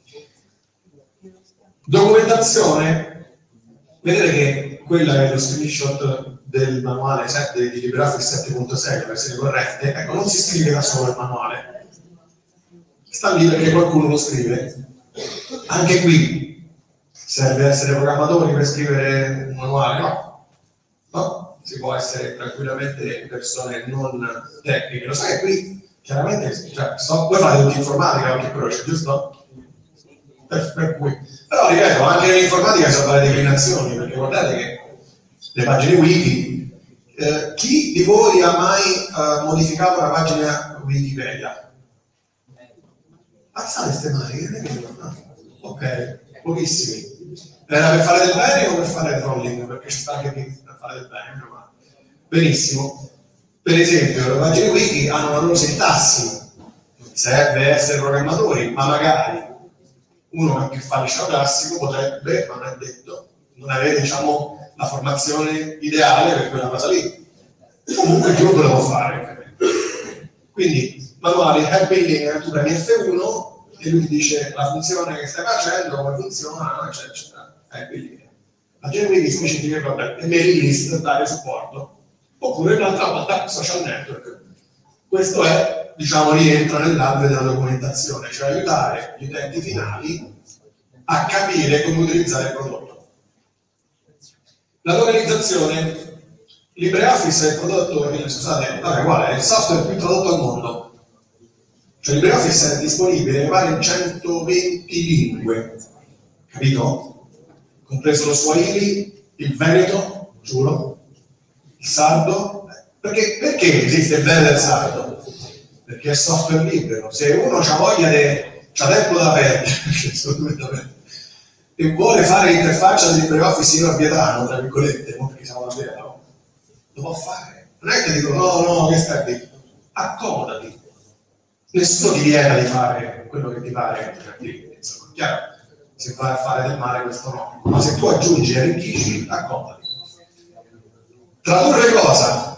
Documentazione, vedete che quella è lo screenshot del manuale sette di LibreOffice sette punto sei, le versioni corrette, ecco, non si scrive da solo il manuale, sta lì perché qualcuno lo scrive. Anche qui serve essere programmatori per scrivere un manuale? No, no, si può essere tranquillamente persone non tecniche. Lo sai che qui chiaramente, cioè, so, voi fate tutti informatica oggi croce, giusto? Per, per cui, però ripeto, anche nell'informatica si sono fare declinazioni, perché guardate che le pagine wiki, eh, chi di voi ha mai eh, modificato una pagina Wikipedia? Alzate queste mani, che ne vedo? Ok, pochissimi. Era per fare del bene o per fare trolling? Perché ci sta anche chi per fare del bene, ma benissimo. Per esempio, le pagine wiki hanno una loro sintassi, serve essere programmatori, ma magari uno che fa il liceo classico potrebbe, ma non è detto, non avere, diciamo, la formazione ideale per quella cosa lì. Comunque chiunque lo può fare. Quindi, manuali, head building, tu premi F uno e lui ti dice la funzione che stai facendo, come funziona, eccetera, eccetera. Head building. La Gemini specifica che vabbè, è mailing list, dare supporto, oppure un'altra volta social network. Questo è, diciamo, rientra nell'ambito della documentazione, cioè aiutare gli utenti finali a capire come utilizzare il prodotto. La localizzazione. LibreOffice è il prodotto, scusate, vabbè, qual è il software più tradotto al mondo. Cioè LibreOffice è disponibile in centoventi lingue, capito? Compreso lo Swahili, il Veneto, giuro, il sardo. Perché, perché esiste il Veneto e il sardo? Perché è software libero. Se uno ha voglia di, c'ha tempo da perdere, e vuole fare l'interfaccia di LibreOffice in orbietano, tra virgolette, non perché siamo davvero, lo può fare. Non è che dico no, no, che stai lì. Accomodati. Nessuno ti vieta di fare quello che ti pare che ti insomma, chiaro? Se vai a fare del male questo no. Ma se tu aggiungi e arricchisci, accomodati. Tradurre cosa?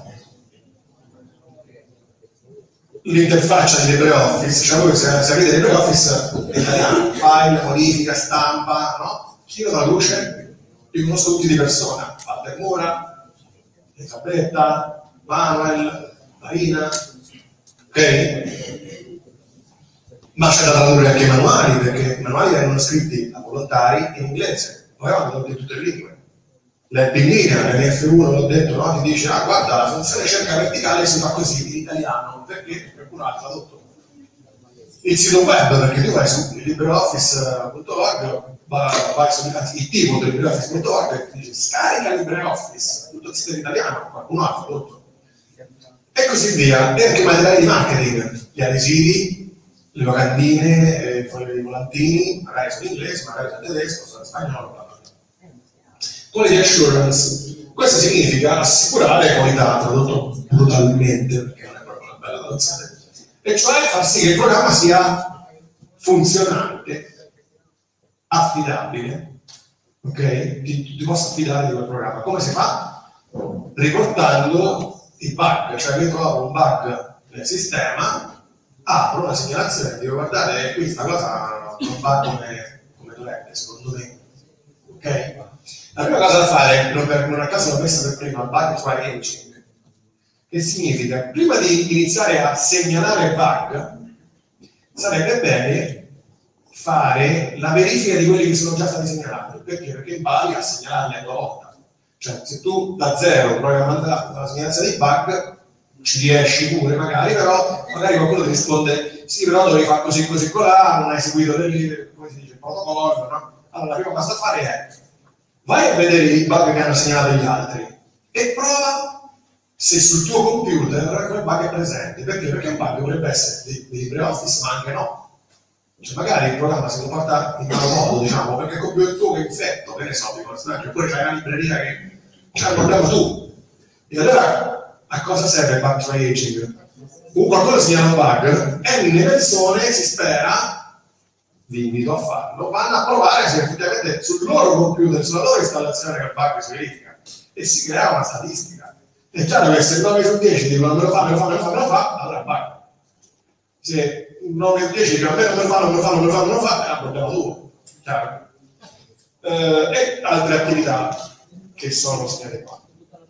L'interfaccia di LibreOffice, cioè voi se, se avete LibreOffice è italiano, file, modifica, stampa, no? Chi lo traduce? Li conosco tutti di persona, Walter Mura, Elisabetta, Manuel, Marina, ok? Ma c'è da tradurre anche i manuali, perché i manuali vengono scritti da volontari in inglese, poi vanno in tutte le lingue. La pillina, nell'F uno l'ho detto, no? Ti dice, ah guarda, la funzione cerca verticale si fa così in italiano, perché qualcuno ha tradotto. Il sito web, perché tu vai su libreoffice punto org, vai su il tipo di libreoffice punto org e ti dice scarica LibreOffice, tutto il sito in italiano, qualcuno ha tradotto. E così via. E anche materiali di marketing, gli adesivi, le locandine, eh, i volantini, magari sono in inglese, magari sono in tedesco, sono in spagnolo. Quality assurance, questo significa assicurare qualità, tradotto brutalmente, perché non è proprio una bella traduzione, e cioè far sì che il programma sia funzionante, affidabile, ok? Ti, ti posso affidare di quel programma. Come si fa? Riportando i bug, cioè che trovo un bug nel sistema, apro una segnalazione e dico guardate, qui sta cosa non va come, come dovrebbe, secondo me, ok? La prima cosa da fare, non, per, non a caso l'ho messa per prima, bug triaging, che significa, prima di iniziare a segnalare bug, sarebbe bene fare la verifica di quelli che sono già stati segnalati. Perché? Perché impari a segnalarli a tua volta. Cioè, se tu da zero provi a mandare la segnalazione di bug, ci riesci pure magari, però magari qualcuno ti risponde, sì, però dovevi fare così, così, colà, non hai seguito del, come si dice, il protocollo, no? Allora, la prima cosa da fare è vai a vedere i bug che hanno segnalato gli altri e prova se sul tuo computer quel bug è presente. Perché? Perché un bug potrebbe essere di, di LibreOffice, ma anche no. Cioè magari il programma si comporta in malo modo, diciamo, perché il computer tuo che è infetto, che ne so, di personaggio, oppure c'hai una libreria che c'ha il problema tu. E allora a cosa serve il bug triaging? Un qualcuno segnala un bug e le persone, si spera, vi invito a farlo, vanno a provare se effettivamente sul loro computer, sulla loro installazione che il bug si verifica e si crea una statistica. È chiaro che se nove su dieci dicono me lo fa, me lo fa, me lo fa, me lo fa, allora bug. Se nove su dieci dicono a me non me lo fa, non me lo fa, non me lo fa, non me lo fa, è un problema tuo. Chiaro? Eh, e altre attività che sono segnate qua.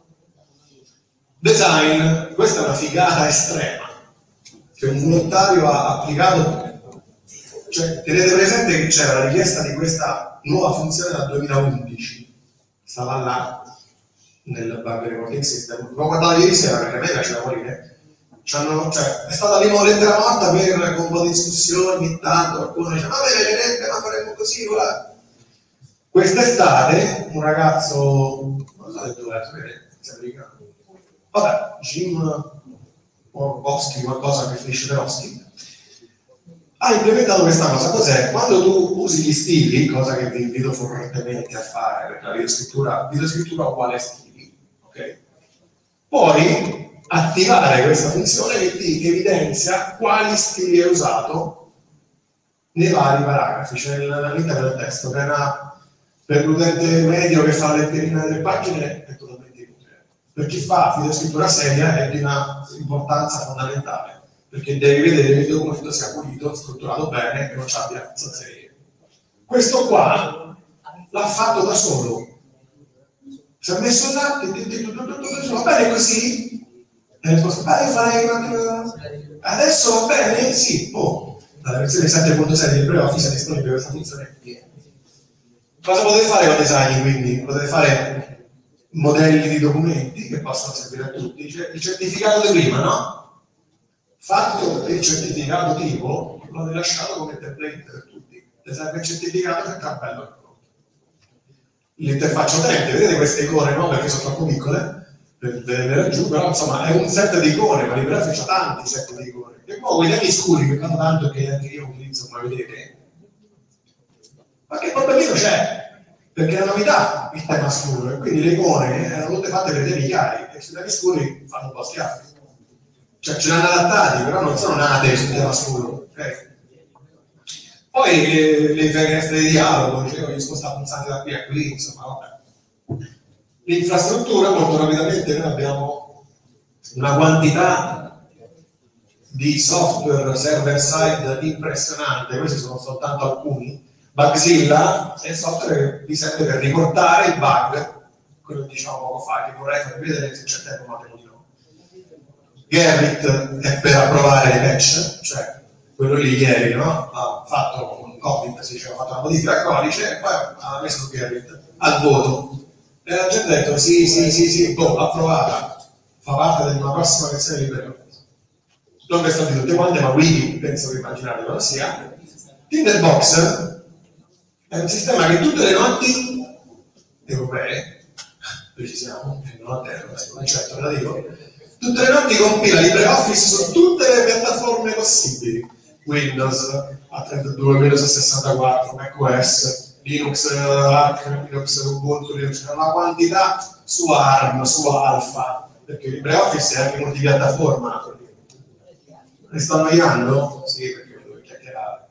Design, questa è una figata estrema che un volontario ha applicato. Cioè, tenete presente che c'era la richiesta di questa nuova funzione dal duemilaundici, stava là nel bug reporting system. L'ho guardato ieri sera perché a me piaceva morire. Cioè, è stata lì una lettera morta per con un po' di discussione ogni tanto, qualcuno dice ma vedete, ma faremo così, voilà. Quest'estate un ragazzo, non so se dove è, americano, vabbè, Jim Boschi, qualcosa che finisce per Oski, ha implementato questa cosa. Cos'è? Quando tu usi gli stili, cosa che vi invito fortemente a fare, perché la videoscrittura, videoscrittura uguale stili, ok? Puoi attivare questa funzione che ti evidenzia quali stili hai usato nei vari paragrafi, cioè all'interno del testo, che è una, per l'utente medio che fa la letterina delle pagine è totalmente inutile. Per chi fa videoscrittura seria è di una importanza fondamentale, perché devi vedere che il documento sia pulito, strutturato bene e non ci abbia zozzerie. Questo qua l'ha fatto da solo, Si è messo là, va bene così? E ha risposto, beh, farei un attimo... Adesso va bene? Sì, oh, la versione sette punto sei di LibreOffice è disponibile questa funzione. Cosa potete fare con design quindi? Potete fare modelli di documenti che possono servire a tutti. Cioè, il certificato di prima, no? Fatto il certificato tipo, l'ho rilasciato come template per tutti. Le serve il certificato che è cappello. L'interfaccia utente, vedete queste icone, no? Perché sono troppo piccole per vederle laggiù, però insomma è un set di icone, ma LibreOffice ha tanti set di icone. E poi quei temi scuri che fanno tanto e che anche io utilizzo, come vedete, ma che problemino c'è? Perché è una novità il tema scuro, e quindi le icone erano tutte fatte per temi chiari, e sui temi scuri fanno un po' schiaffi. Cioè ce l'hanno adattati, però non sono nate sul tema scuro, ok? Poi le, le finestre di dialogo, dicevo, gli sposta pulsanti da qui a qui, insomma, vabbè. L'infrastruttura, molto rapidamente, noi abbiamo una quantità di software server-side impressionante, questi sono soltanto alcuni. Bugzilla è il software che vi serve per riportare i bug, quello che diciamo poco fa, che vorrei farvi vedere se c'è tempo, ma temo di no. Gerrit è per approvare le patch, cioè quello lì ieri, no? Ha fatto un copy, si diceva, ha fatto una modifica al codice e poi ha messo Gerrit al voto. E la gente ha detto sì, sì, sì, sì, boh, l'ha approvata, fa parte di una prossima versione di LibreOffice. Non vi sto di tutte quante, ma Wiki penso che immaginate cosa sia. Tinderbox è un sistema che tutte le notti europee, precisiamo, non a terra, questo è un concetto relativo, tutte le notti compila LibreOffice su tutte le piattaforme possibili. Windows A trentadue, Windows A sessantaquattro, macOS, Linux, Arch, Linux, Ubuntu, Linux, una quantità su ARM, su Alpha, perché LibreOffice è anche multipiattaforma. Ne sto annoiando? Sì, perché devo chiacchierare.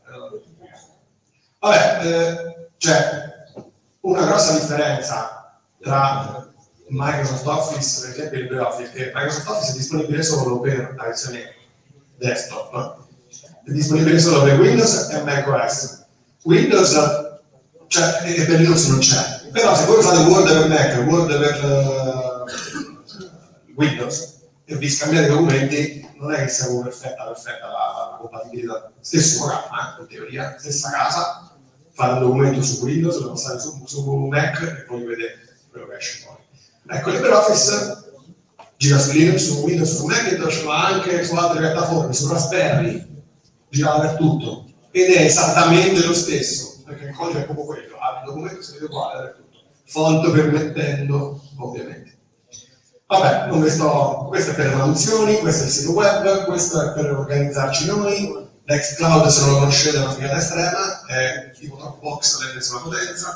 Vabbè, eh, c'è una grossa differenza tra Microsoft Office, per esempio, e LibreOffice, che Microsoft Office è disponibile solo per la versione desktop, è disponibile solo per Windows e macOS. Windows, cioè, e per Linux non c'è. Però se voi usate Word per Mac, Word per uh, Windows, e vi scambiate i documenti, non è che sia perfetta, perfetta la, la compatibilità. Stesso programma, eh, in teoria, stessa casa, fate un documento su Windows, lo passate su, su Mac e poi vedete quello che esce fuori. Ecco, LibreOffice gira su Linux, su Windows, su Macintosh, ma anche su altre piattaforme, su Raspberry, gira dappertutto. Ed è esattamente lo stesso, perché il codice è proprio quello, apri il documento, si vede uguale dappertutto. Font permettendo, ovviamente. Vabbè, non vi sto... questo è per le traduzioni, questo è il sito web, questo è per organizzarci noi. Nextcloud, se non lo conoscete, è una figata estrema, è tipo Dropbox all'ennesima potenza.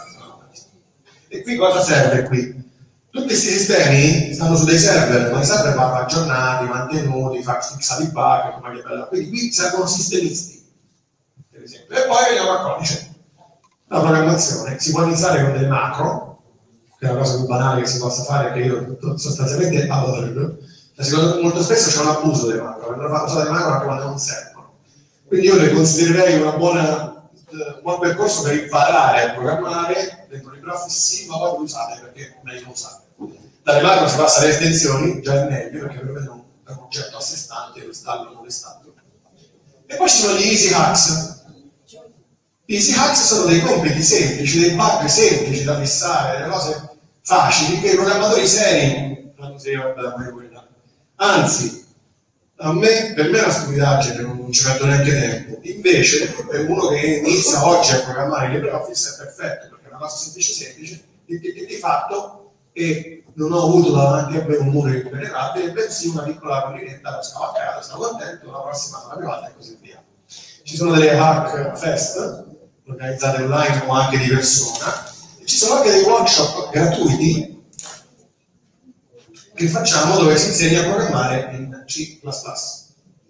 E qui cosa serve qui? Tutti questi sistemi stanno su dei server, ma i server vanno aggiornati, mantenuti, fissati i bug, come che bella. Quindi qui servono sistemisti, per esempio. E poi veniamo al codice. La programmazione si può iniziare con delle macro, che è la cosa più banale che si possa fare, che io sostanzialmente adoro. Cioè, molto spesso c'è un abuso delle macro, vengono usate le macro anche quando non servono. Quindi io le considererei una buona, un buon percorso per imparare a programmare dentro LibreOffice, sì, ma poi usate perché è meglio usare. Dalle macro si passa alle estensioni, già è meglio perché prevedono un oggetto a sé stante, lo installo non lo installo. E poi ci sono gli easy hacks. Gli easy hacks sono dei compiti semplici, dei bug semplici da fissare, delle cose facili che i programmatori seri fanno sì, vabbè, quella. Anzi, a me, per me è una stupidaggine, non ci metto neanche tempo. Invece, per uno che inizia oggi a programmare LibreOffice è perfetto, perché è una cosa semplice semplice, di, di, di fatto, e non ho avuto davanti a me un muro impenetrabile, bensì una piccola collinetta, l'ho scavalcata, sono contento, la prossima sarà più alta e così via. Ci sono delle hack fest, organizzate online o anche di persona, e ci sono anche dei workshop gratuiti che facciamo dove si insegna a programmare in C plus plus.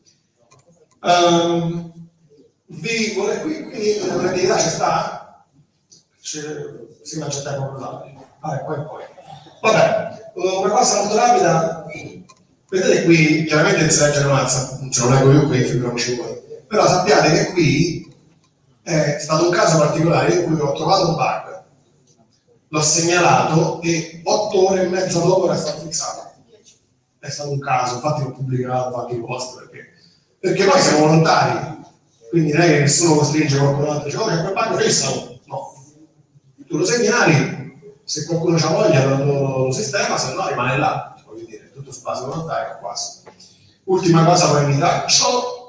Um, vi vuole qui, quindi l'attività ci sta? Sì, ma c'è tempo per usare. Vabbè, poi poi. Vabbè, una cosa molto rapida, vedete qui, chiaramente in slide non alza, non ce lo leggo io qui, figuriamoci voi, però sappiate che qui è stato un caso particolare in cui ho trovato un bug, l'ho segnalato e otto ore e mezza dopo era stato fissato. È stato un caso, infatti l'ho pubblicato, ho fatto i post perché, perché noi siamo volontari, quindi non è che nessuno costringe qualcun altro, dice, oh, c'è quel bagno fisso. No, tu lo segnali, se qualcuno c'ha voglia lo, lo sistema, se no rimane là, voglio dire, tutto su base volontaria quasi. Ultima cosa poi mi taccio,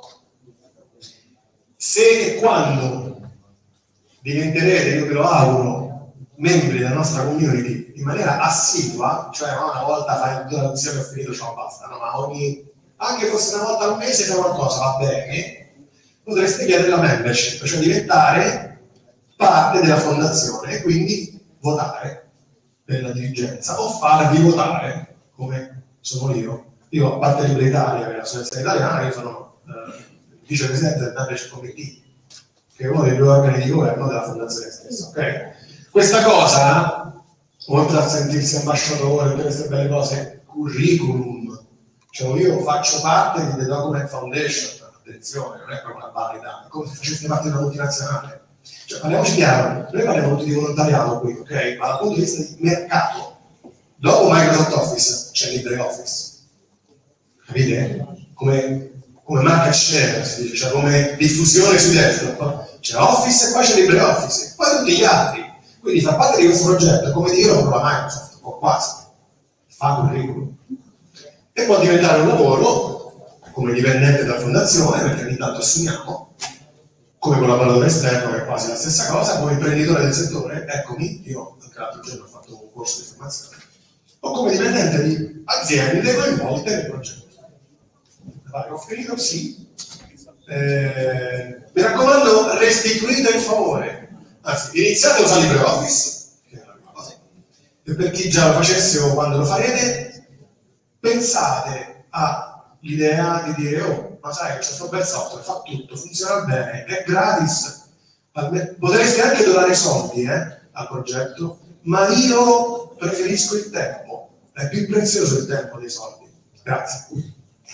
se e quando diventerete, io ve lo auguro, membri della nostra community in maniera assidua, cioè non una volta fai due traduzioni e ho finito, ciao, basta, no? Ma ogni, anche fosse una volta al mese fai qualcosa, va bene, potreste chiedere la membership, cioè diventare parte della fondazione e quindi votare per la dirigenza o farvi votare, come sono io. Io, a parte Libera Italia, che è l'associazione italiana, io sono eh, vicepresidente del Membership Committee, che è uno dei due organi di governo della fondazione stessa. Okay? Questa cosa, oltre a sentirsi ambasciatore, tutte queste belle cose, curriculum, cioè io faccio parte di The Document Foundation, attenzione, non è proprio una banalità, è come se faceste parte di una multinazionale. Cioè, parliamoci chiaro, noi parliamo tutti di volontariato qui, ok? Ma dal punto di vista di mercato, dopo Microsoft Office c'è LibreOffice. Capite? Come, come market share, si dice, cioè come diffusione sui desktop. C'è Office e poi c'è LibreOffice, e poi tutti gli altri. Quindi fa parte di questo progetto, come dire, lo prova Microsoft, o quasi. Fa curriculum. E può diventare un lavoro come dipendente della fondazione, perché ogni tanto assumiamo, come collaboratore esterno, che è quasi la stessa cosa, come imprenditore del settore, eccomi, io anche l'altro giorno ho fatto un corso di formazione, o come dipendente di aziende coinvolte nel progetto. Ho finito? Sì. Eh, mi raccomando, restituite il favore. Anzi, iniziate a usare LibreOffice, che è la prima cosa. E per chi già lo facesse o quando lo farete, pensate all'idea di dire, oh, ma sai, c'è questo bel software, fa tutto, funziona bene, è gratis. Potreste anche donare soldi eh, al progetto, ma io preferisco il tempo. È più prezioso il tempo dei soldi. Grazie.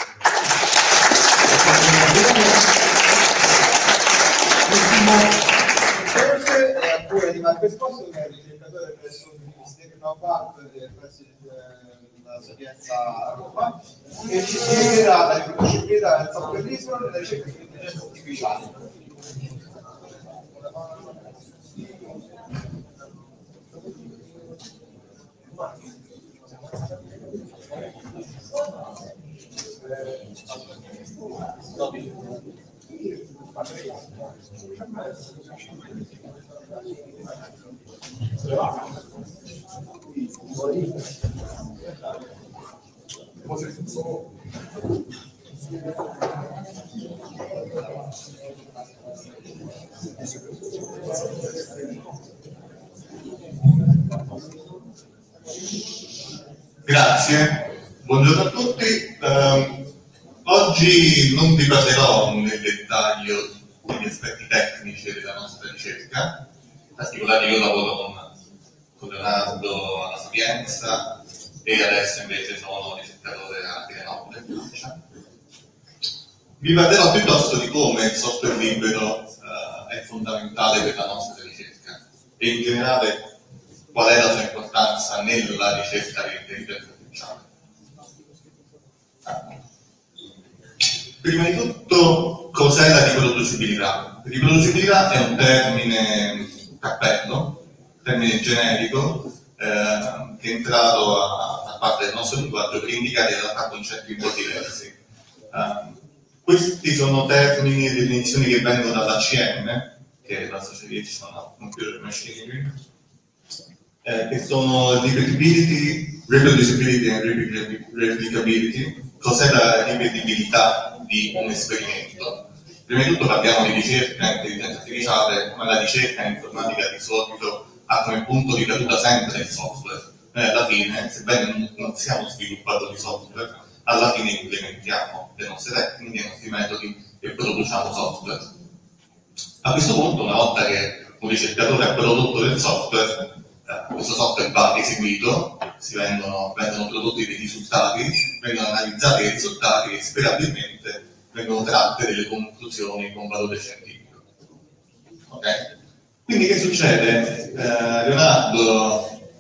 Forse è a cura di Marco Esposto, che è ricercatore presso l'Università Tecnopark della Sapienza a Roma, e ci spiegherà la riconoscibilità del software libero nella ricerca sull'intelligenza artificiale. Grazie, buongiorno a tutti. Um, oggi non vi parlerò nel dettaglio degli aspetti tecnici della nostra ricerca, in particolare io lavoro con, con Leonardo alla Sapienza e adesso invece sono ricercatore a Grenoble. Vi parlerò piuttosto di come il software libero uh, è fondamentale per la nostra ricerca e in generale qual è la sua importanza nella ricerca dell'intelligenza artificiale. Prima di tutto, cos'è la riproducibilità? Riproducibilità è un termine cappello, un termine generico, eh, che è entrato a far parte del nostro linguaggio per indicare in realtà concetti un po' diversi. Eh, questi sono termini e definizioni che vengono dall'A C M, che è l'Association of Computer Machinery, Eh, che sono ripetibility, reproducibility e replicability. Cos'è la ripetibilità di un esperimento? Prima di tutto parliamo di ricerca in intelligenza artificiale, ma la ricerca in informatica di solito ha come punto di caduta sempre il software. Noi alla fine, sebbene non siamo sviluppatori di software, alla fine implementiamo le nostre tecniche, i nostri metodi e produciamo software. A questo punto, una volta che un ricercatore ha prodotto del software, questo software va eseguito, si vengono, vengono prodotti dei risultati, vengono analizzati i risultati e sperabilmente vengono tratte delle conclusioni con valore scientifico. Okay? Quindi che succede? Eh, Leonardo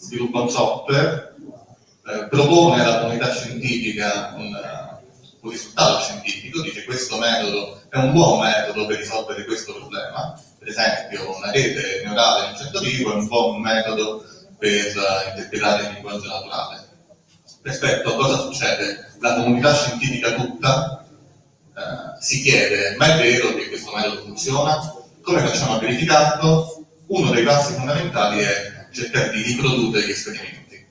sviluppa un software, eh, propone alla comunità scientifica un, un risultato scientifico, dice questo metodo è un buon metodo per risolvere questo problema, per esempio una rete neurale di un certo tipo è un buon metodo per uh, interpretare il linguaggio naturale. Perfetto, cosa succede? La comunità scientifica tutta uh, si chiede, ma è vero che questo metodo funziona? Come facciamo a verificarlo? Uno dei passi fondamentali è cercare di riprodurre gli esperimenti.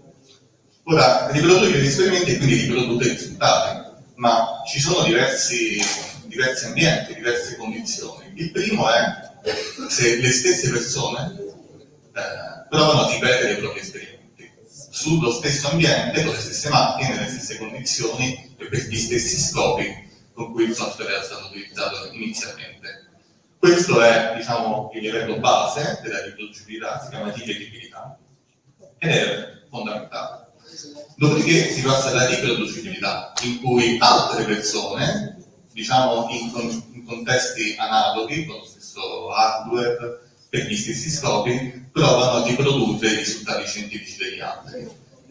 Ora, riprodurre gli esperimenti e quindi riprodurre i risultati, ma ci sono diversi, diversi ambienti, diverse condizioni. Il primo è se le stesse persone eh, provano a ripetere i propri esperimenti sullo stesso ambiente, con le stesse macchine, nelle stesse condizioni e per gli stessi scopi con cui il software era stato utilizzato inizialmente. Questo è, diciamo, il livello base della riproducibilità, si chiama ripetibilità, ed è fondamentale. Dopodiché si passa alla riproducibilità, in cui altre persone, diciamo in, con, in contesti analoghi, con lo stesso hardware, per gli stessi scopi, provano a riprodurre i risultati scientifici degli altri.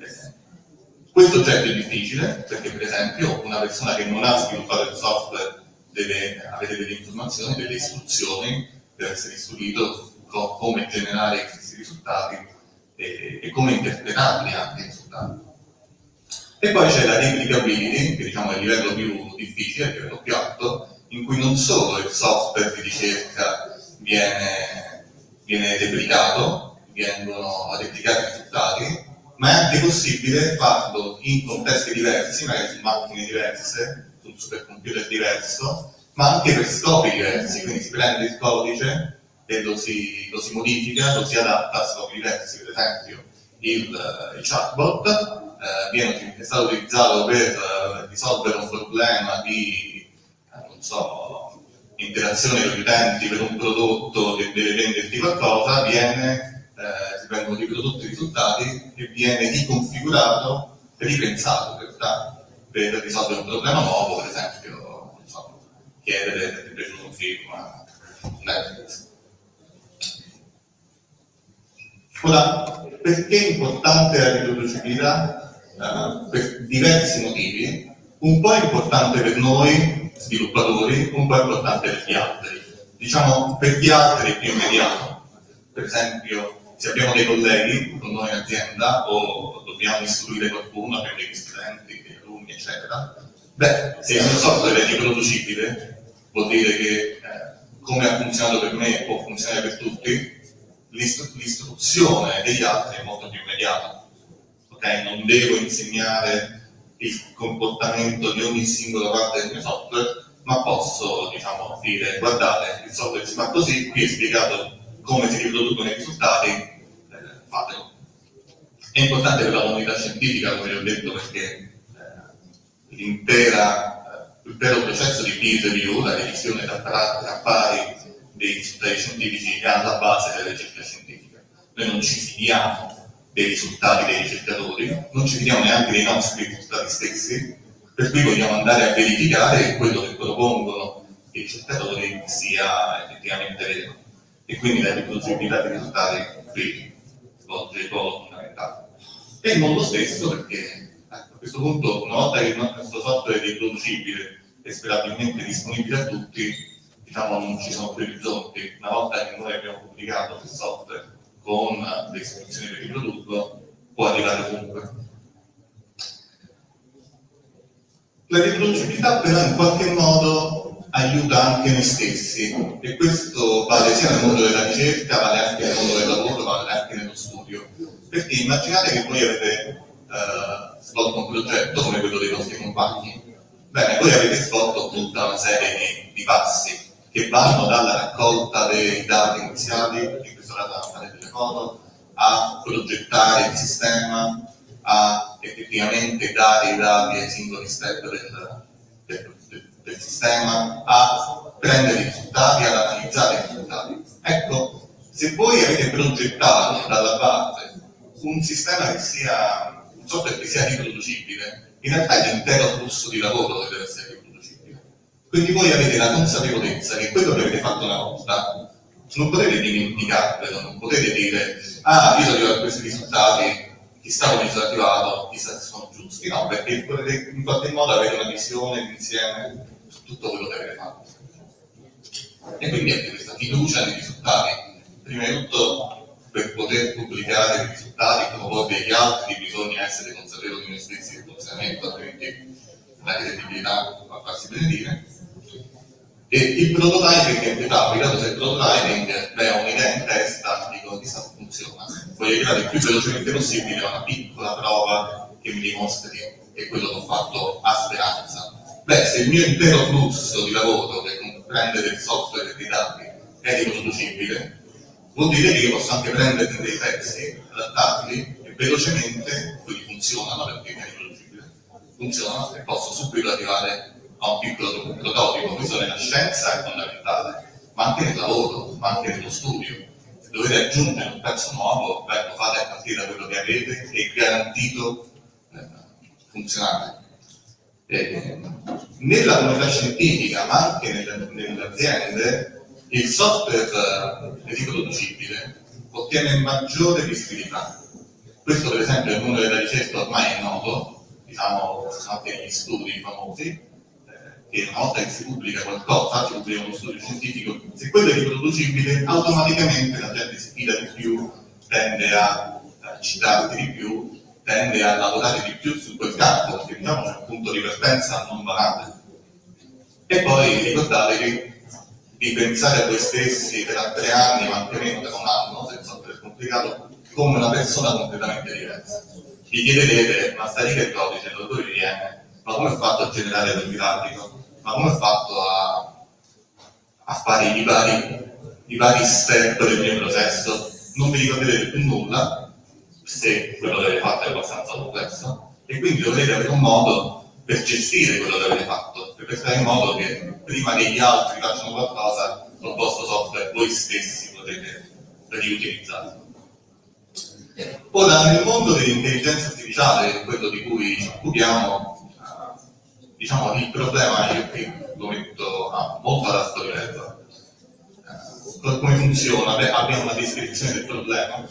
Questo già è più difficile, perché per esempio una persona che non ha sviluppato il software deve avere delle informazioni, delle istruzioni per essere istruito su come generare questi risultati e, e come interpretarli anche i risultati. E poi c'è la replicability, che diciamo è il livello più difficile, il livello più alto, in cui non solo il software di ricerca viene, viene replicato, vengono replicati i risultati, ma è anche possibile farlo in contesti diversi, magari su macchine diverse, su un supercomputer diverso, ma anche per scopi diversi, quindi si prende il codice e lo si, lo si modifica, lo si adatta a scopi diversi. Per esempio il, il chatbot eh, viene, è stato utilizzato per eh, risolvere un problema di eh, non so, interazione con gli utenti per un prodotto che deve venderti qualcosa, viene, eh, si vengono riprodotti i risultati e viene riconfigurato, ripensato in realtà, per risolvere un problema nuovo, per esempio non so, chiedere se ti è piaciuto un film a Netflix. Ora, perché è importante la riproducibilità? Uh, per diversi motivi. Un po' è importante per noi sviluppatori, un po' è importante per gli altri. Diciamo, per gli altri è più immediato. Per esempio, se abbiamo dei colleghi con noi in azienda o dobbiamo istruire qualcuno, abbiamo degli studenti, degli alunni, eccetera, beh, se il mio software è riproducibile, vuol dire che eh, come ha funzionato per me può funzionare per tutti, l'istru- l'istruzione degli altri è molto più immediata. Okay? Non devo insegnare il comportamento di ogni singola parte del mio software, ma posso, diciamo, dire, guardate, il software si fa così, qui è spiegato come si riproducono i risultati, eh, fatelo. È importante per la comunità scientifica, come vi ho detto, perché eh, l'intera, eh, l'intero processo di peer review, la revisione da pari dei risultati scientifici, è alla base della ricerca scientifica. Noi non ci fidiamo dei risultati dei ricercatori, non ci fidiamo neanche dei nostri risultati stessi, per cui vogliamo andare a verificare che quello che propongono i ricercatori sia effettivamente vero. E quindi la riproducibilità dei risultati qui svolge il ruolo fondamentale. E il modo stesso perché a questo punto, una volta che il nostro software è riproducibile e sperabilmente disponibile a tutti, diciamo non ci sono più orizzonti. Una volta che noi abbiamo pubblicato il software con le istruzioni per riprodurlo, può arrivare ovunque. La riproducibilità però in qualche modo aiuta anche noi stessi, e questo vale sia nel mondo della ricerca, vale anche nel mondo del lavoro, vale anche nello studio. Perché immaginate che voi avete uh, svolto un progetto come quello dei vostri compagni. Bene, voi avete svolto tutta una serie di, di passi che vanno dalla raccolta dei dati iniziali, in questo caso a fare delle foto, a progettare il sistema, a effettivamente dare i dati ai singoli step del, del, del, del sistema, a prendere i risultati, ad analizzare i risultati. Ecco, se voi avete progettato dalla base un sistema che sia, un software che sia riproducibile, in realtà è l'intero flusso di lavoro che deve essere riproducibile. Quindi voi avete la consapevolezza che quello che avete fatto una volta non potete dimenticarvelo, non potete dire dire ah, io sono arrivato a questi risultati, chissà come mi sono arrivato, chissà se sono giusti, no, perché potete in qualche modo avere una visione insieme su tutto quello che avete fatto. E quindi anche questa fiducia nei risultati. Prima di tutto, per poter pubblicare i risultati come poi degli altri, bisogna essere consapevoli di noi stessi del funzionamento, altrimenti la credibilità va a farsi benedire. E il prototyping è rapida, cos'è il prototyping? Beh, ho un'idea in testa, dico chissà come funziona. Voglio creare il più velocemente possibile una piccola prova che mi dimostri che quello che ho fatto ha speranza. Beh, se il mio intero flusso di lavoro che comprende del software e dei dati è riproducibile, vuol dire che io posso anche prendere dei pezzi, adattarli e velocemente, quelli funzionano perché è riproducibile, funzionano e posso subito arrivare a un piccolo prototipo. Questo nella scienza è fondamentale, ma anche nel lavoro, ma anche nello studio. Se dovete aggiungere un pezzo nuovo, beh, lo fate a partire da quello che avete e garantito eh, funzionare. Eh, nella comunità scientifica, ma anche nelle, nelle aziende, il software eh, riproducibile ottiene maggiore visibilità. Questo per esempio nel mondo della ricerca ormai è noto, diciamo, ci sono anche gli studi famosi, che una volta che si pubblica qualcosa, si pubblica uno studio scientifico, se quello è riproducibile, automaticamente la gente si fida di più, tende a, a citarti di più, tende a lavorare di più su quel campo, perché diciamo c'è un punto di partenza non banale. E poi ricordatevi di pensare a voi stessi per tre anni, ma anche meno per un anno, se il software è complicato, come una persona completamente diversa. Vi chiederete, ma sta riga il codice, da dove viene? Ma come ho fatto a generare quel grafico? Ma come ho fatto a, a fare i vari, i vari step del mio processo? Non vi ricorderete più nulla, se quello che avete fatto è abbastanza complesso, e quindi dovrete avere un modo per gestire quello che avete fatto, per fare in modo che prima che gli altri facciano qualcosa, col vostro software voi stessi potete riutilizzarlo. Ora, nel mondo dell'intelligenza artificiale, quello di cui ci occupiamo, diciamo il problema, io qui lo metto a molto ad alto livello. Eh, come funziona? Beh, abbiamo una descrizione del problema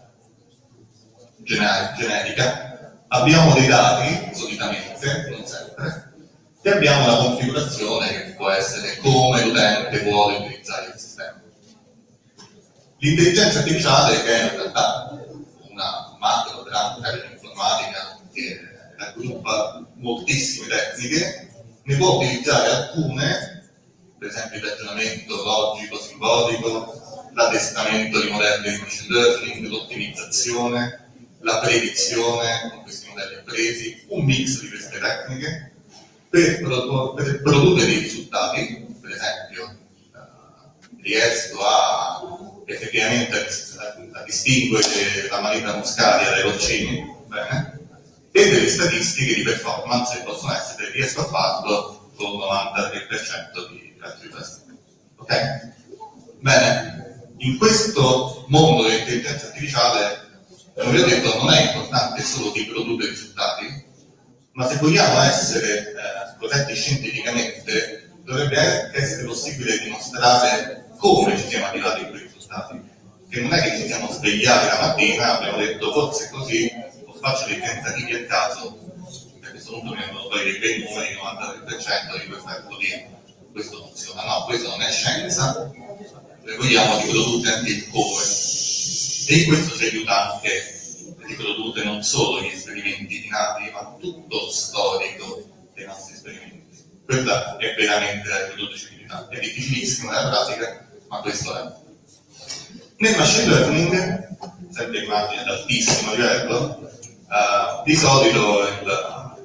gener- generica, abbiamo dei dati, solitamente, non sempre, e abbiamo una configurazione che può essere come l'utente vuole utilizzare il sistema. L'intelligenza artificiale, che è in realtà una macro branca dell'informatica che raggruppa moltissime tecniche, ne può utilizzare alcune, per esempio il ragionamento logico, simbolico, l'addestramento di modelli di machine learning, l'ottimizzazione, la predizione con questi modelli appresi, un mix di queste tecniche per, produ- per produrre dei risultati. Per esempio eh, riesco a effettivamente a, a distinguere la manetta muscaria dai roccini, bene? E delle statistiche di performance che possono essere, riesco a farlo con il novantatré per cento di accuracy. Ok? Bene, in questo mondo dell'intelligenza artificiale, come vi ho detto, non è importante solo riprodurre i risultati, ma se vogliamo essere eh, corretti scientificamente, dovrebbe essere possibile dimostrare come ci siamo arrivati a quei risultati. Che non è che ci siamo svegliati la mattina, abbiamo detto forse così, faccio dei tentativi a caso, e a questo punto mi vengono poi dei bei numeri, il novantatré per cento di questo effetto lì, questo funziona. No, questo non è scienza, noi vogliamo riprodurre anche il come, e in questo ci aiuta anche riprodurre non solo gli esperimenti finali, ma tutto lo storico dei nostri esperimenti. Quella è veramente la riproducibilità, è difficilissimo nella pratica, ma questo è. Nel machine learning, sempre immagini ad altissimo livello, Uh, di solito il,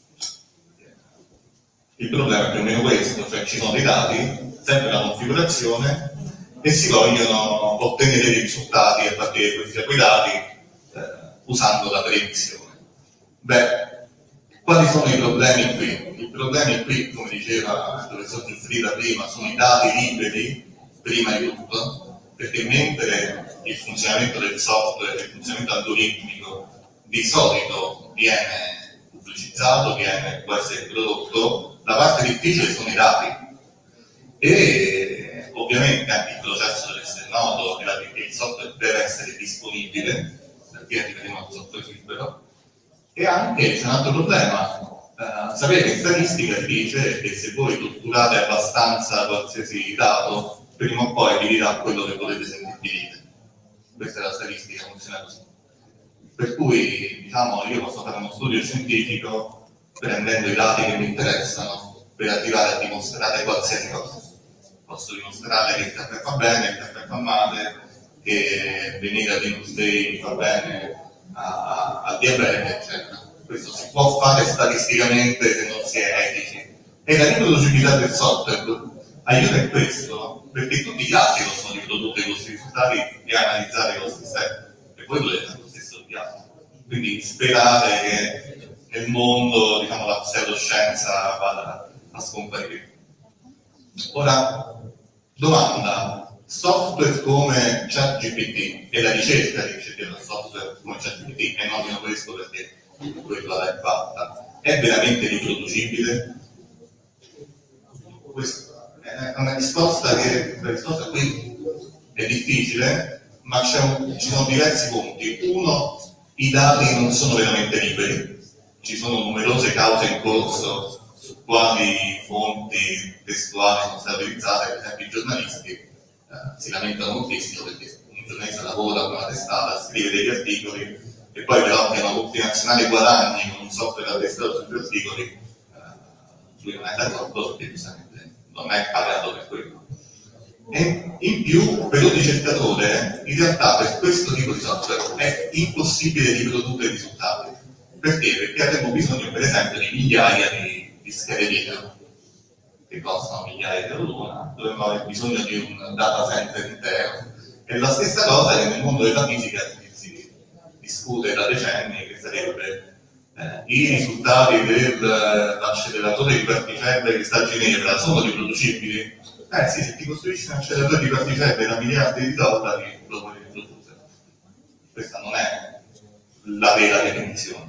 il problema è più o meno questo, cioè ci sono dei dati, sempre la configurazione, e si vogliono ottenere dei risultati a partire da quei dati eh, usando la predizione. Beh, quali sono i problemi qui? I problemi qui, come diceva il professor Giuffrida prima, sono i dati liberi, prima di tutto, perché mentre il funzionamento del software, il funzionamento algoritmico di solito viene pubblicizzato, viene, può essere prodotto, la parte difficile sono i dati e ovviamente anche il processo dell'essere noto è la- che il software deve essere disponibile, perché rimaniamo un software libero. E anche c'è un altro problema. Uh, sapete che in statistica si dice che se voi tutturate abbastanza qualsiasi dato, prima o poi vi dirà quello che volete sentirvi dire. Questa è la statistica, funziona così. Per cui, diciamo, io posso fare uno studio scientifico prendendo i dati che mi interessano per arrivare a dimostrare qualsiasi cosa. Posso dimostrare che il caffè fa bene, il caffè fa male, che venire a Venus Day fa bene al diabete, eccetera. Questo si può fare statisticamente se non si è etici. E la riproducibilità del software aiuta in questo, perché tutti gli altri possono riprodurre i vostri risultati e analizzare i vostri step, e voi volete fare lo stesso di altri. Quindi sperare che nel mondo, diciamo, la pseudoscienza vada a scomparire. Ora, domanda: software come ChatGPT e la ricerca di ricerca del software come ChatGPT, e nomino questo perché quello l'hai fatta, è veramente riproducibile? Questa è una risposta che la risposta qui è difficile, ma c'è un, ci sono diversi punti. Uno, i dati non sono veramente liberi, ci sono numerose cause in corso su quali fonti testuali sono state utilizzate. Per esempio i giornalisti eh, si lamentano moltissimo perché un giornalista lavora con una testata, scrive degli articoli e poi però che una multinazionale guadagni con un software attestato sugli articoli, eh, lui non è d'accordo perché giustamente non è pagato per quello. E in più, per un ricercatore, in realtà per questo tipo di software è impossibile riprodurre i risultati. Perché? Perché avremo bisogno, per esempio, di migliaia di, di schede video che costano migliaia di euro l'una, dovremmo avere bisogno di un data center intero. E la stessa cosa che nel mondo della fisica si discute da decenni, che sarebbe eh, i risultati dell'acceleratore di particelle che sta a Ginevra sono riproducibili? Eh sì, se ti costruisci un acceleratore di particelle da miliardi di dollari lo puoi riprodurre. Questa non è la vera definizione.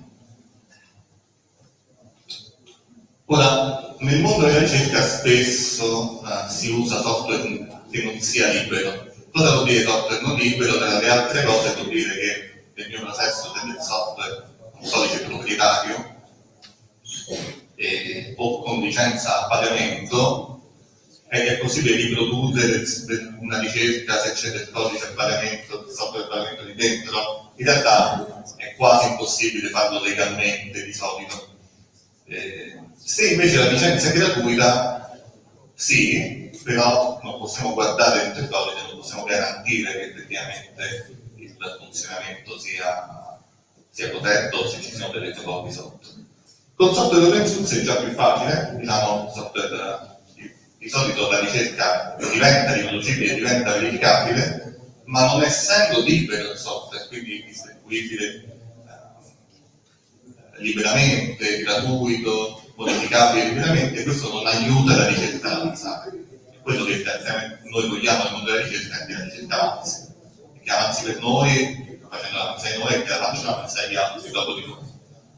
Ora, nel mondo della ricerca spesso uh, si usa software che non sia libero. Cosa vuol dire software non libero? Tra le altre cose vuol dire che nel mio processo del software un codice proprietario e, o con licenza a pagamento, ed è possibile riprodurre una ricerca se c'è del codice a pagamento, del software a pagamento lì dentro. In realtà è quasi impossibile farlo legalmente di solito. Eh, se invece la licenza è gratuita, sì, però non possiamo guardare dentro il codice, non possiamo garantire che effettivamente il funzionamento sia, sia corretto se ci sono delle copie sotto. Con software open source è già più facile, diciamo, software, di, di solito la ricerca diventa riproducibile, diventa verificabile, ma non essendo libero il software, quindi distribuibile liberamente, gratuito, modificabile liberamente, questo non aiuta la ricerca ad avanzare. Quello che noi vogliamo nel mondo della ricerca è che la ricerca avanzi, che avanzi per noi, facendo avanzare noi e che la facciano avanzare gli altri dopo di noi.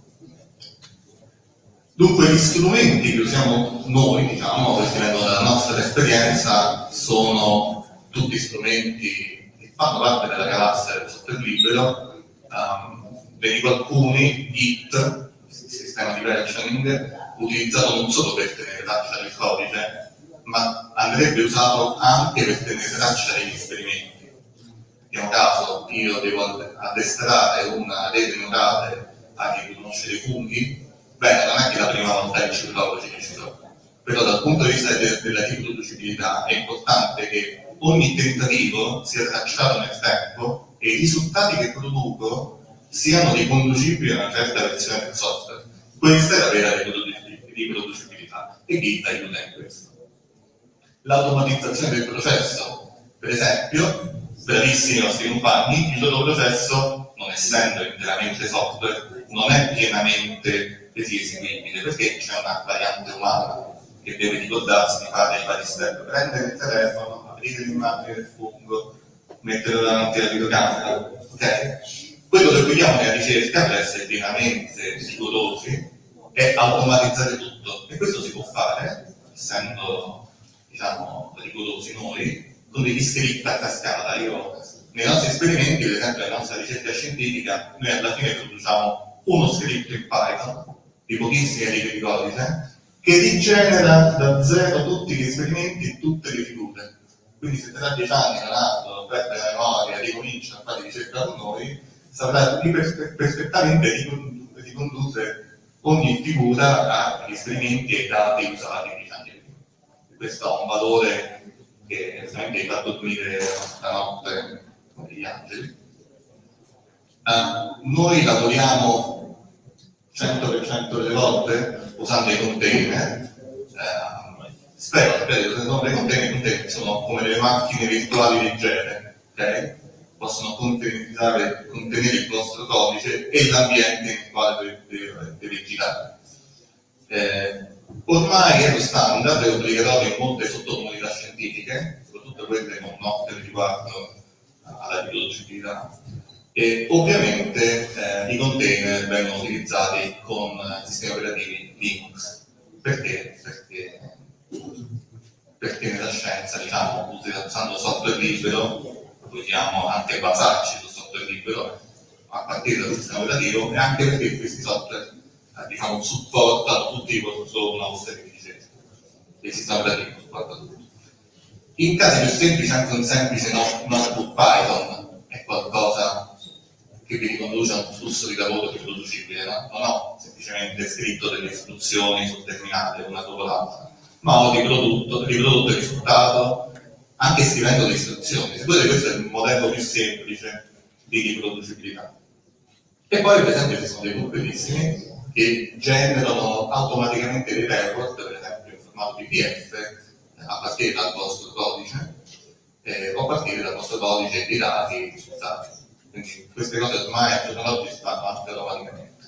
Dunque gli strumenti che usiamo noi, diciamo, questi vengono dalla nostra esperienza, sono tutti strumenti che fanno parte della galassia del software libero. Um, Ve ne dico alcuni: Git, il sistema di versioning, utilizzato non solo per tenere traccia del codice, ma andrebbe usato anche per tenere traccia degli esperimenti. Mettiamo caso, io devo addestrare una rete neurale a riconoscere i funghi, bene, non è che la prima volta che ci provo ci riuscirò, però dal punto di vista de della riproducibilità è importante che ogni tentativo sia tracciato nel tempo e i risultati che produco siano riconducibili a una certa versione del software. Questa è la vera riproducibilità e Git aiuta in questo. L'automatizzazione del processo, per esempio, bravissimi i nostri compagni, il loro processo, non essendo interamente software, non è pienamente eseguibile perché c'è una variante umana che deve ricordarsi di fare i vari step: prendere il telefono, aprire l'immagine del fungo, metterlo davanti alla videocamera, ok? Quello che vogliamo nella ricerca, per essere pienamente rigorosi, è automatizzare tutto, e questo si può fare, essendo, diciamo, rigorosi noi, con degli script a cascata. Io, nei nostri esperimenti, per esempio nella nostra ricerca scientifica, noi alla fine produciamo uno script in Python, di pochissime righe di codice, che rigenera da zero tutti gli esperimenti e tutte le figure. Quindi se tra dieci anni Leonardo perde la memoria e ricomincia a fare ricerca con noi, saprà perfettamente ricondurre ogni figura agli esperimenti e ai dati usati dieci anni prima. Questo ha un valore che veramente vi fa dormire la notte come gli angeli. Uh, noi lavoriamo cento per cento delle volte usando i container. Uh, spero sapete cosa sono dei container. I container sono come delle macchine virtuali leggere, ok? Possono contenere, contenere il vostro codice e l'ambiente nel quale deve, deve girare. Eh, ormai è lo standard, è obbligatorio in molte sottocomunità scientifiche, soprattutto quelle con note riguardo alla riproducibilità. E ovviamente eh, i container vengono utilizzati con sistemi operativi Linux. Perché? Perché, perché nella scienza, diciamo, utilizzando software libero, vogliamo anche basarci sul software libero a partire dal sistema operativo, e anche perché questi software eh, diciamo, supportano tutti i workflow di ricerca. Il sistema operativo supporta tutto. In casi più semplici, anche un semplice notebook Python è qualcosa che vi riconduce a un flusso di lavoro riproducibile, no? Non ho semplicemente scritto delle istruzioni sul terminale una dopo l'altra, ma ho riprodotto, riprodotto il risultato anche scrivendo le istruzioni. Secondo questo è il modello più semplice di riproducibilità. E poi per esempio ci sono dei tool bellissimi che generano automaticamente dei report, per esempio in formato P D F, a partire dal vostro codice eh, o a partire dal vostro codice e dei dati e risultati. Quindi queste cose ormai al giorno d'oggi si fanno anche automaticamente.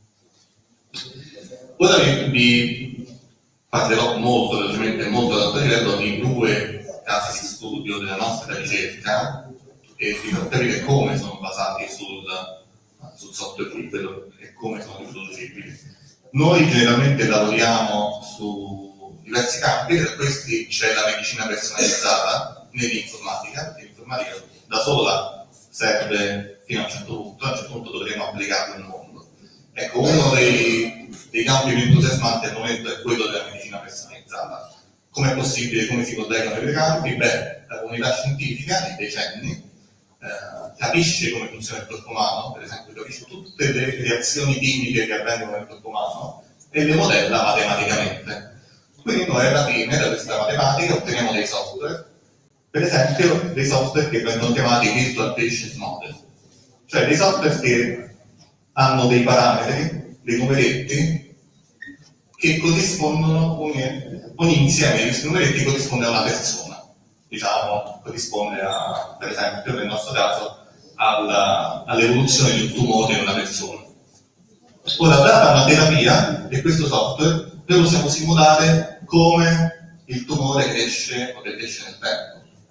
Ora vi, vi parlerò molto velocemente e molto ad alto livello di due casi di studio della nostra ricerca e vi farò capire come sono basati sul, sul software libero e come sono riproducibili. Noi generalmente lavoriamo su diversi campi, tra questi c'è la medicina personalizzata nell'informatica. L'informatica da sola serve fino a un certo punto, a un certo punto dovremo applicarlo nel mondo. Ecco, uno dei, dei campi più entusiasmanti al momento è quello della medicina personalizzata. Come è possibile, come si collegano i due campi? Beh, la comunità scientifica nei decenni eh, capisce come funziona il corpo umano, per esempio capisce tutte le reazioni chimiche che avvengono nel corpo umano e le modella matematicamente. Quindi noi alla fine da questa matematica otteniamo dei software, per esempio dei software che vengono chiamati Virtual Patient Model, cioè dei software che hanno dei parametri, dei numeretti, che corrispondono, ogni, ogni insieme di questi numeretti corrisponde a una persona, diciamo, corrisponde a, per esempio, nel nostro caso, all'evoluzione di un tumore in una persona. Ora, data una terapia e questo software, noi possiamo simulare come il tumore cresce o decresce nel tempo.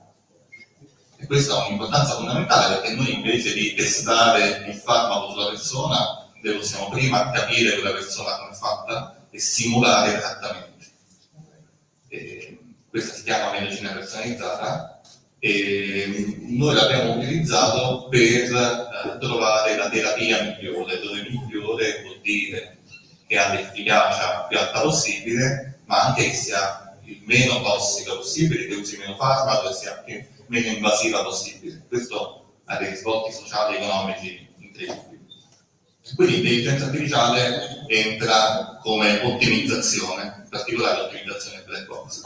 E questa ha un'importanza fondamentale perché noi invece di testare il farmaco sulla persona, noi possiamo prima capire quella persona come è fatta e simulare i trattamenti. E questa si chiama medicina personalizzata e noi l'abbiamo utilizzato per eh, trovare la terapia migliore, dove migliore vuol dire che ha l'efficacia più alta possibile, ma anche che sia il meno tossica possibile, che usi meno farmaco e sia più, meno invasiva possibile. Questo ha dei risvolti sociali e economici incredibili. Quindi l'intelligenza artificiale entra come ottimizzazione, in particolare l'ottimizzazione black box.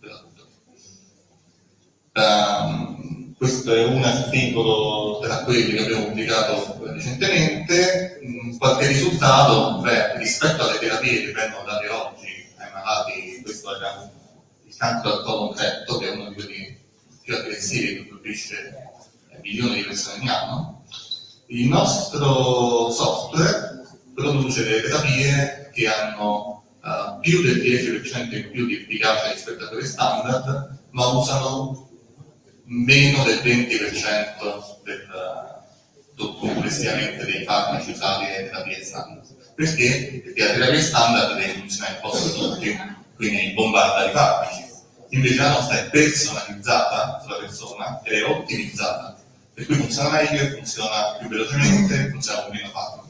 Um, questo è un articolo tra quelli che abbiamo pubblicato recentemente. Um, qualche risultato, beh, rispetto alle terapie che vengono date oggi ai malati, questo era il cancro al colon retto, che è uno di quelli più aggressivi che colpisce milioni di persone ogni anno. Il nostro software produce delle terapie che hanno uh, più del dieci per cento in più di efficacia rispetto a quelle standard, ma usano meno del venti per cento del, uh, complessivamente dei farmaci usati nelle terapie standard. Perché? Perché la terapia standard deve funzionare un po' su tutti, quindi bombarda di farmaci. Invece la nostra è personalizzata sulla persona persona ed è ottimizzata, per cui funziona meglio, funziona più velocemente, funziona con meno farmaco.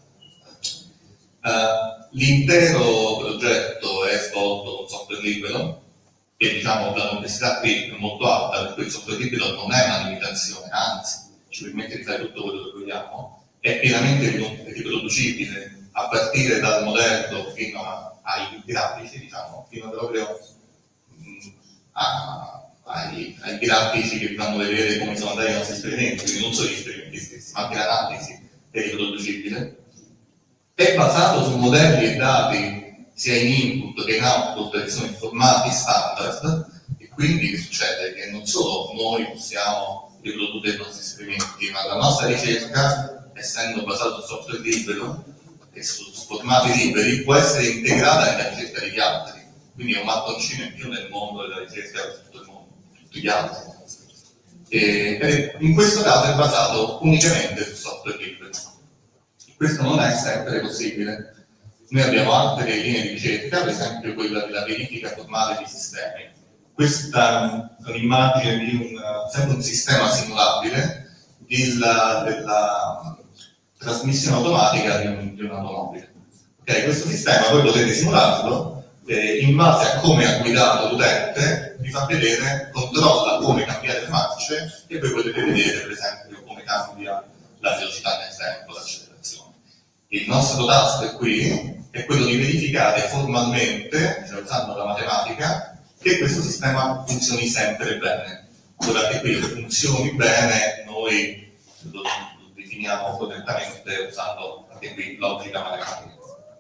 Uh, l'intero progetto è svolto con software libero, e diciamo la complessità qui è molto alta, per cui il software libero non è una limitazione, anzi ci permette di fare tutto quello che vogliamo, è pienamente riproducibile a partire dal modello fino a, ai grafici, diciamo, fino proprio mh, a, ai, ai grafici che vi fanno vedere come sono andati i nostri esperimenti, quindi non solo gli esperimenti stessi, ma anche l'analisi è riproducibile. È basato su modelli e dati sia in input che in output che sono in formati standard, e quindi che succede? Che non solo noi possiamo riprodurre i nostri esperimenti, ma la nostra ricerca, essendo basata su software libero e su formati liberi, può essere integrata nella ricerca degli altri, quindi è un mattoncino in più nel mondo della ricerca per tutto il mondo, tutti gli altri. E, e in questo caso è basato unicamente su software libero. Questo non è sempre possibile. Noi abbiamo altre linee di ricerca, per esempio quella della verifica formale di sistemi. Questa è un'immagine di un, sempre un sistema simulabile della, della trasmissione automatica di, un, di un'automobile. Okay, questo sistema voi potete simularlo, eh, in base a come ha guidato l'utente, vi fa vedere, controlla come cambiare le marce, e voi potete vedere per esempio come cambia la velocità nel tempo, l'accelerazione. Il nostro task qui è quello di verificare formalmente, cioè usando la matematica, che questo sistema funzioni sempre bene. Ora che qui funzioni bene, noi lo, lo definiamo correttamente usando anche qui logica matematica.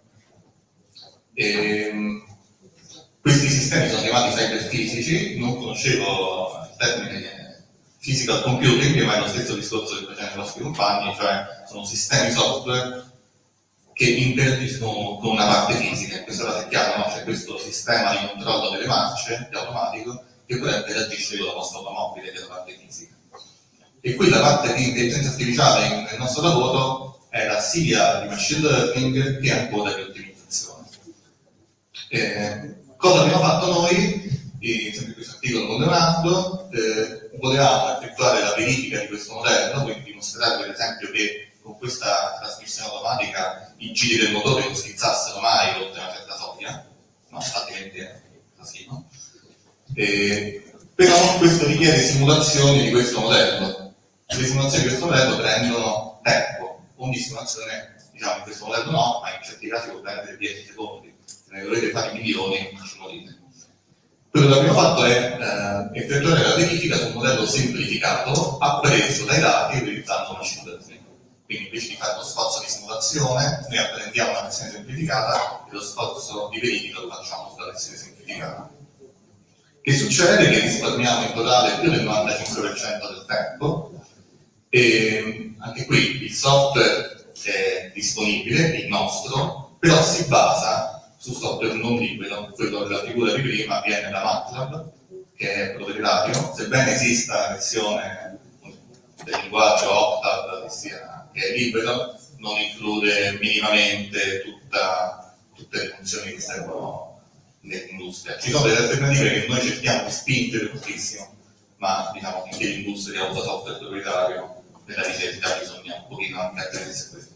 E, questi sistemi sono chiamati cyberfisici, non conoscevo il termine physical computing, ma è lo stesso discorso che facevano i nostri compagni, cioè sono sistemi software che interagiscono con una parte fisica. In questo caso è chiaro, no? C'è questo sistema di controllo delle marce, che è automatico, che poi interagisce con la nostra automobile, che è la parte fisica. E qui la parte di intelligenza artificiale nel nostro lavoro era sia di machine learning che ancora di ottimizzazione. Eh, cosa abbiamo fatto noi? E, sempre questo articolo con Leonardo, eh, volevamo effettuare la verifica di questo modello, quindi dimostrare per esempio che con questa trasmissione automatica i giri del motore non schizzassero mai oltre una certa soglia, no, altrimenti è così, no? E, però questo richiede simulazioni di questo modello. Le simulazioni di questo modello prendono tempo, ogni simulazione, diciamo in questo modello no, ma in certi casi può prendere dieci secondi, se ne dovete fare milioni, ci morite. Quello che abbiamo fatto è eh, effettuare la verifica su un modello semplificato appreso dai dati utilizzando machine learning. Quindi invece di fare lo sforzo di simulazione, noi apprendiamo una versione semplificata e lo sforzo di verifica lo facciamo sulla versione semplificata. Che succede? Che risparmiamo in totale più del novantacinque per cento del tempo, e anche qui il software è disponibile, il nostro, però si basa su software non libero. Quello della figura di prima viene da MATLAB, che è proprietario, sebbene esista una versione del linguaggio Octave che sia che è libero, non include minimamente tutta, tutte le funzioni che servono nell'industria. Ci sono delle alternative che noi cerchiamo di spingere moltissimo, ma diciamo finché l'industria usa software proprietario, nella ricerca bisogna un pochino anche attenersi a questo.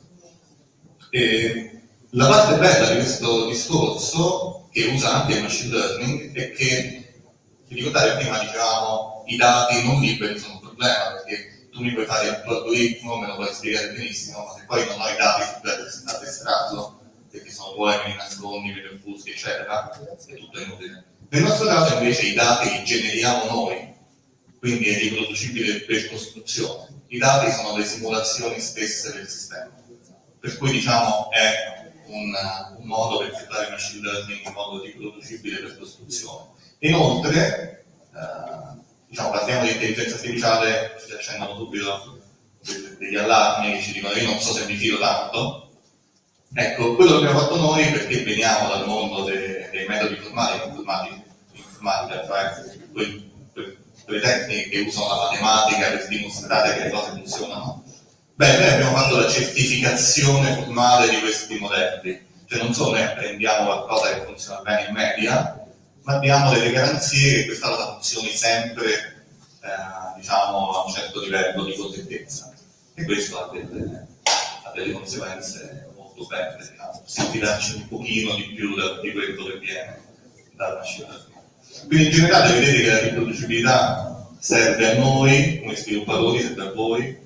E la parte bella di questo discorso, che usa anche il machine learning, è che, vi ricordate prima dicevamo, i dati non liberi sono un problema, perché tu mi puoi fare il tuo algoritmo, me lo puoi spiegare benissimo, ma se poi non ho i dati ad estrarlo, perché sono tuoi, me li nascondi, me li offuschi, eccetera, è tutto inutile. Nel nostro caso invece i dati li generiamo noi, quindi è riproducibile per costruzione. I dati sono le simulazioni stesse del sistema, per cui diciamo è un, un modo per effettuare machine learning in modo riproducibile per costruzione. Inoltre, eh, diciamo, parliamo di intelligenza artificiale, ci accendono subito degli allarmi che ci dicono io non so se mi fido tanto. Ecco, quello che abbiamo fatto noi, perché veniamo dal mondo dei, dei metodi formali, informatica, informatica, cioè quei, quelle tecniche che usano la matematica per dimostrare che le cose funzionano, beh, noi abbiamo fatto la certificazione formale di questi modelli, cioè non solo noi apprendiamo qualcosa che funziona bene in media, ma abbiamo delle garanzie che questa cosa funzioni sempre eh, diciamo a un certo livello di correttezza, e questo ha delle, ha delle conseguenze molto belle, diciamo, se fidarci un pochino di più da, di quello che viene dalla machine learning. Quindi in generale vedete che la riproducibilità serve a noi come sviluppatori, serve a voi, eh,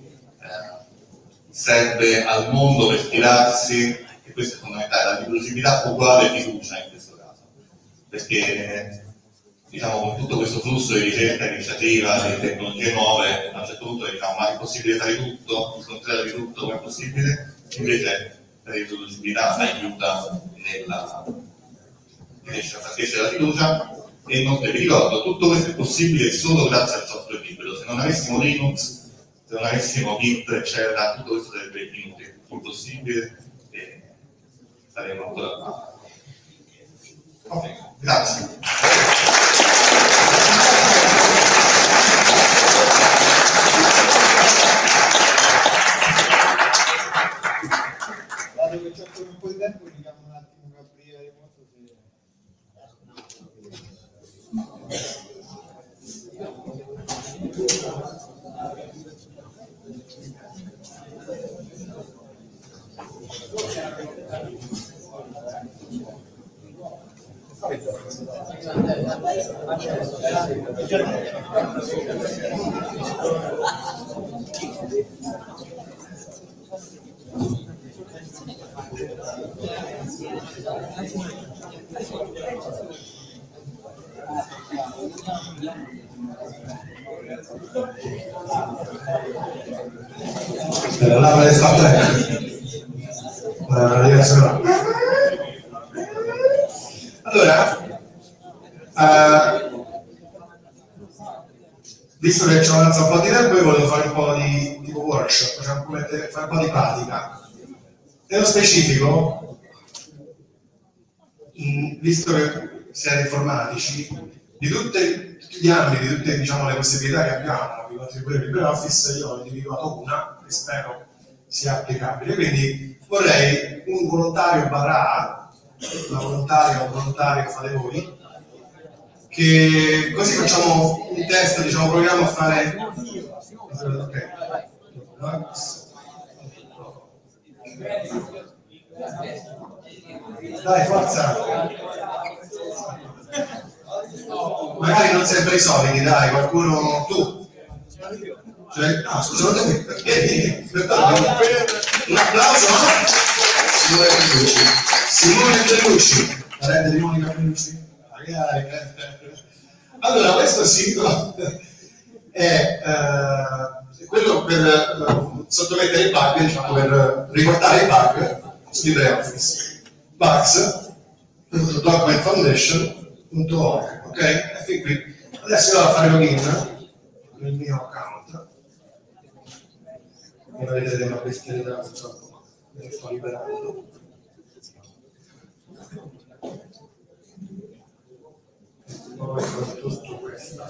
serve al mondo per fidarsi, e questo è fondamentale, la riproducibilità uguale fiducia in questo caso, perché diciamo con tutto questo flusso di ricerca, di iniziativa, di tecnologie nuove, a un certo punto diciamo ma è possibile fare tutto, il contrario di tutto, come è possibile? Invece la riproducibilità aiuta nella crescita, a crescere la fiducia. E inoltre vi ricordo, tutto questo è possibile solo grazie al software libero. Se non avessimo Linux, se non avessimo Git, eccetera, tutto questo sarebbe inutile, impossibile, e saremmo ancora qua. Ok, grazie. Dato che c'è ancora un po' di tempo, vediamo un attimo Gabriele. La palestra a tre. Allora, uh, visto che ci avanza un po' di tempo, io volevo fare un po' di tipo workshop, cioè fare un po' di pratica. Nello specifico, mh, visto che siete informatici, di tutte, tutti gli ambiti, di tutte diciamo, le possibilità che abbiamo di contribuire a LibreOffice, io ho individuato una che spero sia applicabile. Quindi vorrei un volontario barra una volontaria o un volontario che fate voi, che così facciamo un test, diciamo, proviamo a fare. Okay. Dai, forza! Magari non sempre i soliti, dai, qualcuno tu. Cioè, no, scusa, non te perché vieni? Un applauso a Simone Bellucci. Simone Bellucci, parente di Monica Bellucci. Allora, questo sito è eh, quello per eh, sottomettere i bug, diciamo, per riportare i bug su LibreOffice. Bugs punto document foundation punto org, ok? E fin qui. Adesso io vado a fare login nel mio account. Come vedete, una bestialità, purtroppo me ne sto liberando. Poi soprattutto questa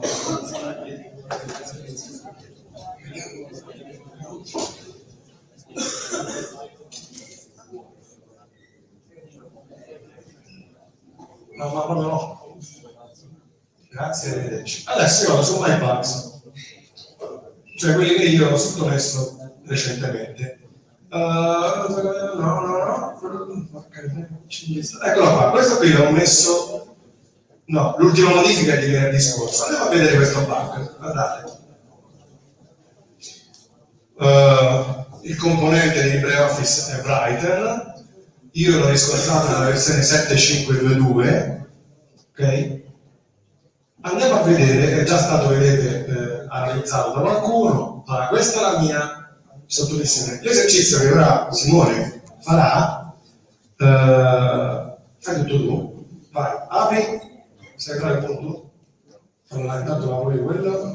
no, ma proprio no. Grazie, arrivederci. Adesso io vado su My Bugs, cioè quelli che io ho sottomesso recentemente. Uh, no, no, no. Eccolo qua, questo qui l'ho messo. No, l'ultima modifica è di venerdì scorso. Andiamo a vedere questo bug. Guardate. Uh, il componente di LibreOffice è Writer. Io l'ho riscontrato nella versione sette punto cinque punto due. Ok? Andiamo a vedere, è già stato, vedete, eh, analizzato da qualcuno. Allora, questa è la mia sottolineazione. L'esercizio che ora Simone farà, eh, fai tutto tu. Vai, apri. Sai trovare il punto? Allora, intanto lavori quello,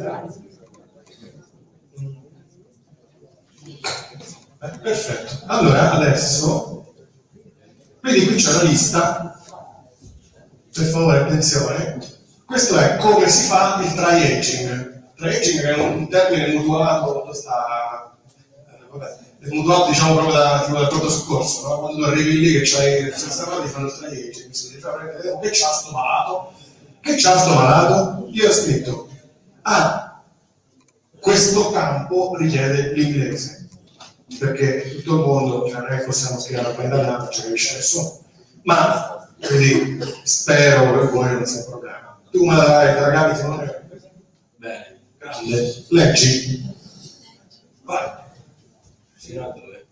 eh, perfetto. Allora, adesso, vedi qui c'è una lista, per favore attenzione, questo è come si fa il try-aging. Try-aging è un termine mutuato, quando sta, eh, vabbè, è mutuato diciamo proprio da, tipo, dal pronto soccorso, no? Quando tu arrivi lì che c'hai senza mano ti fanno il try-aging, si dice, che c'ha sto malato, che c'ha sto malato, io ho scritto Ah, questo campo richiede l'inglese, perché tutto il mondo, cioè non è che possiamo scrivere una italiana, non ci capisce nessuno. Ma, quindi, spero che voi non sia un problema. Tu me la dai, te la capi, Simone? Bene. Grande. Leggi. Vai. Fino a dove?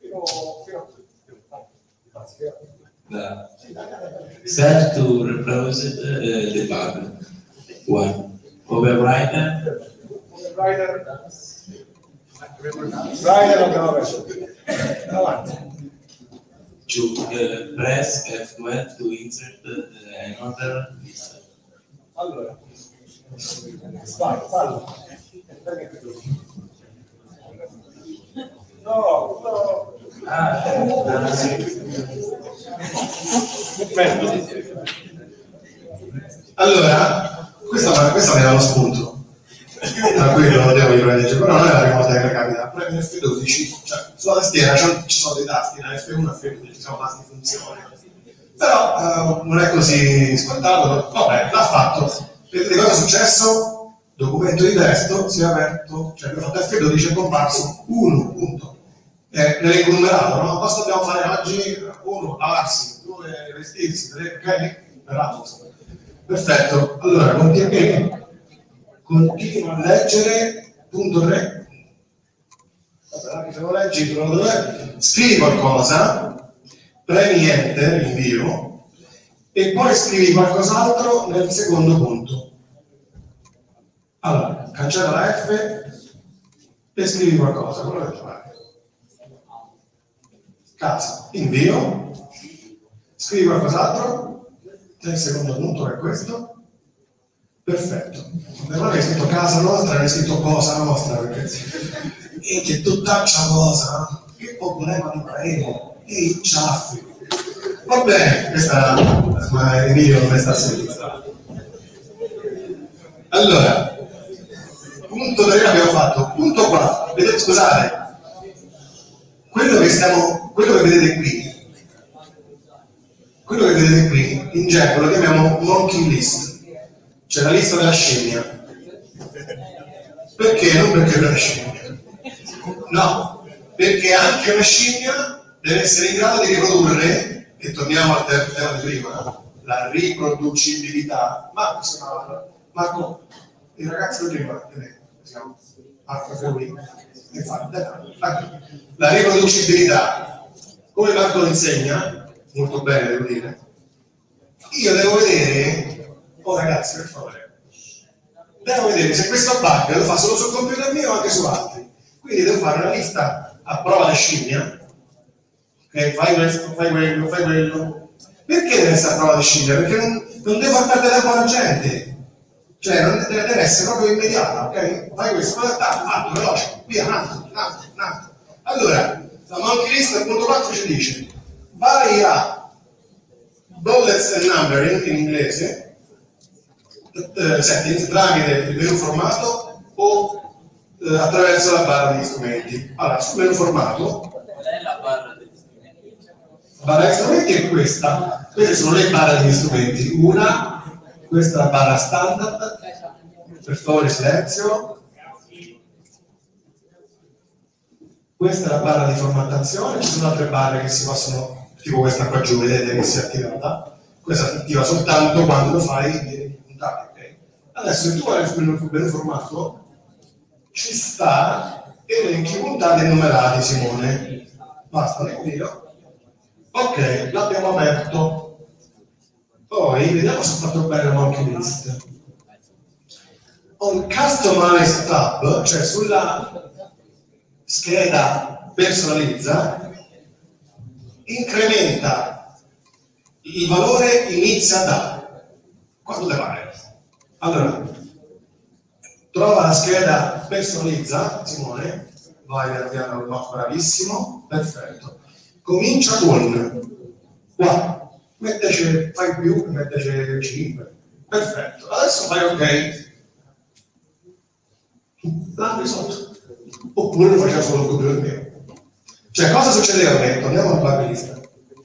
Da. Set to reproduce uh, the bug. One. Overwriter. Rider. Rider l'abbiamo perso. Avanti. Two. Uh, press F twelve to insert uh, another list. Allora. Vai, fallo. No, no. Ah, allora, questa, questa mi dà lo spunto. Tranquillo, non devo riprendere, però non è la prima volta che mi capita. Premi F dodici, cioè sulla tastiera ci sono dei tasti, la F uno e F dodici, ci sono tasti di funzione. Però uh, non è così scontato. Vabbè, l'ha fatto. Vedete cosa è successo? Documento di testo si è aperto, cioè abbiamo fatto F dodici, è comparso uno, punto. Eh, l'elenco numerato, no? Cosa dobbiamo fare oggi? uno, lavarsi, due, vestirsi, tre, ok? Bravo. Perfetto. Allora, continui, continua a leggere, punto tre. Vabbè, se lo leggi, dove? Scrivi qualcosa, premi enter, invio, e poi scrivi qualcos'altro nel secondo punto. Allora, cancella la F e scrivi qualcosa, quello che fai. Casa, invio, scrivi qualcos'altro nel secondo punto, che è questo. Perfetto. Non hai scritto casa nostra, hai scritto cosa nostra, perché e che tutt'accia cosa, che problema di prego, e i ciaffi. Va bene, questa è Emilio non sta sentendo. Allora, punto tre abbiamo fatto, punto quattro, vedete, scusate, quello che stiamo, quello che vedete qui, quello che vedete qui, in gergo lo chiamiamo monkey list, cioè la lista della scimmia. Perché? Non perché è una scimmia, no, perché anche una scimmia deve essere in grado di riprodurre, e torniamo al tema di prima, la riproducibilità. Marco si chiama, Marco, il ragazzo di prima, si chiama Marco Ferruini, infatti, la riproducibilità, come Marco lo insegna, molto bene devo dire, io devo vedere, oh ragazzi per favore, devo vedere se questo bug lo fa solo sul computer mio o anche su altri, quindi devo fare una lista a prova di scimmia, ok, fai questo, fai quello, fai quello, perché deve essere a prova di scimmia? Perché non, non devo far perdere tempo alla gente. Cioè, non deve, deve essere proprio immediata, ok? Fai questo, ma fatto, veloce, via, un altro, un altro, un altro. Allora, la monkey list punto quattro ci dice, vai a bullets and numbering in inglese, uh, settings, tramite il menu formato o uh, attraverso la barra degli strumenti. Allora, sul menu formato, qual è la barra degli strumenti? la barra degli strumenti è questa, queste sono le barre degli strumenti, una, questa è la barra standard, per favore silenzio, questa è la barra di formattazione, ci sono altre barre che si possono, tipo questa qua giù, vedete che si è attivata, questa si attiva soltanto quando lo fai viene puntato, ok? Adesso se tu hai il menu formato, ci sta elenchi puntati e numerati, Simone, basta, ne invio, ok, l'abbiamo aperto. Poi vediamo se ho fatto bene la monkey list. On Customize tab, cioè sulla scheda personalizza, incrementa il valore inizia da quanto te pare. Allora, trova la scheda personalizza, Simone, vai piano piano, no, bravissimo, perfetto. Comincia con qua. Metteci, fai più, metteci cinque. Perfetto. Adesso fai ok. L'hanno risolto. Oppure lo faceva solo il computer mio. Cioè, cosa succedeva? Che torniamo alla barra lista.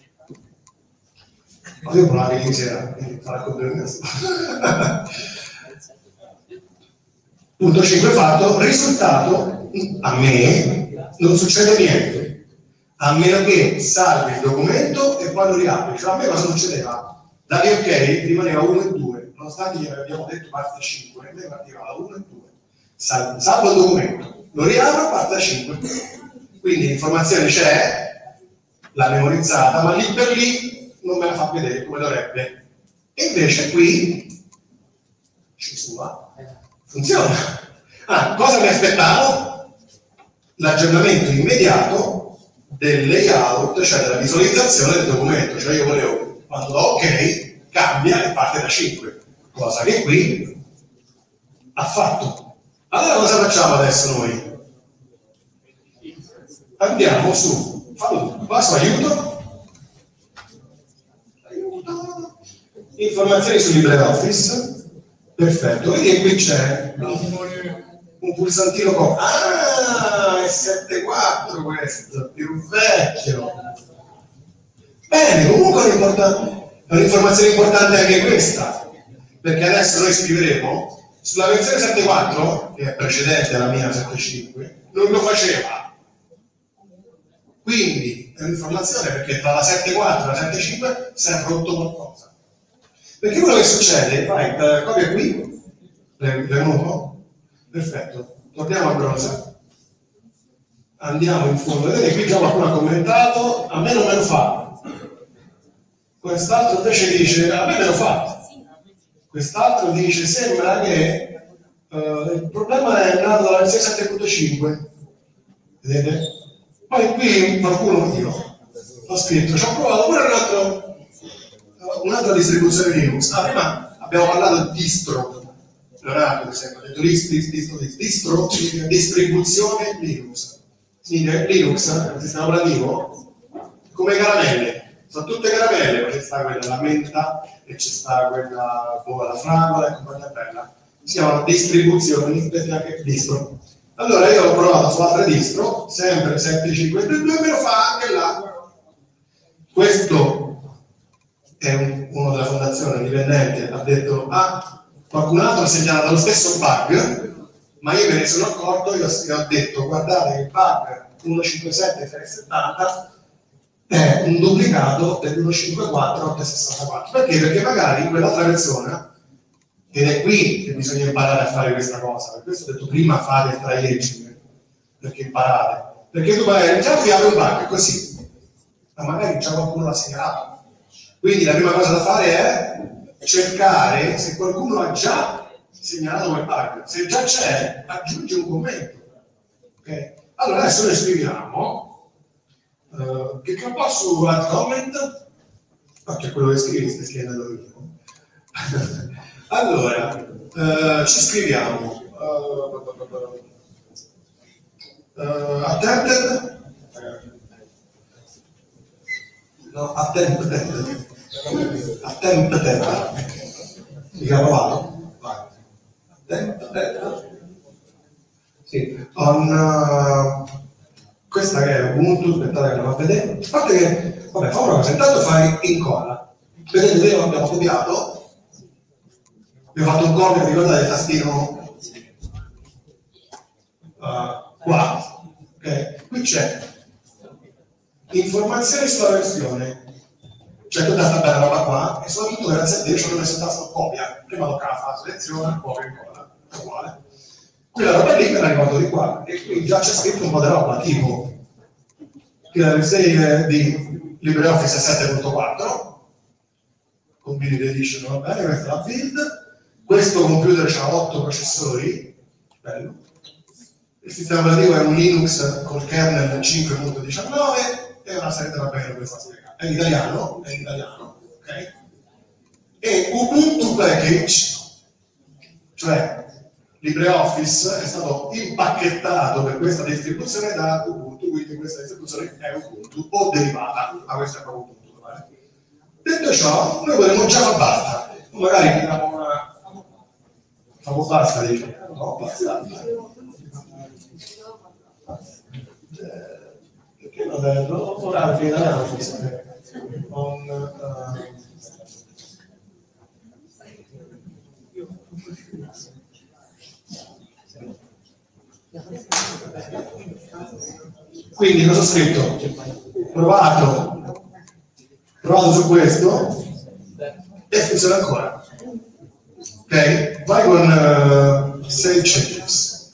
Ma io provavo ieri sera, quindi fare il computer mio. Punto cinque fatto, risultato, a me non succede niente, a meno che salvi il documento e poi lo riapri. Cioè a me cosa succedeva? Davi ok, rimaneva uno e due, nonostante gli abbiamo detto parte cinque, a me partiva da uno e due. Salvo, salvo il documento, lo riapro, parte da cinque. Quindi l'informazione c'è, l'ha memorizzata, ma lì per lì non me la fa vedere come dovrebbe. E invece qui, ci sua, funziona. Ah, cosa mi aspettavo? L'aggiornamento immediato del layout, cioè della visualizzazione del documento. Cioè io volevo, quando do ok, cambia e parte da cinque. Cosa che qui ha fatto. Allora cosa facciamo adesso noi? Andiamo su, fallo, va su aiuto, aiuto, informazioni su LibreOffice, perfetto, vedi che qui c'è un pulsantino con, ah, è sette quattro questo, più vecchio. Bene, comunque è un'informazione importante anche questa, perché adesso noi scriveremo sulla versione sette quattro, che è precedente alla mia sette cinque, non lo faceva. Quindi è un'informazione perché tra la sette quattro e la sette cinque si è rotto qualcosa. Perché quello che succede, vai, eh, copia qui, venuto, perfetto, torniamo al browser, andiamo in fondo, vedete qui già qualcuno ha commentato, a me non me lo fa, quest'altro invece dice, a me me lo fa, quest'altro dice, sembra che uh, il problema è nato dalla versione sette punto cinque, vedete? Poi qui qualcuno, io, ho scritto, ci ho provato pure un altro, un'altra distribuzione Linux. Ah, prima abbiamo parlato di distro, Leonardo, per esempio, ha detto distro, distro, distro, distribuzione Linux. Significa Linux, il sistema operativo, come caramelle, sono tutte caramelle, poi c'è sta quella la menta e c'è sta quella boh, la fragola e compagnia bella. Si chiamano distribuzioni, anche distro. Allora io l'ho provato su altre distro, sempre sette cinque due, me lo fa anche là. Questo è un, uno della fondazione dipendente, ha detto, ah, qualcun altro ha segnalato lo stesso bug, ma io me ne sono accorto, io ho detto, guardate che il bug uno cinque sette sei settanta è un duplicato dell'uno cinque quattro otto sessantaquattro. Perché? Perché magari in quell'altra versione, ed è qui che bisogna imparare a fare questa cosa, per questo ho detto prima fate il triaging, perché imparate, perché tu vai, già qui apri un bug, così, ma magari già qualcuno l'ha segnalato, quindi la prima cosa da fare è cercare se qualcuno ha già segnalato quel bug, se già c'è, aggiungi un commento, ok? Allora adesso noi scriviamo, uh, che capo su add comment, ok, è quello che scrivi, stai scrivendo io. Allora, uh, ci scriviamo uh, uh, attempted, no, attempted, attempted, si chiama provato? Attempted, sì, on, uh, questa che è Ubuntu, aspettate che la va a vedere, a parte che, vabbè, fa una cosa, intanto fai incolla, vedete che lo abbiamo copiato. Vi ho fatto un copia, ricordate il tastino uh, qua, ok? Qui c'è informazioni sulla versione, c'è tutta questa bella roba qua, e soprattutto grazie a te ci ho messo il tasto copia, prima toccava fare la selezione, copia, incolla, uguale. Quella roba lì me la ricordo di qua, e qui già c'è scritto un po' di roba, tipo che la versione di LibreOffice è sette punto quattro, con build edition, va bene, questa è la build. Questo computer ha otto processori, bello. Il sistema operativo è un Linux col kernel cinque punto diciannove e una serie di roba che non vi sto spiegare. È in italiano, è in italiano, ok? E Ubuntu Package, cioè LibreOffice, è stato impacchettato per questa distribuzione da Ubuntu, quindi questa distribuzione è Ubuntu o derivata, ma questo è proprio Ubuntu. Vale? Detto ciò, noi potremmo già far basta, magari diamo una. Famo basta, dice. No, basta. Perché non è ora che italiano forse non uh... Quindi cosa ho scritto? Provato, provato su questo e funziona ancora. Ok? Vai con uh, Save Changes.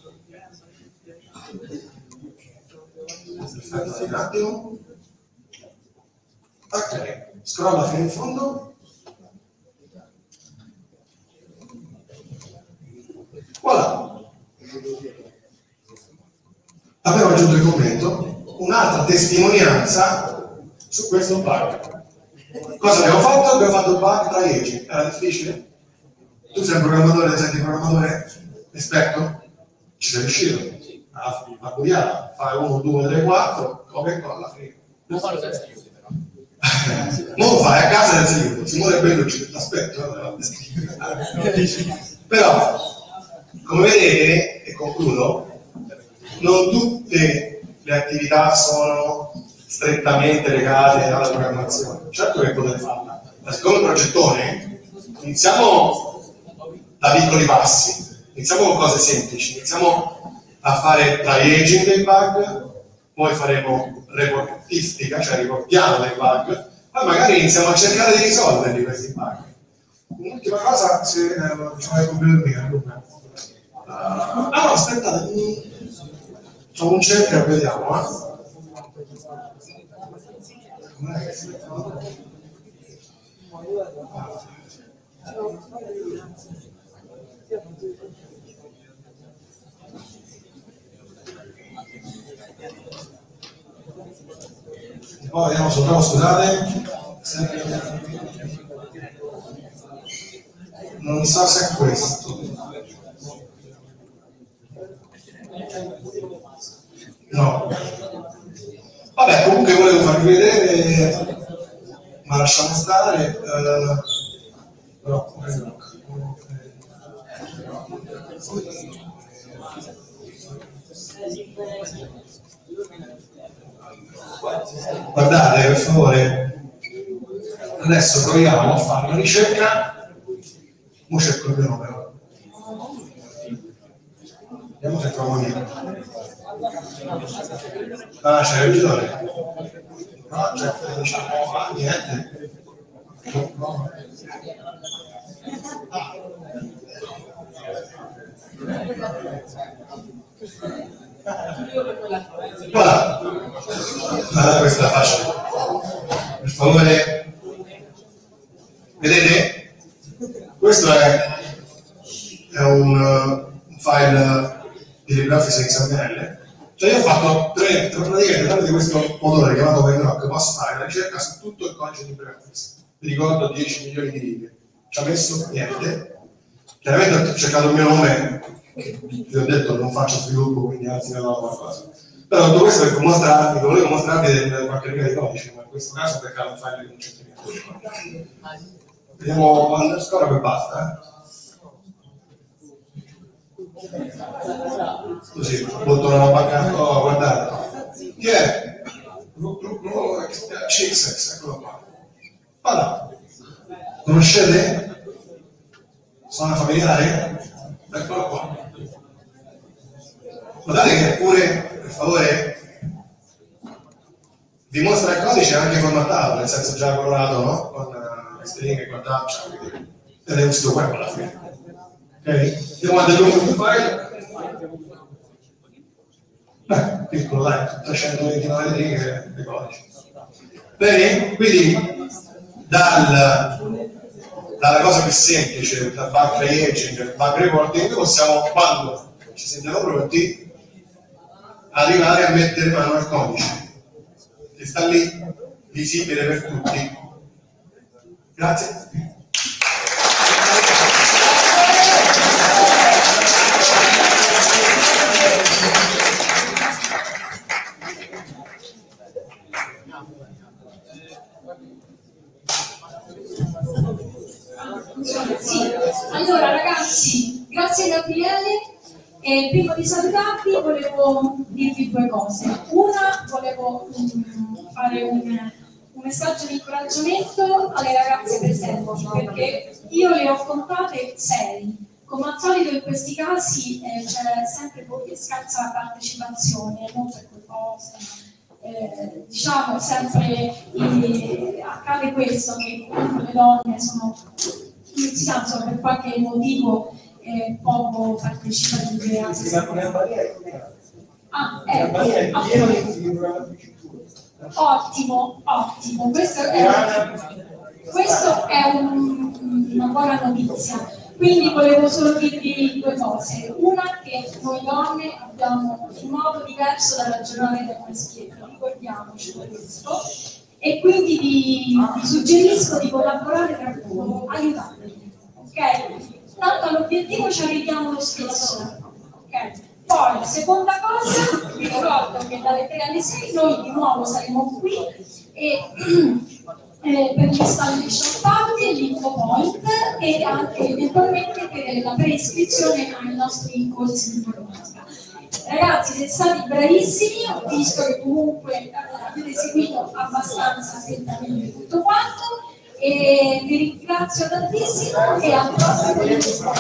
Aspetta un attimo. Ok, scrolla fino in fondo. Voilà. Abbiamo aggiunto il commento, un'altra testimonianza su questo bug. Cosa abbiamo fatto? Abbiamo fatto il bug tra age. Era difficile? Tu sei un programmatore, sei un programmatore esperto? Ci sei riuscito? A, a Buriata, fai uno, due, tre, quattro, copia e colla, finito. Non farlo senza aiuti, però. Non lo fai a casa senza aiuto, Simone è bello, ci aspetto. Però, come vedete, e concludo, non tutte le attività sono strettamente legate alla programmazione. Certo che potete farla, ma siccome il progettone, iniziamo da piccoli passi, iniziamo con cose semplici, iniziamo a fare triaging dei bug, poi faremo reportistica, cioè riportiamo dei bug, poi magari iniziamo a cercare di risolverli questi bug. Un'ultima cosa, se eh, c'è il computer mio, uh, ah no, aspettate, facciamo un cerchio e vediamo, eh. Poi vediamo soltanto, scusate, non so se è questo. No. Vabbè, comunque volevo farvi vedere, ma lasciamo stare. Uh, no, guardate, per favore, adesso proviamo a fare una ricerca. Mo cerco il mio nome, però. Vediamo se trovo niente. Ah, c'è il gitore. No, cioè, diciamo, ah, niente. No. Voilà. Ah, questa è facile. Per favore, vedete? Questo è, è un, un file di LibreOffice X M L. Cioè io ho fatto tre, praticamente tramite questo motore chiamato Winrock posso fare una ricerca su tutto il codice di LibreOffice. Vi ricordo dieci milioni di righe. Ci ha messo niente. Chiaramente ho cercato il mio nome, che vi ho detto non faccio sviluppo, quindi anzi ne ho qualcosa. Però tutto questo per mostrarvi, volevo mostrarvi qualche riga di codice, ma in questo caso perché non file di un centinaio. Vediamo underscore e poi basta. Eh? Così, butto una banca, oh, guardate. Chi è? C X X, eccolo qua. Voilà. Conoscete? Suona familiare? Eccolo qua. Guardate che pure, per favore, vi mostra il codice anche formattato, nel senso già colorato, no? Con le stringhe e quant'altro, ed è un sito web alla fine. Ok? Io quando è lungo il file, beh, piccolo dai, trecentoventinove righe di codice. Bene? Quindi dal, dalla cosa più semplice, dal bug triaging, dal bug reporting, possiamo, quando ci sentiamo pronti, arrivare a mettere mano al codice, che sta lì, visibile per tutti. Grazie. Sì, allora ragazzi, grazie Gabriele. E prima di salutarvi volevo dirvi due cose. Una, volevo um, fare un, un messaggio di incoraggiamento alle ragazze presenti, perché io le ho contate sei. Come al solito in questi casi eh, c'è sempre poca scarsa partecipazione, non per colpa vostra, ma eh, diciamo sempre eh, accade questo, che le donne sono, iniziano sono per qualche motivo eh, poco partecipative a questa cosa. Ah, ecco, ottimo, ottimo, questo è, questo è un, una buona notizia. Quindi volevo solo dirvi due cose. Una, che noi donne abbiamo un modo diverso da ragionare dal maschile, ricordiamoci questo, e quindi vi, vi suggerisco di collaborare tra voi, aiutatemi, ok? Tanto all'obiettivo ci arriviamo lo stesso, ok? Poi, seconda cosa, vi ricordo che dalle tre alle sei noi di nuovo saremo qui e eh, per l'installation party e l'info point e anche eventualmente per la preiscrizione ai nostri corsi di informatica. Ragazzi, siete stati bravissimi, ho visto che comunque eh, avete seguito abbastanza attentamente tutto quanto e vi ringrazio tantissimo e al prossimo incontro.